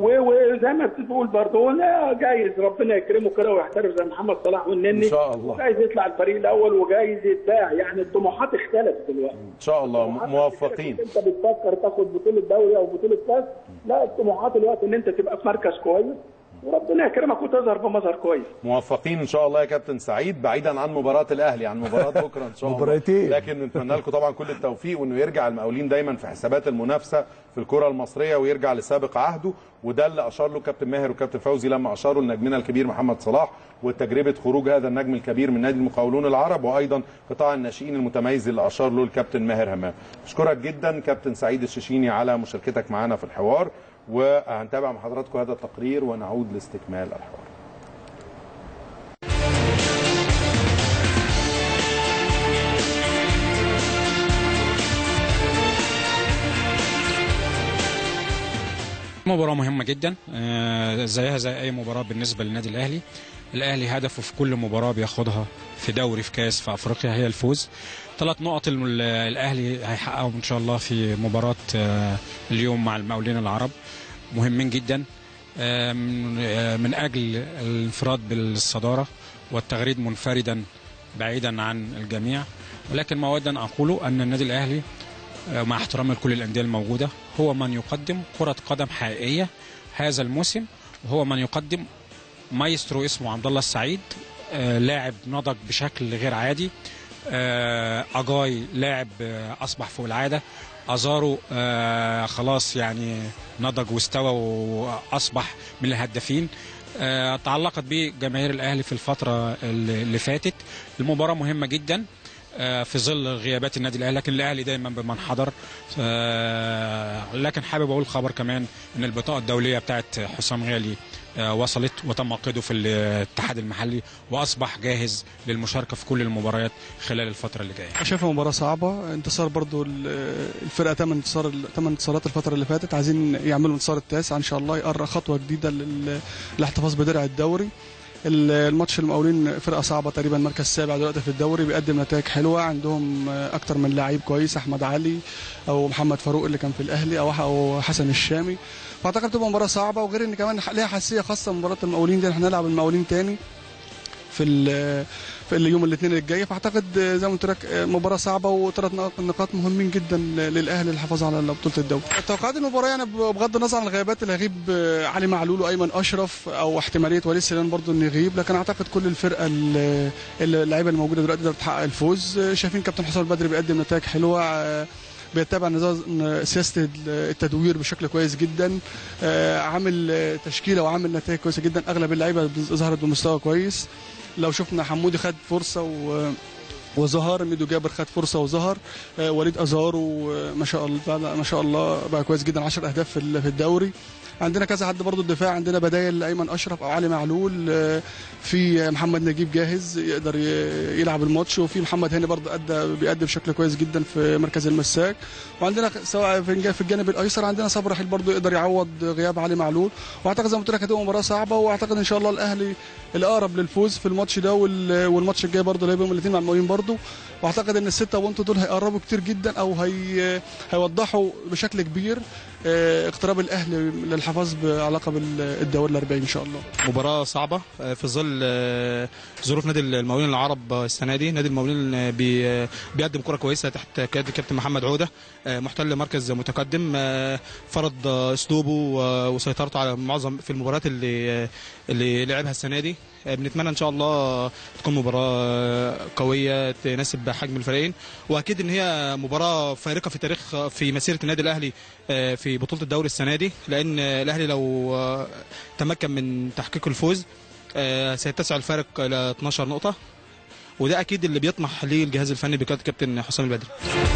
وزي ما بتقول برضه جايز ربنا يكرمه كده ويحترف زي محمد صلاح والنني ان شاء الله، جايز يطلع الفريق الاول وجايز يتباع. يعني الطموحات اختلفت دلوقتي ان شاء الله. موفقين. انت بتفكر تاخد بطوله دوري او بطوله كاس، لا الطموحات دلوقتي ان انت تبقى في مركز كويس وربنا يكرمك وتظهر بمظهر كويس. موفقين ان شاء الله يا كابتن سعيد، بعيدا عن مباراه الاهلي، عن مباراه بكره ان شاء الله مباراتين، لكن نتمنى لكم طبعا كل التوفيق، وانه يرجع المقاولين دايما في حسابات المنافسه في الكره المصريه ويرجع لسابق عهده، وده اللي اشار له كابتن ماهر وكابتن فوزي لما اشاروا لنجمنا الكبير محمد صلاح وتجربه خروج هذا النجم الكبير من نادي المقاولون العرب، وايضا قطاع الناشئين المتميز اللي اشار له الكابتن ماهر همام. اشكرك جدا كابتن سعيد الششيني على مشاركتك معنا في الحوار، وهنتابع مع حضراتكم هذا التقرير ونعود لاستكمال الحوار. مباراة مهمة جدا زيها زي أي مباراة بالنسبة للنادي الأهلي. الأهلي هدفه في كل مباراة بياخدها في دوري في كاس في أفريقيا هي الفوز. ثلاث نقط الأهلي هيحققهم إن شاء الله في مباراة اليوم مع المقاولين العرب مهمين جدا من أجل الانفراد بالصدارة والتغريد منفردا بعيدا عن الجميع. ولكن ما أود أن أقوله أن النادي الأهلي مع احترام لكل الأندية الموجودة هو من يقدم كرة قدم حقيقية هذا الموسم، وهو من يقدم مايسترو اسمه عبد الله السعيد، لاعب نضج بشكل غير عادي، أجاي لاعب أصبح فوق العادة، أزارو آه خلاص يعني نضج واستوى وأصبح من الهدافين. آه تعلقت به جماهير الأهلي في الفترة اللي فاتت. المباراة مهمة جدا آه في ظل غيابات النادي الأهلي، لكن الأهلي دايما بمن حضر. آه لكن حابب أقول خبر كمان أن البطاقة الدولية بتاعت حسام غالي آه وصلت وتم قيده في الاتحاد المحلي وأصبح جاهز للمشاركة في كل المباريات خلال الفترة اللي جاية. شايفها مباراة صعبة، انتصار برضو الفرقة ثمان انتصار ثمان انتصارات الفترة اللي فاتت، عايزين يعملوا انتصار التاسع ان شاء الله، يقرأ خطوة جديدة للاحتفاظ بدرع الدوري. الماتش المقاولين فرقة صعبة، تقريبا مركز سابع دلوقتي في الدوري، بيقدم نتائج حلوة، عندهم اكتر من لعيب كويس، احمد علي او محمد فاروق اللي كان في الاهلي او او حسن الشامي، فاعتقد تبقى مباراة صعبة. وغير ان كمان ليها حساسية خاصة مباراة المقاولين دي، احنا هنلعب المقاولين تاني في في اليوم الاثنين الجاي، فاعتقد زي ما قلت لك مباراه صعبه وثلاث نقاط مهمين جدا للاهلي للحفاظ على بطوله الدوري. توقعات المباراه يعني بغض النظر عن الغيابات اللي هيغيب علي معلول وايمن اشرف او احتماليه وليد سليمان برضه انه يغيب، لكن اعتقد كل الفرقه اللعيبه الموجوده دلوقتي تقدر تحقق الفوز. شايفين كابتن حسام البدري بيقدم نتائج حلوه، بيتبع نظام سياسه التدوير بشكل كويس جدا، عامل تشكيله وعامل نتائج كويسه جدا، اغلب اللعيبه ظهرت بمستوى كويس. لو شفنا حمودي خد فرصه و... وظهر، ميدو جابر خد فرصه وظهر، وليد ازارو ما شاء الله ما شاء الله بقى كويس جدا، عشر اهداف في الدوري. عندنا كذا حد برضو الدفاع، عندنا بدايل ايمن اشرف او علي معلول، في محمد نجيب جاهز يقدر يلعب الماتش، وفي محمد هاني برضو ادى بيأدي بشكل كويس جدا في مركز المساك، وعندنا سواء في الجانب الايسر عندنا صبري رحيل برضو يقدر يعوض غياب علي معلول. واعتقد زي ما قلت لك هتبقى مباراه صعبه، واعتقد ان شاء الله الاهلي الاقرب للفوز في الماتش ده، والماتش الجاي برضو اللي هيبقوا الاثنين مع المقاولين برضو. واعتقد ان السته بونت دول هيقربوا كتير جدا، او هي هيوضحوا بشكل كبير اقتراب الاهلي للحفاظ بعلاقه بالدوري الأربعين ان شاء الله. مباراه صعبه في ظل ظروف نادي المقاولين العرب السنه دي. نادي المقاولين بي بيقدم كره كويسه تحت قياده الكابتن محمد عوده، محتل مركز متقدم، فرض اسلوبه وسيطرته على معظم في المباريات اللي اللي لعبها السنه دي. بنتمنى ان شاء الله تكون مباراه قويه تناسب حجم الفريقين، واكيد ان هي مباراه فارقه في تاريخ في مسيره النادي الاهلي في بطوله الدوري السنه دي، لان الاهلي لو تمكن من تحقيق الفوز سيتسع الفارق الى اثناشر نقطه، وده اكيد اللي بيطمح ليه الجهاز الفني بقياده الكابتن حسام البدري.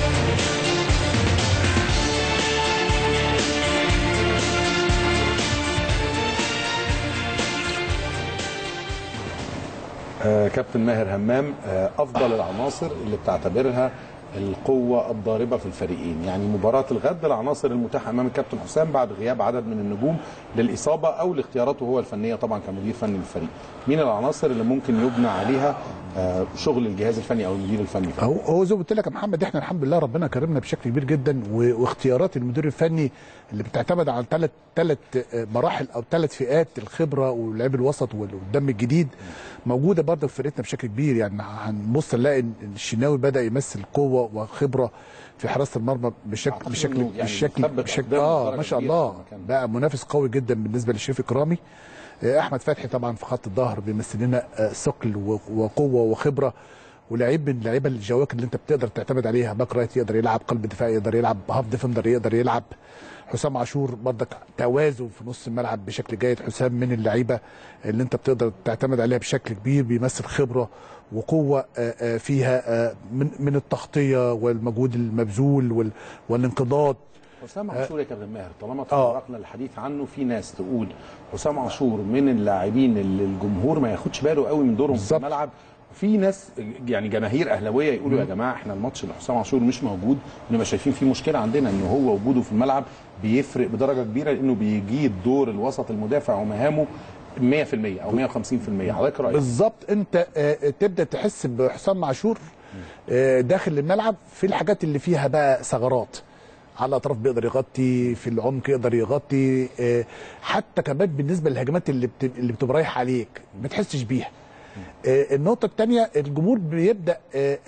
آه كابتن ماهر همام، آه افضل العناصر اللي بتعتبرها القوه الضاربه في الفريقين، يعني مباراه الغد العناصر المتاحه امام الكابتن حسام بعد غياب عدد من النجوم للاصابه او لاختياراته هو الفنيه طبعا كمدير فني للفريق، مين العناصر اللي ممكن يبنى عليها آه شغل الجهاز الفني او المدير الفني؟ هو هو زي ما قلت لك يا محمد، احنا الحمد لله ربنا كرمنا بشكل كبير جدا، واختيارات المدير الفني اللي بتعتمد على ثلاث ثلاث مراحل او ثلاث فئات، الخبره واللعب الوسط والدم الجديد موجوده برضه في فرقتنا بشكل كبير. يعني هنبص نلاقي ان الشناوي بدا يمثل قوه وخبره في حراسه المرمى بشكل بشكل يعني بشكل, بشكل اه ما شاء الله بقى منافس قوي جدا بالنسبه للشريف اكرامي. احمد فتحي طبعا في خط الظهر بيمثل لنا ثقل وقوه وخبره، ولاعيب من اللعيبه الجواكر اللي انت بتقدر تعتمد عليها، باك رايت يقدر يلعب، قلب دفاع يقدر يلعب، هاف ديفندر يقدر يلعب. حسام عاشور برضك توازن في نص الملعب بشكل جيد. حسام من اللعيبه اللي انت بتقدر تعتمد عليها بشكل كبير، بيمثل خبره وقوه فيها من من التغطيه والمجهود المبذول والانقضاض. حسام عاشور يا كابتن ماهر، طالما تطرقنا الحديث عنه، في ناس تقول حسام عاشور من اللاعبين اللي الجمهور ما ياخدش باله قوي من دورهم في الملعب، في ناس يعني جماهير اهلاويه يقولوا يا جماعه احنا الماتش اللي حسام عاشور مش موجود نبقى شايفين فيه مشكله عندنا، ان هو وجوده في الملعب بيفرق بدرجه كبيره، لانه بيجيد دور الوسط المدافع ومهامه مية في المية او مية وخمسين في المية. حضرتك رايك؟ بالظبط، انت تبدا تحس بحسام عاشور داخل الملعب في الحاجات اللي فيها بقى ثغرات، على الاطراف بيقدر يغطي، في العمق يقدر يغطي، حتى كمان بالنسبه للهجمات اللي اللي بتبقى رايحه عليك ما تحسش بيها. النقطه الثانيه، الجمهور بيبدا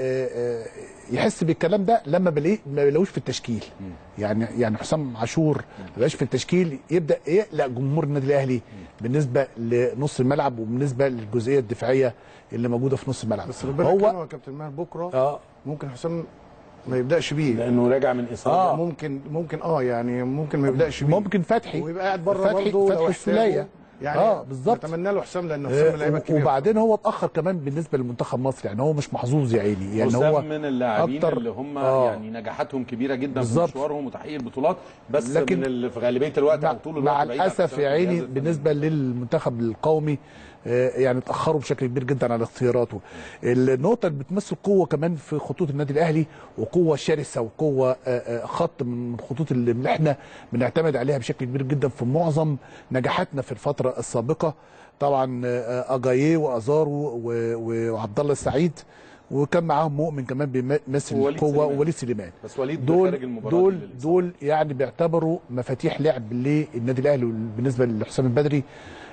يحس بالكلام ده لما بلاقيه ما بيلاقوش في التشكيل. يعني يعني حسام عاشور ما بقاش في التشكيل، يبدا يقلق جمهور النادي الاهلي بالنسبه لنص الملعب وبالنسبه للجزئيه الدفاعيه اللي موجوده في نص الملعب. بس ربنا هو يا كابتن ماهر بكره اه ممكن حسام ما يبداش بيه لانه راجع من اصابه. آه ممكن ممكن اه يعني ممكن ما يبداش بيه، ممكن فتحي ويبقى قاعد بره برضه فتحي السوليه يعني. اه بالظبط، نتمنى له حسام لان حسام لعيبه كبيره، وبعدين هو اتاخر كمان بالنسبه لمنتخب مصر، يعني هو مش محظوظ يا عيني. يعني هو من اللاعبين اللي هم آه يعني نجاحاتهم كبيره جدا في مشوارهم وتحقيق البطولات، بس لكن من اللي في غالبيه الوقت او طول الوقت مع الاسف يا عيني بالنسبه للمنتخب القومي يعني اتاخروا بشكل كبير جدا على اختياراته. النقطه اللي بتمثل قوه كمان في خطوط النادي الاهلي، وقوه شرسه وقوه خط من الخطوط اللي احنا بنعتمد عليها بشكل كبير جدا في معظم نجاحاتنا في الفتره السابقه. طبعا اجاييه وازارو وعبد الله السعيد، وكان معاهم مؤمن كمان بيمثل القوه، ووليد سليمان. بس وليد دول خارج المباراه دول دول يعني بيعتبروا مفاتيح لعب للنادي الاهلي بالنسبه لحسام البدري،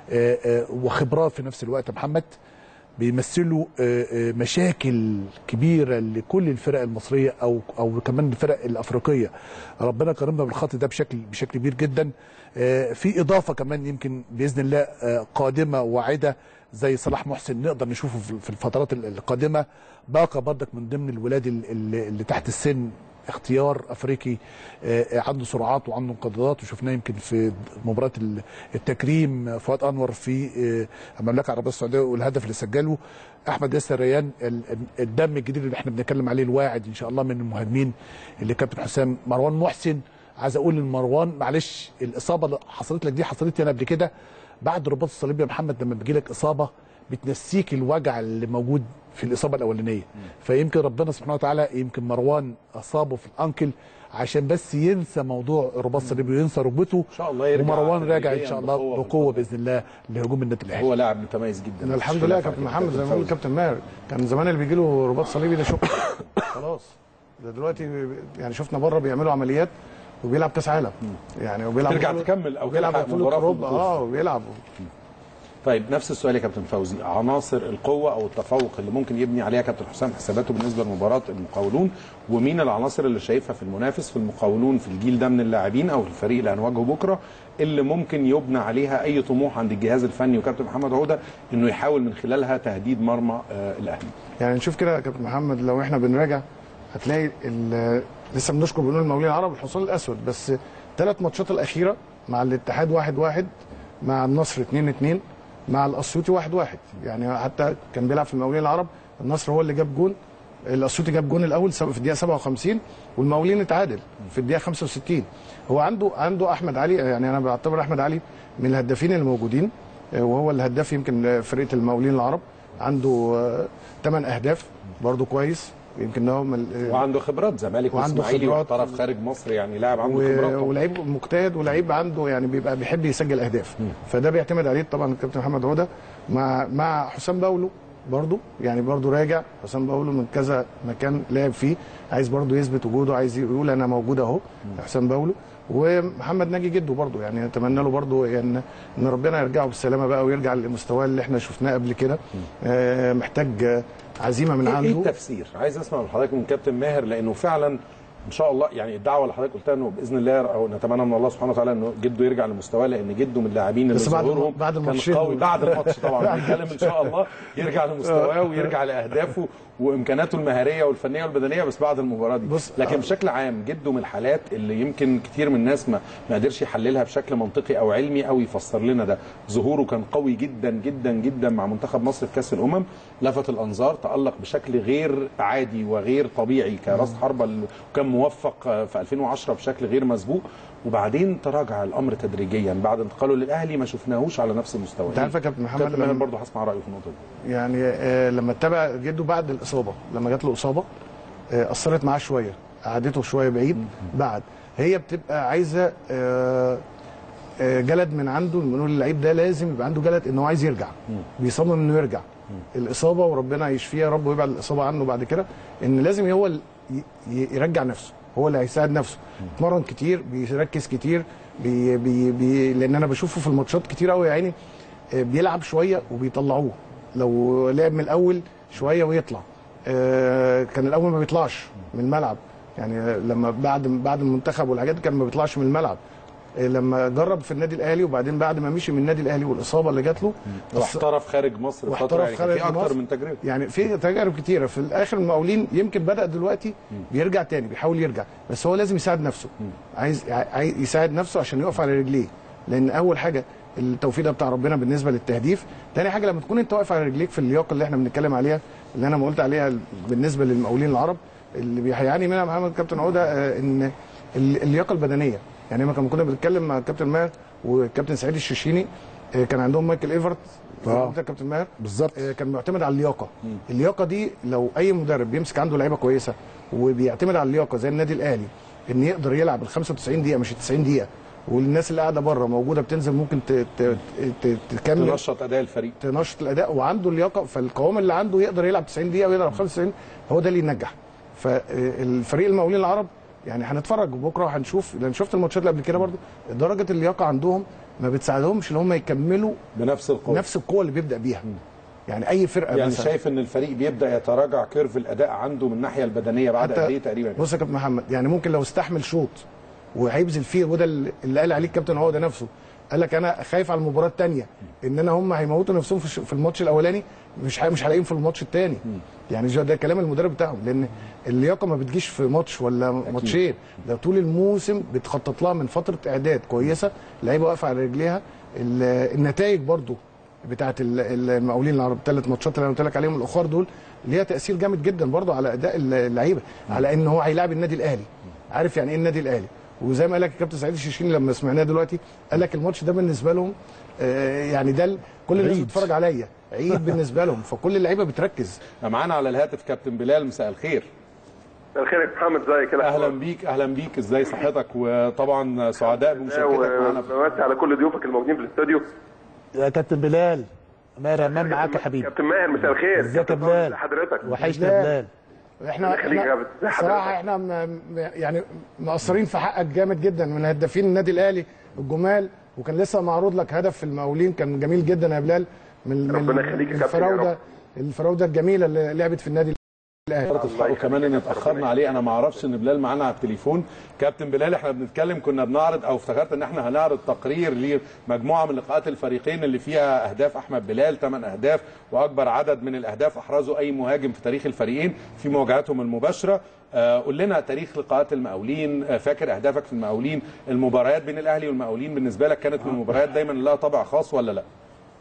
وخبرات في نفس الوقت. محمد بيمثلوا مشاكل كبيره لكل الفرق المصريه او او كمان الفرق الافريقيه. ربنا كرمنا بالخط ده بشكل بشكل كبير جدا. في اضافه كمان يمكن باذن الله قادمه واعده زي صلاح محسن، نقدر نشوفه في الفترات القادمه. باقه برضك من ضمن الولاد اللي تحت السن، اختيار افريقي عنده سرعات وعنده انقضاضات، وشفناه يمكن في مباراه التكريم فؤاد انور في المملكه العربيه السعوديه والهدف اللي سجله. احمد ياسر ريان الدم الجديد اللي احنا بنتكلم عليه، الواعد ان شاء الله من المهاجمين اللي كابتن حسام. مروان محسن عايز اقول ان مروان معلش الاصابه اللي حصلت لك دي حصلت لي انا قبل كده بعد الرباط الصليبي يا محمد. لما بيجي لك اصابه بتنسيك الوجع اللي موجود في الاصابه الاولانيه، فيمكن ربنا سبحانه وتعالى يمكن مروان اصابه في الانكل عشان بس ينسى موضوع الرباط الصليبي وينسى ركبته ان شاء الله يرجع، ومروان راجع ان شاء الله بقوه باذن الله لهجوم النادي الاهلي. هو لاعب متميز جدا الحمد لله يا كابتن محمد. زي ما بيقول كابتن ماهر كان زمان اللي بيجي له رباط صليبي ده شكرا خلاص. ده دلوقتي يعني شفنا بره بيعملوا عمليات وبيلعب كاس عالم يعني وبيلعب ترجع تكمل او بيلعب بطوله اوروبا اه وبيلعب. طيب نفس السؤال يا كابتن فوزي، عناصر القوه او التفوق اللي ممكن يبني عليها كابتن حسام حساباته بالنسبه لمباراه المقاولون، ومين العناصر اللي شايفها في المنافس في المقاولون في الجيل ده من اللاعبين او في الفريق اللي هنواجهه بكره اللي ممكن يبنى عليها اي طموح عند الجهاز الفني وكابتن محمد عوده انه يحاول من خلالها تهديد مرمى آه الاهلي؟ يعني نشوف كده يا كابتن محمد، لو احنا بنراجع هتلاقي لسه بنشكر بنقول المقاولين العرب الحصان الاسود، بس ثلاث ماتشات الاخيره مع الاتحاد واحد واحد، مع النصر اتنين اتنين، مع الاسيوطي واحد واحد. يعني حتى كان بيلعب في المقاولين العرب النصر هو اللي جاب جون، الاسيوطي جاب جون الاول في الدقيقه سبعة وخمسين والمقاولين اتعادل في الدقيقه خمسة وستين. هو عنده عنده احمد علي، يعني انا بعتبر احمد علي من الهدافين الموجودين وهو الهداف يمكن فرقه المقاولين العرب، عنده ثمان اهداف برضه كويس يمكن هو وعنده خبرات زمالك واسماعيلي واحترف خارج مصر، يعني لاعب عنده و... خبرات ولعيب مجتهد ولعيب عنده يعني بيبقى بيحب يسجل اهداف، فده بيعتمد عليه طبعا الكابتن محمد عوده مع مع حسام باولو برضه، يعني برضه راجع حسام باولو من كذا مكان لعب فيه، عايز برضه يثبت وجوده، عايز يقول انا موجود اهو حسام باولو. ومحمد ناجي جده برضه يعني نتمنى له برضه يعني ان ربنا يرجعه بالسلامه بقى ويرجع للمستوى اللي احنا شفناه قبل كده. آه محتاج عزيمه من عنده. ايه التفسير؟ عايز اسمع من حضرتك من كابتن ماهر، لانه فعلا ان شاء الله يعني الدعوه اللي حضرتك قلتها انه باذن الله او نتمنى من الله سبحانه وتعالى انه جده يرجع لمستواه، لان جده من اللاعبين اللي ظهورهم بعد كان قوي بعد الماتش طبعا بنتكلم ان شاء الله يرجع لمستواه ويرجع لاهدافه وامكاناته المهاريه والفنيه والبدنيه بس بعد المباراه دي. لكن بشكل عام جده من الحالات اللي يمكن كتير من الناس ما ما قدرش يحللها بشكل منطقي او علمي او يفسر لنا ده. ظهوره كان قوي جدا جدا جدا مع منتخب مصر في كاس الامم، لفت الانظار، تالق بشكل غير عادي وغير طبيعي كراس حربه، وكان موفق في ألفين وعشرة بشكل غير مسبوق، وبعدين تراجع الامر تدريجيا بعد انتقاله للاهلي ما شفناهوش على نفس المستوى. انت عارف يا كابتن محمد انا برضه هسمع رايه في النقطه دي. يعني آه لما اتبع جده بعد الاصابه، لما جات له اصابه آه اثرت معاه شويه، قعدته شويه بعيد. بعد هي بتبقى عايزه آه آه جلد من عنده، بنقول اللعيب ده لازم يبقى عنده جلد ان هو عايز يرجع، بيصمم انه يرجع. الاصابه وربنا يشفيه يا رب ويبعد الاصابه عنه بعد كده، ان لازم هو يرجع نفسه، هو اللي هيساعد نفسه. اتمرن كتير، بيركز كتير، بي بي بي لان انا بشوفه في الماتشات كتير قوي يا عيني بيلعب شويه وبيطلعوه، لو لعب من الاول شويه ويطلع. آه كان الاول ما بيطلعش من الملعب، يعني لما بعد بعد المنتخب والحاجات دي كان ما بيطلعش من الملعب. لما جرب في النادي الاهلي وبعدين بعد ما مشي من النادي الاهلي والاصابه اللي جات له واحترف خارج مصر فتره، يعني في اكتر من تجربه، يعني في تجارب كتيره. في الاخر المقاولين يمكن بدا دلوقتي بيرجع تاني، بيحاول يرجع، بس هو لازم يساعد نفسه، عايز عايز يساعد نفسه عشان يقف على رجليه، لان اول حاجه التوفيق ده بتاع ربنا بالنسبه للتهديف، تاني حاجه لما تكون انت واقف على رجليك في اللياقه اللي احنا بنتكلم عليها اللي انا ما قلت عليها بالنسبه للمقاولين العرب اللي بيعاني منها محمد كابتن عوده، ان اللياقه البدنيه. يعني لما كنا بنتكلم مع الكابتن ماهر والكابتن سعيد الششيني، كان عندهم مايكل ايفرت اه كابتن ماهر بالظبط، كان معتمد على اللياقه. مم. اللياقه دي لو اي مدرب بيمسك عنده لعيبه كويسه وبيعتمد على اللياقه زي النادي الاهلي، ان يقدر يلعب ال خمسة وتسعين دقيقه مش ال تسعين دقيقه، والناس اللي قاعده بره موجوده بتنزل ممكن تكمل تنشط اداء الفريق، تنشط الاداء، وعنده اللياقه، فالقوام اللي عنده يقدر يلعب تسعين دقيقه ويلعب خمسة وتسعين، هو ده اللي ينجح. فالفريق المقاولين العرب يعني هنتفرج بكره وهنشوف، لان شفت الماتشات اللي قبل كده برضه درجه اللياقه عندهم ما بتساعدهمش ان هم يكملوا بنفس القوه نفس القوه اللي بيبدا بيها. م. يعني اي فرقه يعني مثلا شايف ان الفريق بيبدا يتراجع كيرف الاداء عنده من الناحيه البدنيه بعد قد ايه تقريبا؟ بص يا كابتن محمد، يعني ممكن لو استحمل شوط وهيبذل فيه، وده اللي قال عليه الكابتن هو ده نفسه، قال لك انا خايف على المباراه الثانيه ان انا هم هيموتوا نفسهم في الماتش الاولاني، مش مش هلاقيهم في الماتش الثاني. يعني ده كلام المدرب بتاعهم، لان اللياقه ما بتجيش في ماتش ولا ماتشين، ده طول الموسم بتخطط لها من فتره اعداد كويسه، اللعيبه واقفه على رجليها. النتائج برضو بتاعه المقاولين العرب الثلاث ماتشات اللي انا قلت لك عليهم الاخر دول ليها تاثير جامد جدا برضو على اداء اللعيبه، على ان هو هيلاعب النادي الاهلي، عارف يعني ايه النادي الاهلي، وزي ما قال لك الكابتن سعيد الشرشيني لما سمعناه دلوقتي قال لك الماتش ده بالنسبه لهم آه يعني ده كل الناس بتتفرج عليا عيد بالنسبه لهم، فكل اللعيبه بتركز. معانا على الهاتف كابتن بلال، مساء الخير. مساء الخير يا محمد، ازيك؟ اهلا بيك اهلا بيك، ازاي صحتك؟ وطبعا سعداء بمشاركتك معانا. بمسي على كل ضيوفك الموجودين في الاستوديو. يا كابتن بلال، ماهر همام معاك يا حبيبي. كابتن ماهر مساء الخير. ازيك يا بلال؟ حضرتك وحشنا يا بلال. احنا, احنا صراحه احنا م... يعني مقصرين في حقك جامد جدا، من هدافين النادي الاهلي الجمال، وكان لسه معروض لك هدف في المقاولين كان جميل جدا يا بلال، من ربنا يخليك يا كابتن. الفراوده الفراوده الجميله اللي لعبت في النادي الاهلي. وكمان ان اتاخرنا عليه، انا ما اعرفش ان بلال معانا على التليفون. كابتن بلال، احنا بنتكلم كنا بنعرض او افتكرت ان احنا هنعرض تقرير لمجموعه من لقاءات الفريقين اللي فيها اهداف احمد بلال، ثمان اهداف واكبر عدد من الاهداف احرزه اي مهاجم في تاريخ الفريقين في مواجهاتهم المباشره. آه قول لنا تاريخ لقاءات المقاولين، آه فاكر اهدافك في المقاولين؟ المباريات بين الاهلي والمقاولين بالنسبه لك كانت من المباريات دايما لها طابع خاص ولا لا؟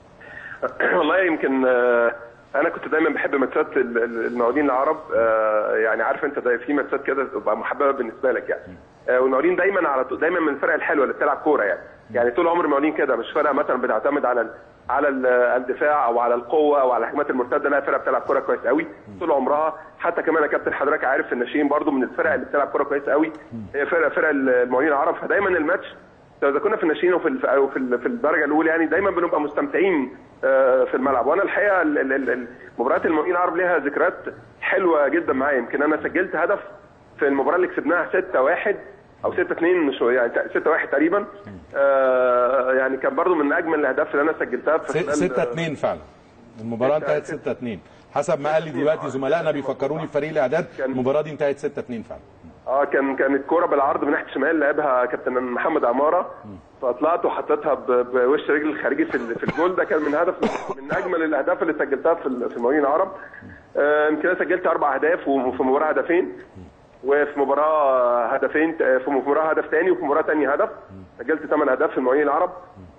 والله يمكن آه انا كنت دايما بحب ماتشات المقاولين العرب، آه يعني عارف انت في ماتشات كده تبقى محببه بالنسبه لك يعني. آه والمقاولين دايما على دايما من الفرق الحلوه اللي بتلعب كوره يعني. يعني طول عمر المقاولين كده، مش فرقه مثلا بتعتمد على على الدفاع او على القوه او على الهجمات المرتده، لا فرقه بتلعب كوره كويس قوي طول عمرها. حتى كمان يا كابتن حضرتك عارف الناشئين برده من الفرق اللي بتلعب كوره كويس قوي هي فرقه فرق المقاولين العرب. فدايما الماتش اذا كنا في الناشئين وفي او في الدرجه الاولى يعني دايما بنبقى مستمتعين في الملعب. وانا الحقيقه مباريات المقاولين العرب ليها ذكريات حلوه جدا معايا. يمكن انا سجلت هدف في المباراه اللي كسبناها ستة واحد او ستة اتنين، مش يعني ستة واحد تقريبا. آه يعني كان برضو من اجمل الاهداف اللي انا سجلتها في ستة اتنين فعلا. المباراه انتهت ستة اتنين حسب ما قال لي دلوقتي زملائنا بيفكروني في فريق الاعداد، المباراه دي انتهت ستة اتنين فعلا. اه كان كانت كوره بالعرض من ناحيه الشمال لعبها كابتن محمد عماره، فطلعت وحطيتها بوش رجل الخارجي في في الجول. ده كان من هدف من اجمل الاهداف اللي سجلتها في في المقاولين العرب. يمكن انا سجلت اربع اهداف وفي مباراه هدفين، وفي مباراه هدفين في مباراه هدف ثاني، وفي مباراه ثانيه هدف. سجلت ثمان اهداف في المقاولين العرب.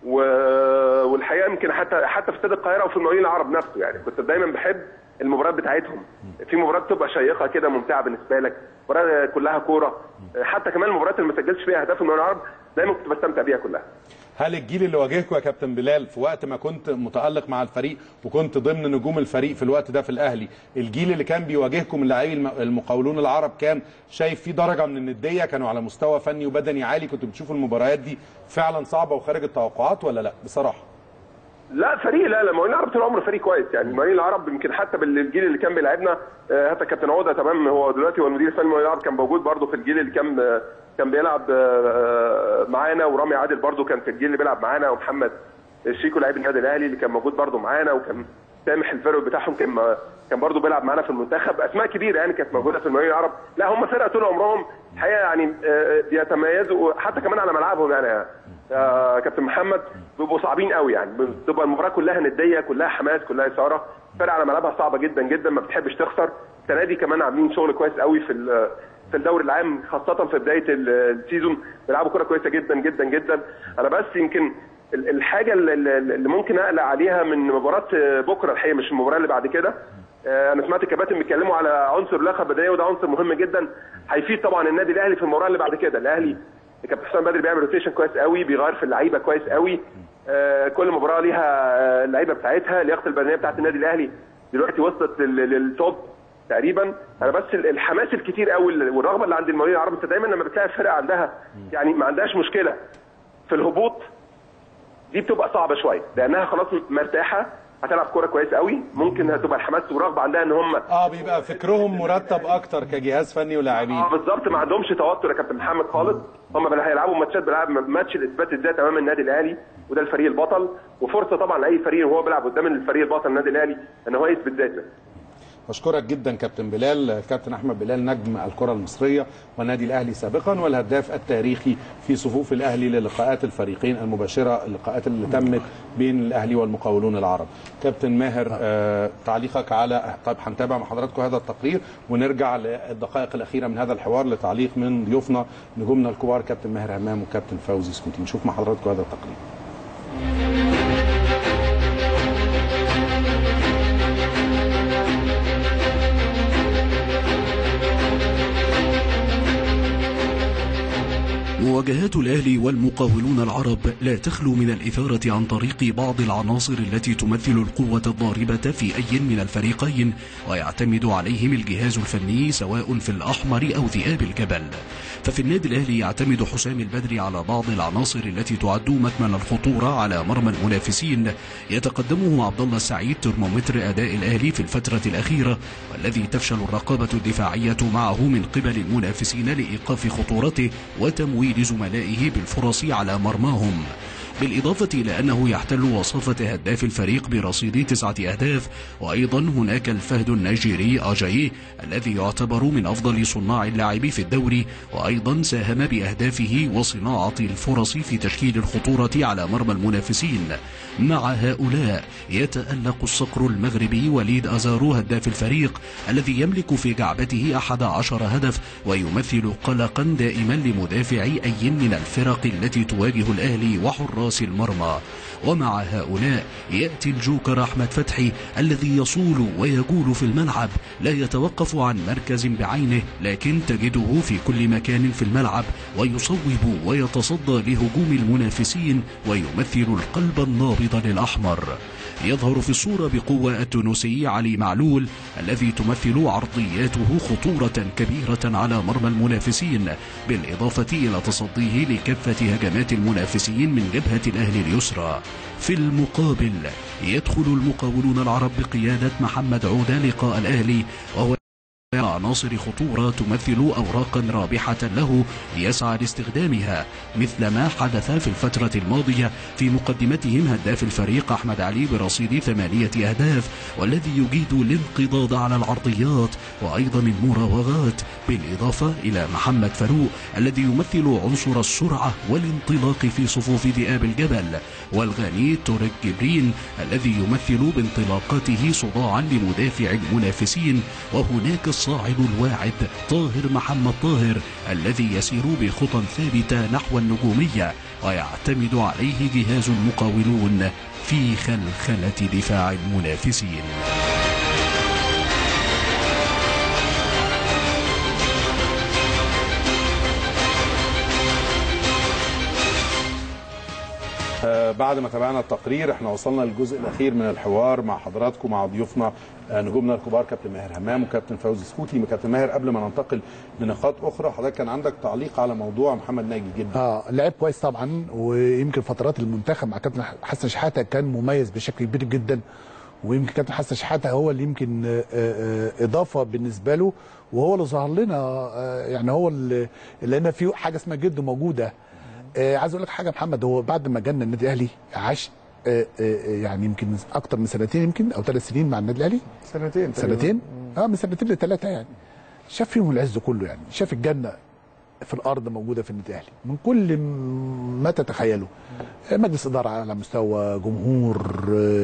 والحقيقه يمكن حتى حتى في استاد القاهره وفي المقاولين العرب نفسه يعني كنت دايما بحب المباريات بتاعتهم. في مباريات بتبقى شيقه كده ممتعه بالنسبه لك، مباراه كلها كوره. حتى كمان المباريات اللي ما سجلتش فيها اهداف المقاولين العرب دايما كنت بستمتع بيها كلها. هل الجيل اللي واجهكم يا كابتن بلال في وقت ما كنت متألق مع الفريق وكنت ضمن نجوم الفريق في الوقت ده في الاهلي، الجيل اللي كان بيواجهكم من لاعبي المقاولون العرب كان شايف في درجه من النديه، كانوا على مستوى فني وبدني عالي، كنتوا بتشوفوا المباريات دي فعلا صعبه وخارج التوقعات ولا لا بصراحه؟ لا فريق لا لا المقاولين العرب طول عمره فريق كويس يعني. المقاولين العرب يمكن حتى بالجيل اللي كان بيلعبنا، حتى كابتن عوده تمام هو دلوقتي هو المدير الفني المقاولين العرب كان موجود برده في الجيل اللي كان كان بيلعب معانا، ورامي عادل برده كان في الجيل اللي بيلعب معانا، ومحمد شيكو لاعب النادي الاهلي اللي كان موجود برده معانا، وكان سامح الفرق بتاعهم كان كان برده بيلعب معانا في المنتخب. اسماء كبيره يعني كانت موجوده في المقاولين العرب. لا هم فرقه طول عمرهم الحقيقه يعني بيتميزوا حتى كمان على ملعبهم يعني يا كابتن محمد، بيبقوا صعبين قوي يعني. بتبقى المباراه كلها نديه، كلها حماس، كلها اثاره. فرقه على ملعبها صعبه جدا جدا، ما بتحبش تخسر. السنه دي كمان عاملين شغل كويس قوي في في الدوري العام، خاصه في بدايه السيزون بيلعبوا كوره كويسه جدا جدا جدا. انا بس يمكن الحاجه اللي ممكن اقلق عليها من مباراه بكره الحقيقه، مش المباراه اللي بعد كده. انا سمعت الكباتن بيتكلموا على عنصر لياقه بدنيه، وده عنصر مهم جدا هيفيد طبعا النادي الاهلي في المباراه اللي بعد كده. الاهلي كابتن حسام بدري بيعمل روتيشن كويس قوي، بيغير في اللعيبه كويس قوي. كل مباراه ليها اللعيبه بتاعتها. اللياقه البدنيه بتاعت النادي الاهلي دلوقتي وصلت للتوب تقريبا. انا بس الحماس الكتير قوي والرغبه اللي عند المقاولين العرب، انت دايما لما بتلاقي فرقه عندها يعني ما عندهاش مشكله في الهبوط دي بتبقى صعبه شويه، لانها خلاص مرتاحه، هتلعب كوره كويس قوي، ممكن هتبقى الحماس والرغبه عندها ان هم اه بيبقى فكرهم مرتب اكتر كجهاز فني ولاعبين. اه بالظبط، ما عندهمش توتر يا كابتن محمد خالص. هم هيلعبوا ماتشات، بيلعب ماتش الاثبات الذات امام النادي الاهلي، وده الفريق البطل، وفرصه طبعا لاي فريق وهو بيلعب قدام الفريق البطل النادي الاهلي ان هو يثبت ذاته. بشكرك جدا كابتن بلال. كابتن احمد بلال نجم الكره المصريه والنادي الاهلي سابقا، والهداف التاريخي في صفوف الاهلي للقاءات الفريقين المباشره، اللقاءات اللي تمت بين الاهلي والمقاولون العرب. كابتن ماهر آه تعليقك على طيب هنتابع مع حضراتكم هذا التقرير ونرجع للدقائق الاخيره من هذا الحوار لتعليق من ضيوفنا نجومنا الكبار كابتن ماهر همام وكابتن فوزي سكوتي. نشوف مع حضراتكم هذا التقرير. مواجهات الأهلي والمقاولون العرب لا تخلو من الإثارة عن طريق بعض العناصر التي تمثل القوة الضاربة في أي من الفريقين، ويعتمد عليهم الجهاز الفني سواء في الأحمر أو ذئاب الجبل. ففي النادي الأهلي يعتمد حسام البدري على بعض العناصر التي تعد مكمن الخطورة على مرمى المنافسين، يتقدمه عبد الله السعيد ترمومتر أداء الأهلي في الفترة الأخيرة، والذي تفشل الرقابة الدفاعية معه من قبل المنافسين لإيقاف خطورته وتمويل زملائه بالفرص على مرماهم، بالإضافة إلى أنه يحتل وصافة هداف الفريق برصيد تسعة أهداف. وأيضا هناك الفهد النيجيري أجاييه الذي يعتبر من أفضل صناع اللعب في الدوري، وأيضا ساهم بأهدافه وصناعة الفرص في تشكيل الخطورة على مرمى المنافسين. مع هؤلاء يتألق الصقر المغربي وليد أزارو هداف الفريق الذي يملك في جعبته أحد عشر هدف، ويمثل قلقا دائما لمدافعي أي من الفرق التي تواجه الأهلي وحراس المرمى. ومع هؤلاء يأتي الجوكر أحمد فتحي الذي يصول ويجول في الملعب، لا يتوقف عن مركز بعينه، لكن تجده في كل مكان في الملعب ويصوب ويتصدى لهجوم المنافسين، ويمثل القلب النابض للأحمر. يظهر في الصورة بقوة التونسي علي معلول الذي تمثل عرضياته خطورة كبيرة على مرمى المنافسين، بالإضافة إلى تصديه لكافة هجمات المنافسين من جبهة الأهلي اليسرى. في المقابل يدخل المقاولون العرب بقيادة محمد عودة لقاء الأهلي، وهو عناصر خطورة تمثل أوراقا رابحة له يسعى لاستخدامها، مثل ما حدث في الفترة الماضية في مقدمتهم هداف الفريق أحمد علي برصيد ثمانية أهداف، والذي يجيد الانقضاض على العرضيات وأيضا المراوغات، بالإضافة إلى محمد فاروق الذي يمثل عنصر السرعة والانطلاق في صفوف ذئاب الجبل، والغني تورك جبرين الذي يمثل بانطلاقاته صداعا لمدافع المنافسين، وهناك الصاعد الواعد طاهر محمد طاهر الذي يسير بخطى ثابتة نحو النجومية، ويعتمد عليه جهاز المقاولون في خلخلة دفاع المنافسين. آه بعد ما تابعنا التقرير احنا وصلنا للجزء الاخير من الحوار مع حضراتكم مع ضيوفنا آه نجومنا الكبار كابتن ماهر همام وكابتن فوزي سكوتي. كابتن ماهر قبل ما ننتقل لنقاط اخرى، حضرتك كان عندك تعليق على موضوع محمد ناجي جدا. اه لعب كويس طبعا، ويمكن فترات المنتخب مع كابتن حسن شحاته كان مميز بشكل كبير جدا، ويمكن كابتن حسن شحاته هو اللي يمكن آه آه اضافه بالنسبه له، وهو اللي ظهر لنا آه يعني هو اللي لقينا فيه حاجه اسمها جد موجوده. آه عايز اقول لك حاجه محمد، هو بعد ما جانا النادي الاهلي عاش آه آه يعني يمكن اكتر من سنتين، يمكن او ثلاث سنين مع النادي الاهلي. سنتين سنتين اه من سنتين لثلاثه يعني. شاف فيهم العز كله، يعني شاف الجنه في الارض موجوده في النادي الاهلي من كل ما تتخيله. آه مجلس اداره على مستوى، جمهور،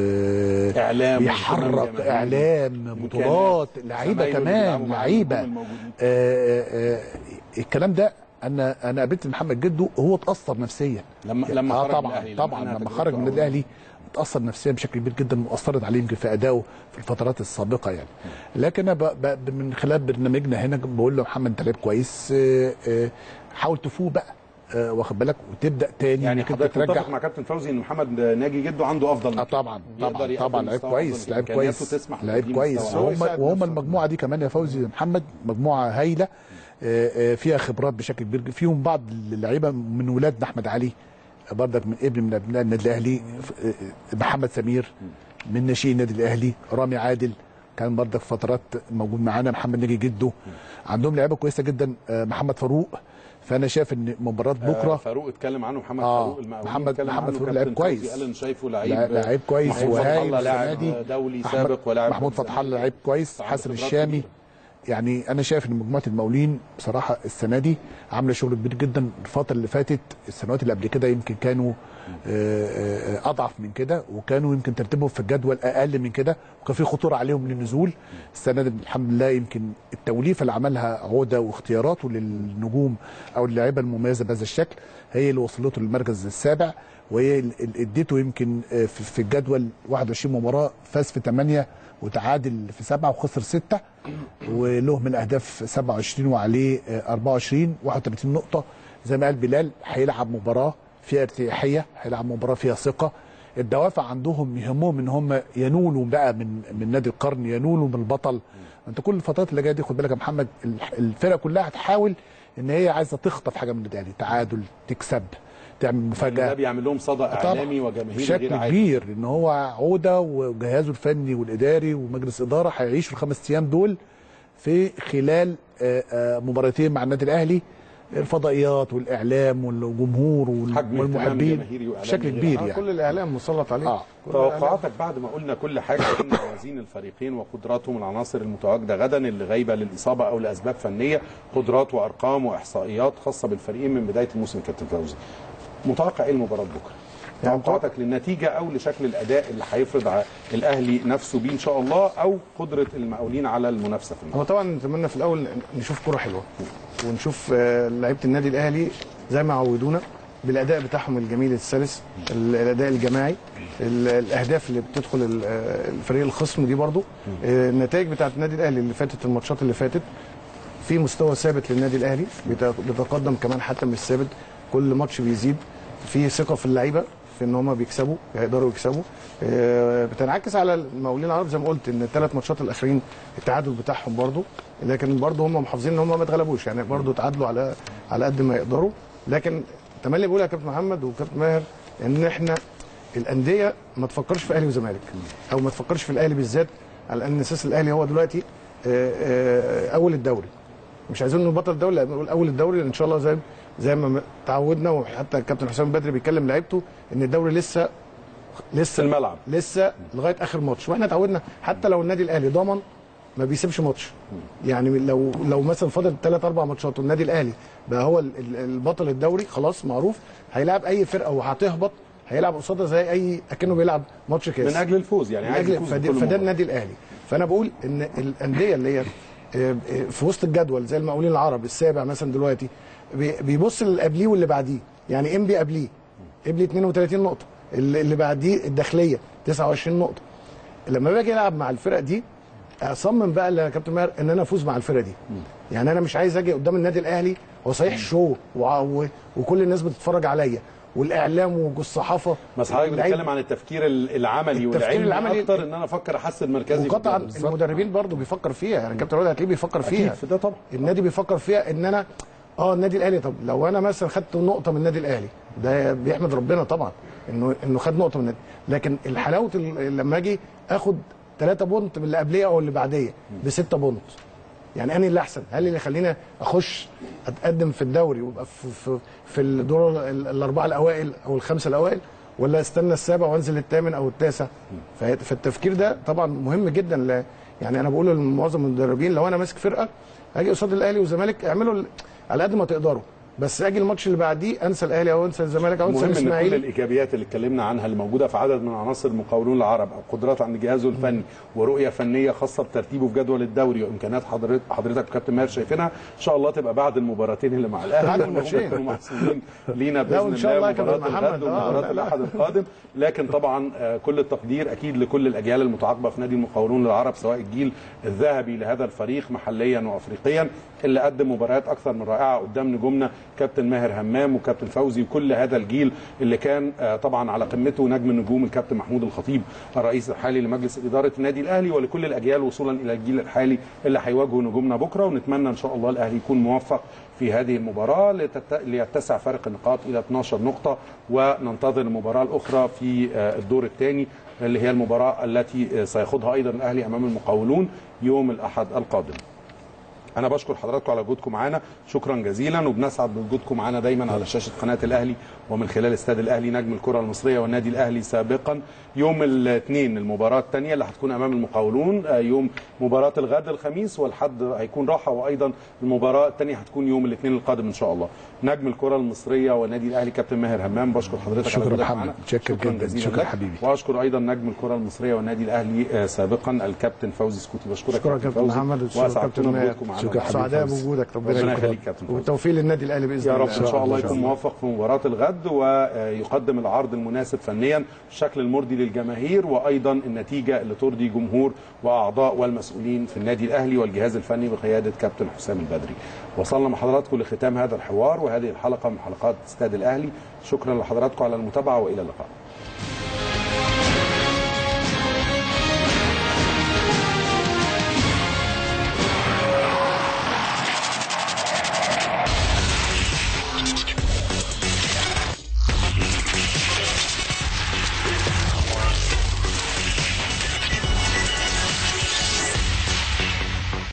آه اعلام بيحرك، اعلام، بطولات، لعيبه كمان، لعيبه آه آه الكلام ده. انا انا قابلت محمد جدو وهو اتاثر نفسيا لما لما آه خرج طبعا من طبعا لما خرج من النادي الاهلي اتاثر نفسيا بشكل كبير جدا، واثرت عليه يمكن في ادائه في الفترات السابقه يعني. لكن انا ب... ب... من خلال برنامجنا هنا بقول له محمد انت لعيب كويس، آه آه حاول تفوق بقى، آه واخد بالك، وتبدا تاني يعني حضرتك متفق مع كابتن فوزي ان محمد ناجي جدو عنده افضل. اه طبعا طبعا طبعا لعيب كويس، لعيب كويس، لعيب كويس. وهم وهم المجموعه دي كمان يا فوزي محمد مجموعه هايله فيها خبرات بشكل كبير، فيهم بعض اللعيبه من ولادنا احمد علي برضك من ابن من ابناء النادي الاهلي، محمد سمير من ناشئين النادي الاهلي، رامي عادل كان برضك فترات موجود معانا، محمد ناجي جده، عندهم لعيبه كويسه جدا، محمد فاروق. فانا شايف ان مباراه بكره آه فاروق اتكلم عنه محمد آه فاروق المقاولين، محمد محمد فاروق لعيب كويس، قال انا شايفه لعيب لعيب كويس وهايل لاعب دولي سابق ولاعب محمود فتح الله لعيب كويس، حسن الشامي. يعني انا شايف ان مجموعه المقاولين بصراحه السنه دي عامله شغل كبير جدا. الفتره اللي فاتت السنوات اللي قبل كده يمكن كانوا اضعف من كده، وكانوا يمكن ترتيبهم في الجدول اقل من كده، وكان في خطوره عليهم للنزول. السنه دي الحمد لله يمكن التوليفه اللي عملها عوده واختياراته للنجوم او اللعيبه المميزه بهذا الشكل هي اللي وصلته للمركز السابع، وهي اللي اديته يمكن في الجدول واحد وعشرين مباراه، فاز في ثمانيه وتعادل في سبعه وخسر سته، وله من اهداف سبعه وعشرين وعليه اربعه وعشرين، واحد وثلاثين نقطه. زي ما قال بلال هيلعب مباراه فيها ارتياحيه، هيلعب مباراه فيها ثقه. الدوافع عندهم يهمهم ان هم ينولوا بقى من من نادي القرن، ينولوا من البطل. انت كل الفترات اللي جايه دي خد بالك يا محمد، الفرقه كلها هتحاول ان هي عايزه تخطف حاجه من النادي الاهلي، تعادل، تكسب، تعمل مفاجاه. ده بيعمل لهم صدى اعلامي وجماهيري بشكل كبير، ان هو عوده وجهازه الفني والاداري ومجلس اداره هيعيشوا الخمس ايام دول في خلال مباراتين مع النادي الاهلي. الفضائيات والاعلام والجمهور والمحبين بشكل كبير يعني كل الاعلام مسلط عليه. آه. توقعاتك بعد ما قلنا كل حاجه عن موازين الفريقين وقدراتهم، العناصر المتواجده غدا اللي غايبه للاصابه او لاسباب فنيه، قدرات وارقام واحصائيات خاصه بالفريقين من بدايه الموسم. كابتن فوزي، متوقع ايه المباراه بكره؟ توقعاتك للنتيجه او لشكل الاداء اللي هيفرض الاهلي نفسه بيه ان شاء الله، او قدره المقاولين على المنافسه في المباراه؟ هو طبعا نتمنى في الاول نشوف كره حلوه ونشوف لعيبه النادي الاهلي زي ما عودونا بالاداء بتاعهم الجميل السلس، الاداء الجماعي، الاهداف اللي بتدخل الفريق الخصم دي برضو، النتائج بتاعت النادي الاهلي اللي فاتت، الماتشات اللي فاتت في مستوى ثابت للنادي الاهلي، بيتقدم كمان حتى مش ثابت، كل ماتش بيزيد، في ثقه في اللعيبه في ان هم بيكسبوا، هيقدروا يكسبوا. بتنعكس على المقاولين العرب زي ما قلت ان الثلاث ماتشات الاخرين التعادل بتاعهم برضو، لكن برضو هم محافظين ان هم ما اتغلبوش، يعني برضو تعادلوا على على قد ما يقدروا. لكن تملي بقول يا كابتن محمد وكابتن ماهر ان احنا الانديه ما تفكرش في اهلي وزمالك، او ما تفكرش في الاهلي بالذات، على ان اساس الاهلي هو دلوقتي اول الدوري، مش عايزين انه بطل الدوري، لا نقول اول الدوري ان شاء الله زي زي ما تعودنا. وحتى الكابتن حسام بدري بيتكلم لعيبته ان الدوري لسه لسه الملعب لسه لغايه اخر ماتش، واحنا اتعودنا حتى لو النادي الاهلي ضمن ما بيسيبش ماتش، يعني لو لو مثلا فاضل ثلاث اربع ماتشات والنادي الاهلي بقى هو البطل الدوري خلاص معروف، هيلاعب اي فرقه وهتهبط هيلعب قصادها زي اي اكنه بيلعب ماتش كاس من اجل الفوز، يعني عايز يفوز. فده النادي الاهلي. فانا بقول ان الانديه اللي هي في وسط الجدول زي المقاولين العرب السابع مثلا دلوقتي بيبص اللي قبليه واللي بعديه، يعني انبي قبليه قبليه اثنين وثلاثين نقطه، اللي بعديه الداخليه تسعة وعشرين نقطه. لما باجي العب مع الفرق دي اصمم بقى يا كابتن ماهر ان انا افوز مع الفرقه دي، يعني انا مش عايز اجي قدام النادي الاهلي هو صحيح شو وكل الناس بتتفرج عليا والاعلام والصحافه، بس حضرتك بتتكلم عن التفكير العملي والعلمي اكتر، ان انا افكر احسن مركزي. وقطعا المدربين برضو بيفكر فيها، يعني كابتن رضا هتلاقيه بيفكر فيها في ده طبعا. النادي بيفكر فيها ان انا اه النادي الاهلي، طب لو انا مثلا خدت نقطه من النادي الاهلي ده بيحمد ربنا طبعا انه انه خد نقطه من النادي، لكن الحلاوه لما اجي اخد ثلاثة بونت من اللي قبليه او اللي بعديه بستة بونت، يعني انهي اللي احسن؟ هل اللي يخليني اخش اتقدم في الدوري وابقى في في, في الدور الاربعه الاوائل او الخمسه الاوائل، ولا استنى السابع وانزل الثامن او التاسع؟ فالتفكير ده طبعا مهم جدا. لا يعني انا بقول لمعظم المدربين لو انا ماسك فرقه اجي قصاد الاهلي والزمالك اعملوا على قد ما تقدروا، بس اجي الماتش اللي بعديه انسى الاهلي او انسى الزمالك او انسى الاسماعيلي. مهم ان كل الايجابيات اللي اتكلمنا عنها اللي موجوده في عدد من عناصر المقاولون العرب، او قدرات عند جهازه الفني ورؤيه فنيه خاصه بترتيبه في جدول الدوري وامكانيات حضرتك حضرتك وكابتن ماهر شايفينها ان شاء الله تبقى بعد المباراتين اللي مع الاهلي، بعد الماتشين ومحسوبين لينا باذن ان شاء الله مباراه الغد ومباراه الاحد القادم. لكن طبعا كل التقدير اكيد لكل الاجيال المتعاقبه في نادي المقاولون العرب، سواء الجيل الذهبي لهذا الفريق محليا وافريقيا اللي قدم مباريات اكثر من رائعه قدام نجومنا كابتن ماهر همام وكابتن فوزي وكل هذا الجيل اللي كان طبعا على قمته نجم النجوم الكابتن محمود الخطيب الرئيس الحالي لمجلس اداره النادي الاهلي، ولكل الاجيال وصولا الى الجيل الحالي اللي هيواجهوا نجومنا بكره. ونتمنى ان شاء الله الاهلي يكون موفق في هذه المباراه لتت... ليتسع فارق النقاط الى اثناشر نقطه، وننتظر المباراه الاخرى في الدور الثاني اللي هي المباراه التي سيخوضها ايضا الاهلي امام المقاولون يوم الاحد القادم. أنا بشكر حضراتكم على وجودكم معنا، شكرا جزيلا، وبنسعد بوجودكم معنا دايما على شاشة قناة الأهلي ومن خلال استاد الأهلي نجم الكرة المصرية والنادي الأهلي سابقا. يوم الاثنين المباراة الثانية اللي هتكون أمام المقاولون، يوم مباراة الغد الخميس والحد هيكون راحة، وأيضا المباراة الثانية هتكون يوم الاثنين القادم إن شاء الله. نجم الكرة المصرية والنادي الأهلي كابتن ماهر همام، بشكر حضرتك شكرا على وجودك معنا. شكرا جدا، شكرا حبيبي. وأشكر أيضا نجم الكرة المصرية والنادي الأهلي سابقا الكابتن فوزي سكوتي. بشكرك كابتن محمد وأسعدتنا بوجودكم معنا. سعداء بوجودك، ربنا يخليك يا كابتن. والتوفيق للنادي الاهلي باذن الله. يا رب ان شاء الله يكون موفق في مباراه الغد ويقدم العرض المناسب فنيا بالشكل المرضي للجماهير، وايضا النتيجه اللي ترضي جمهور واعضاء والمسؤولين في النادي الاهلي والجهاز الفني بقياده كابتن حسام البدري. وصلنا مع حضراتكم لختام هذا الحوار وهذه الحلقه من حلقات استاد الاهلي. شكرا لحضراتكم على المتابعه والى اللقاء.